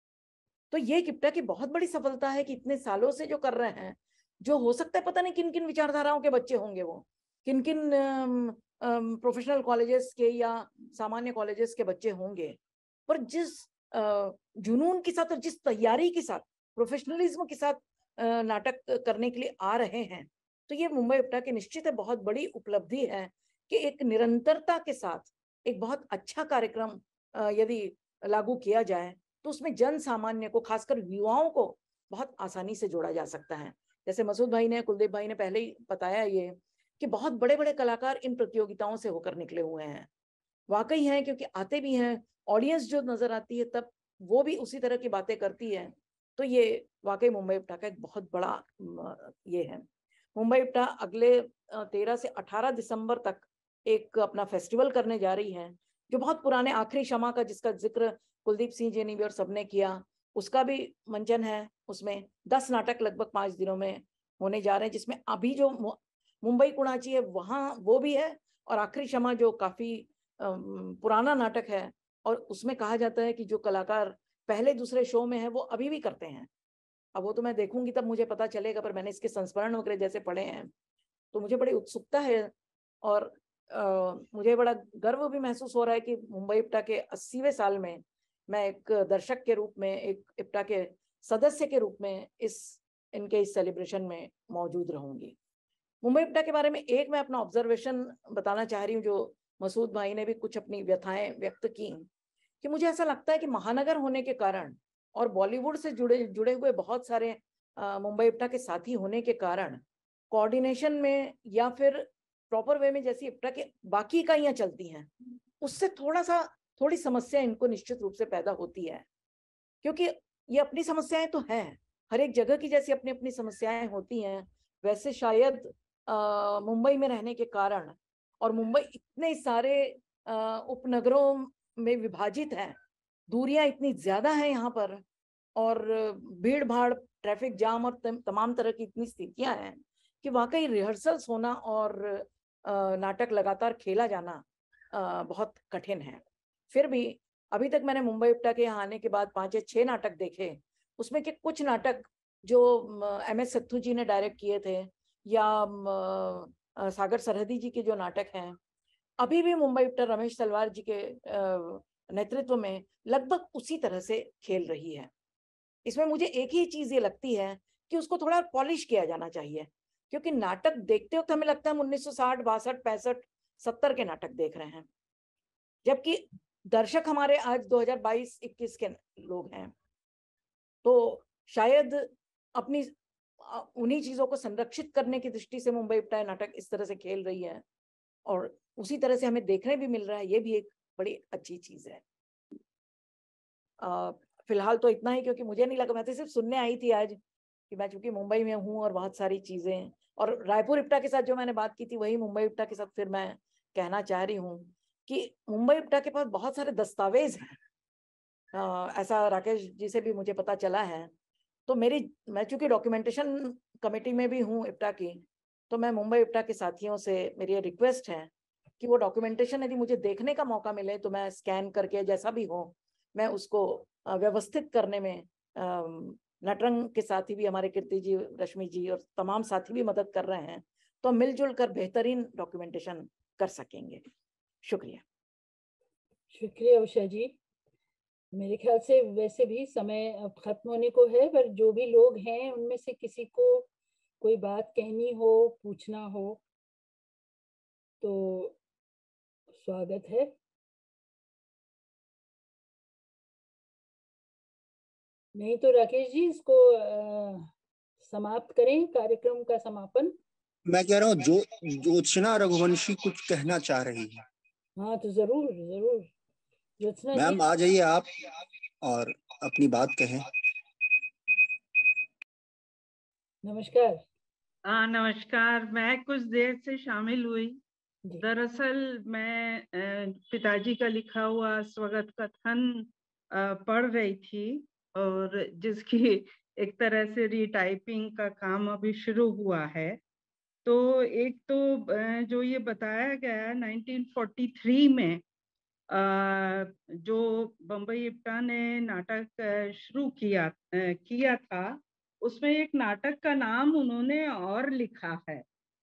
तो ये इप्टा की बहुत बड़ी सफलता है कि इतने सालों से जो कर रहे हैं, जो हो सकता है पता नहीं किन किन विचारधाराओं के बच्चे होंगे, वो किन किन प्रोफेशनल कॉलेजेस के या सामान्य कॉलेजेस के बच्चे होंगे, पर जिस जुनून के साथ और जिस तैयारी के साथ, प्रोफेशनलिज्म के साथ नाटक करने के लिए आ रहे हैं, तो ये मुंबई इप्टा की निश्चित है बहुत बड़ी उपलब्धि है कि एक निरंतरता के साथ एक बहुत अच्छा कार्यक्रम यदि लागू किया जाए तो उसमें जन सामान्य को, खासकर युवाओं को बहुत आसानी से जोड़ा जा सकता है। जैसे मसूद भाई ने, कुलदीप भाई ने पहले ही बताया ये कि बहुत बड़े बड़े कलाकार इन प्रतियोगिताओं से होकर निकले हुए हैं। वाकई हैं, क्योंकि आते भी हैं, ऑडियंस जो नजर आती है तब वो भी उसी तरह की बातें करती है। तो ये वाकई मुंबई इप्टा का एक बहुत बड़ा ये है। मुंबई इप्टा अगले 13 से 18 दिसंबर तक एक अपना फेस्टिवल करने जा रही है, जो बहुत पुराने आखिरी क्षमा का, जिसका जिक्र कुलदीप सिंह जी ने भी और सबने किया, उसका भी मंचन है। उसमें 10 नाटक लगभग 5 दिनों में होने जा रहे हैं, जिसमें अभी जो मुंबई कुणाची है वहाँ वो भी है, और आखिरी क्षमा जो काफी पुराना नाटक है, और उसमें कहा जाता है कि जो कलाकार पहले दूसरे शो में है वो अभी भी करते हैं। अब वो तो मैं देखूंगी तब मुझे पता चलेगा, पर मैंने इसके संस्मरण वगैरह जैसे पढ़े हैं तो मुझे बड़ी उत्सुकता है, और मुझे बड़ा गर्व भी महसूस हो रहा है कि मुंबई इप्टा के 80वें साल में मैं एक दर्शक के रूप में, एक इप्टा के सदस्य के रूप में इनके इस सेलिब्रेशन में मौजूद रहूंगी। मुंबई इप्टा के बारे में एक मैं अपना ऑब्जर्वेशन बताना चाह रही हूँ, जो मसूद भाई ने भी कुछ अपनी व्यथाएं व्यक्त की, कि मुझे ऐसा लगता है कि महानगर होने के कारण और बॉलीवुड से जुड़े हुए बहुत सारे मुंबई इप्टा के साथी होने के कारण कोऑर्डिनेशन में या फिर प्रॉपर वे में जैसी इप्टा के बाकी इकाइयां चलती हैं, उससे थोड़ी समस्या इनको निश्चित रूप से पैदा होती है। क्योंकि ये अपनी समस्याएं तो हैं, हर एक जगह की जैसी अपनी अपनी समस्याएं होती हैं, वैसे शायद मुंबई में रहने के कारण, और मुंबई इतने सारे उपनगरों में विभाजित है, दूरियां इतनी ज्यादा हैं यहाँ पर, और भीड़ भाड़, ट्रैफिक जाम और तमाम तरह की इतनी स्थितियां हैं कि वाकई रिहर्सल्स होना और नाटक लगातार खेला जाना बहुत कठिन है। फिर भी अभी तक मैंने मुंबई इप्टा के यहाँ आने के बाद 5 या 6 नाटक देखे, उसमें के कुछ नाटक जो MS सत्थू जी ने डायरेक्ट किए थे, या सागर सरहदी जी के जो नाटक हैं, अभी भी मुंबई इप्टा रमेश तलवार जी के नेतृत्व में लगभग उसी तरह से खेल रही है। इसमें मुझे एक ही चीज ये लगती है कि उसको थोड़ा पॉलिश किया जाना चाहिए, क्योंकि नाटक देखते वक्त हमें लगता है हम 1960, 62, 65, 70 के नाटक देख रहे हैं, जबकि दर्शक हमारे आज 2022-21 के लोग हैं। तो शायद अपनी उन्हीं चीजों को संरक्षित करने की दृष्टि से मुंबई इप्टा नाटक इस तरह से खेल रही है, और उसी तरह से हमें देखने भी मिल रहा है। ये भी एक बड़ी अच्छी चीज है। फिलहाल तो इतना ही, क्योंकि मुझे नहीं लगा, मैं तो सिर्फ सुनने आई थी आज, कि मैं चूंकि मुंबई में हूँ और बहुत सारी चीजें, और रायपुर इप्टा के साथ जो मैंने बात की थी वही मुंबई इप्टा के साथ फिर मैं कहना चाह रही हूँ कि मुंबई इप्टा के पास बहुत सारे दस्तावेज हैं। ऐसा राकेश जी से भी मुझे पता चला है। तो मैं चूंकि डॉक्यूमेंटेशन कमेटी में भी हूँ इप्टा की, तो मैं मुंबई इप्टा के साथियों से मेरी रिक्वेस्ट है कि वो डॉक्यूमेंटेशन यदि मुझे देखने का मौका मिले तो मैं स्कैन करके, जैसा भी हो, मैं उसको व्यवस्थित करने में नटरंग के साथी भी, हमारे कीर्ति जी, रश्मि जी और तमाम साथी भी मदद कर रहे हैं, तो मिलजुल कर बेहतरीन डॉक्यूमेंटेशन कर सकेंगे। शुक्रिया। शुक्रिया उषा जी। मेरे ख्याल से वैसे भी समय अब खत्म होने को है, पर जो भी लोग हैं उनमें से किसी को कोई बात कहनी हो, पूछना हो तो स्वागत है। नहीं तो राकेश जी इसको समाप्त करें, कार्यक्रम का समापन। मैं कह रहा हूँ ज्योत्सना रघुवंशी कुछ कहना चाह रही है। हाँ तो जरूर जरूर ज्योत्सना जी, मैम आ जाइए आप और अपनी बात कहें। नमस्कार। नमस्कार। मैं कुछ देर से शामिल हुई। दरअसल मैं पिताजी का लिखा हुआ स्वगत कथन पढ़ रही थी, और जिसकी एक तरह से रीटाइपिंग का काम अभी शुरू हुआ है। तो एक तो जो ये बताया गया 1943 में जो बम्बई इप्टा ने नाटक शुरू किया था, उसमें एक नाटक का नाम उन्होंने और लिखा है।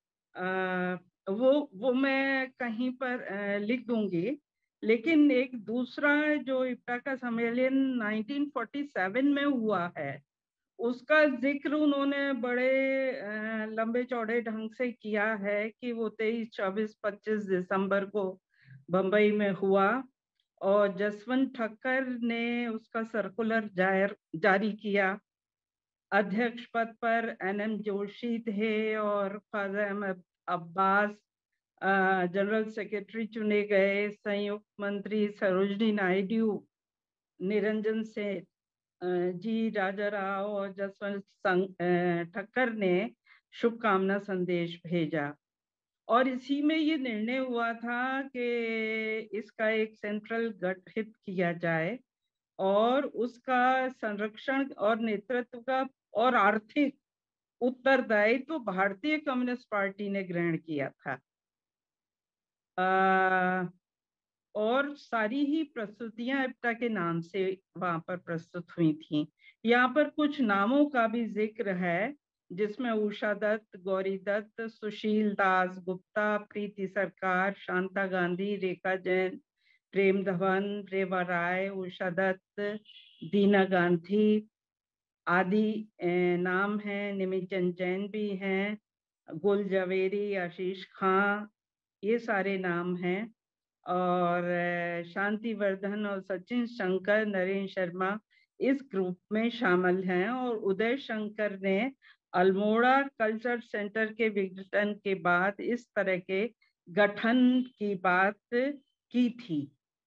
वो मैं कहीं पर लिख दूंगी। लेकिन एक दूसरा जो इप्टा का सम्मेलन 1947 में हुआ है, उसका जिक्र उन्होंने बड़े लंबे चौड़े ढंग से किया है कि वो 23, 24, 25 दिसंबर को बम्बई में हुआ और जसवंत ठक्कर ने उसका सर्कुलर जारी किया। अध्यक्ष पद पर NM जोशी थे और ख्वाजा अहमद अब्बास जनरल सेक्रेटरी चुने गए। संयुक्त मंत्री सरोजनी नायडू, निरंजन सेठ जी, राजा राव और जसवंत ठक्कर ने शुभकामना संदेश भेजा और इसी में ये निर्णय हुआ था कि इसका एक सेंट्रल गठित किया जाए और उसका संरक्षण और नेतृत्व का और आर्थिक उत्तरदायित्व तो भारतीय कम्युनिस्ट पार्टी ने ग्रहण किया था। और सारी ही प्रस्तुतियां इप्टा के नाम से वहां पर प्रस्तुत हुई थी। यहाँ पर कुछ नामों का भी जिक्र है, जिसमें उषा दत्त, गौरी दत्त, सुशील दास गुप्ता, प्रीति सरकार, शांता गांधी, रेखा जैन, प्रेम धवन, रेवा राय, उषा दत्त, दीना गांधी आदि नाम हैं। निमिचंद जैन भी हैं, गुल जवेरी, आशीष खां, ये सारे नाम हैं। और शांति वर्धन और सचिन शंकर, नरेंद्र शर्मा इस ग्रुप में शामिल हैं। और उदय शंकर ने अल्मोड़ा कल्चर सेंटर के विघटन के बाद इस तरह के गठन की बात की थी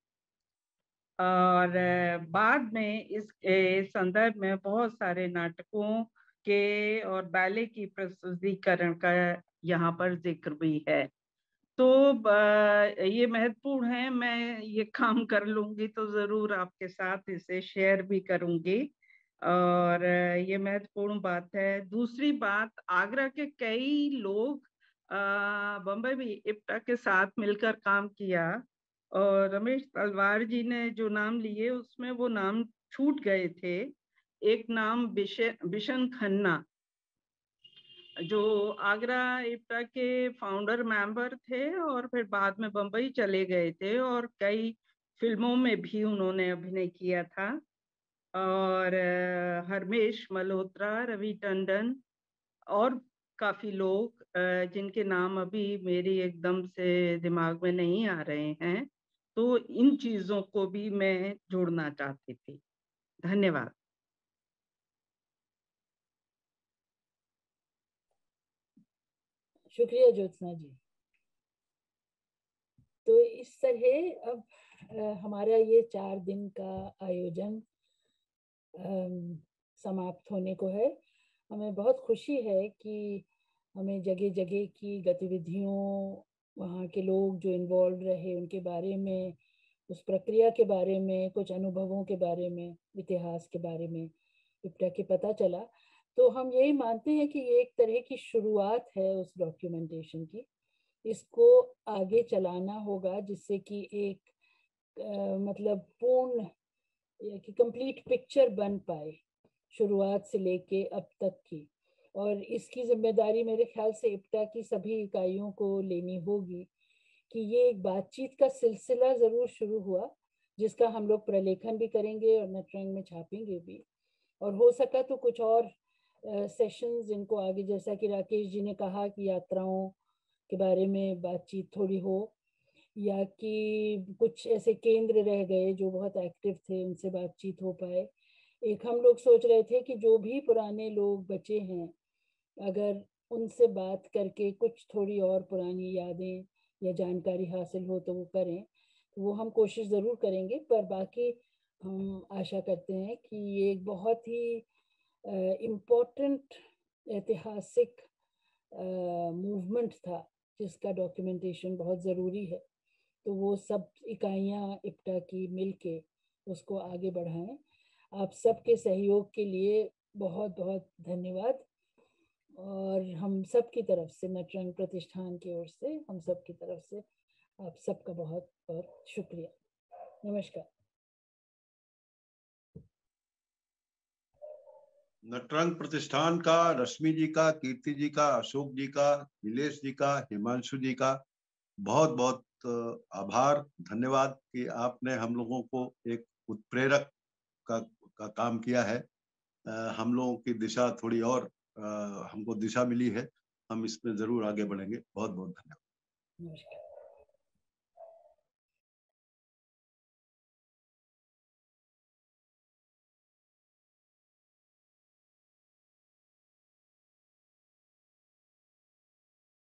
और बाद में इस संदर्भ में बहुत सारे नाटकों के और बैले की प्रस्तुतिकरण का यहाँ पर जिक्र भी है। तो ये महत्वपूर्ण है, मैं ये काम कर लूंगी तो जरूर आपके साथ इसे शेयर भी करूंगी और ये महत्वपूर्ण बात है। दूसरी बात, आगरा के कई लोग बम्बई में इप्टा के साथ मिलकर काम किया और रमेश तलवार जी ने जो नाम लिए उसमें वो नाम छूट गए थे। एक नाम बिशन खन्ना, जो आगरा इप्टा के फाउंडर मेंबर थे और फिर बाद में बम्बई चले गए थे और कई फिल्मों में भी उन्होंने अभिनय किया था। और हरमेश मल्होत्रा, रवि टंडन और काफी लोग जिनके नाम अभी मेरी एकदम से दिमाग में नहीं आ रहे हैं, तो इन चीजों को भी मैं जोड़ना चाहती थी। धन्यवाद। शुक्रिया ज्योत्सना जी। तो इस तरह अब हमारा ये 4 दिन का आयोजन समाप्त होने को है। हमें बहुत खुशी है कि हमें जगह जगह की गतिविधियों, वहाँ के लोग जो इन्वॉल्व रहे उनके बारे में, उस प्रक्रिया के बारे में, कुछ अनुभवों के बारे में, इतिहास के बारे में इप्टा के पता चला। तो हम यही मानते हैं कि ये एक तरह की शुरुआत है उस डॉक्यूमेंटेशन की। इसको आगे चलाना होगा जिससे कि एक मतलब पूर्ण कि कंप्लीट पिक्चर बन पाए शुरुआत से लेके अब तक की। और इसकी जिम्मेदारी मेरे ख्याल से इप्टा की सभी इकाइयों को लेनी होगी कि ये एक बातचीत का सिलसिला जरूर शुरू हुआ, जिसका हम लोग प्रलेखन भी करेंगे और नटरंग में छापेंगे भी। और हो सका तो कुछ और सेशंस जिनको आगे, जैसा कि राकेश जी ने कहा कि यात्राओं के बारे में बातचीत थोड़ी हो, या कि कुछ ऐसे केंद्र रह गए जो बहुत एक्टिव थे उनसे बातचीत हो पाए। एक हम लोग सोच रहे थे कि जो भी पुराने लोग बचे हैं, अगर उनसे बात करके कुछ थोड़ी और पुरानी यादें या जानकारी हासिल हो तो वो करें, तो वो हम कोशिश ज़रूर करेंगे। पर बाकी हम आशा करते हैं कि ये एक बहुत ही इम्पोर्टेंट ऐतिहासिक मूवमेंट था जिसका डॉक्यूमेंटेशन बहुत ज़रूरी है। तो वो सब इकाइयाँ इप्टा की मिलके उसको आगे बढ़ाएं। आप सबके सहयोग के लिए बहुत बहुत धन्यवाद। और हम सब की तरफ से, नटरंग प्रतिष्ठान की ओर से, हम सब की तरफ से आप सबका बहुत बहुत शुक्रिया। नमस्कार। नटरंग प्रतिष्ठान का, रश्मि जी का, कीर्ति जी का, अशोक जी का, नीलेश जी का, हिमांशु जी का बहुत बहुत आभार, धन्यवाद कि आपने हम लोगों को एक उत्प्रेरक का काम किया है। हम लोगों की दिशा थोड़ी और हमको दिशा मिली है, हम इसमें जरूर आगे बढ़ेंगे। बहुत बहुत धन्यवाद। नमस्कार।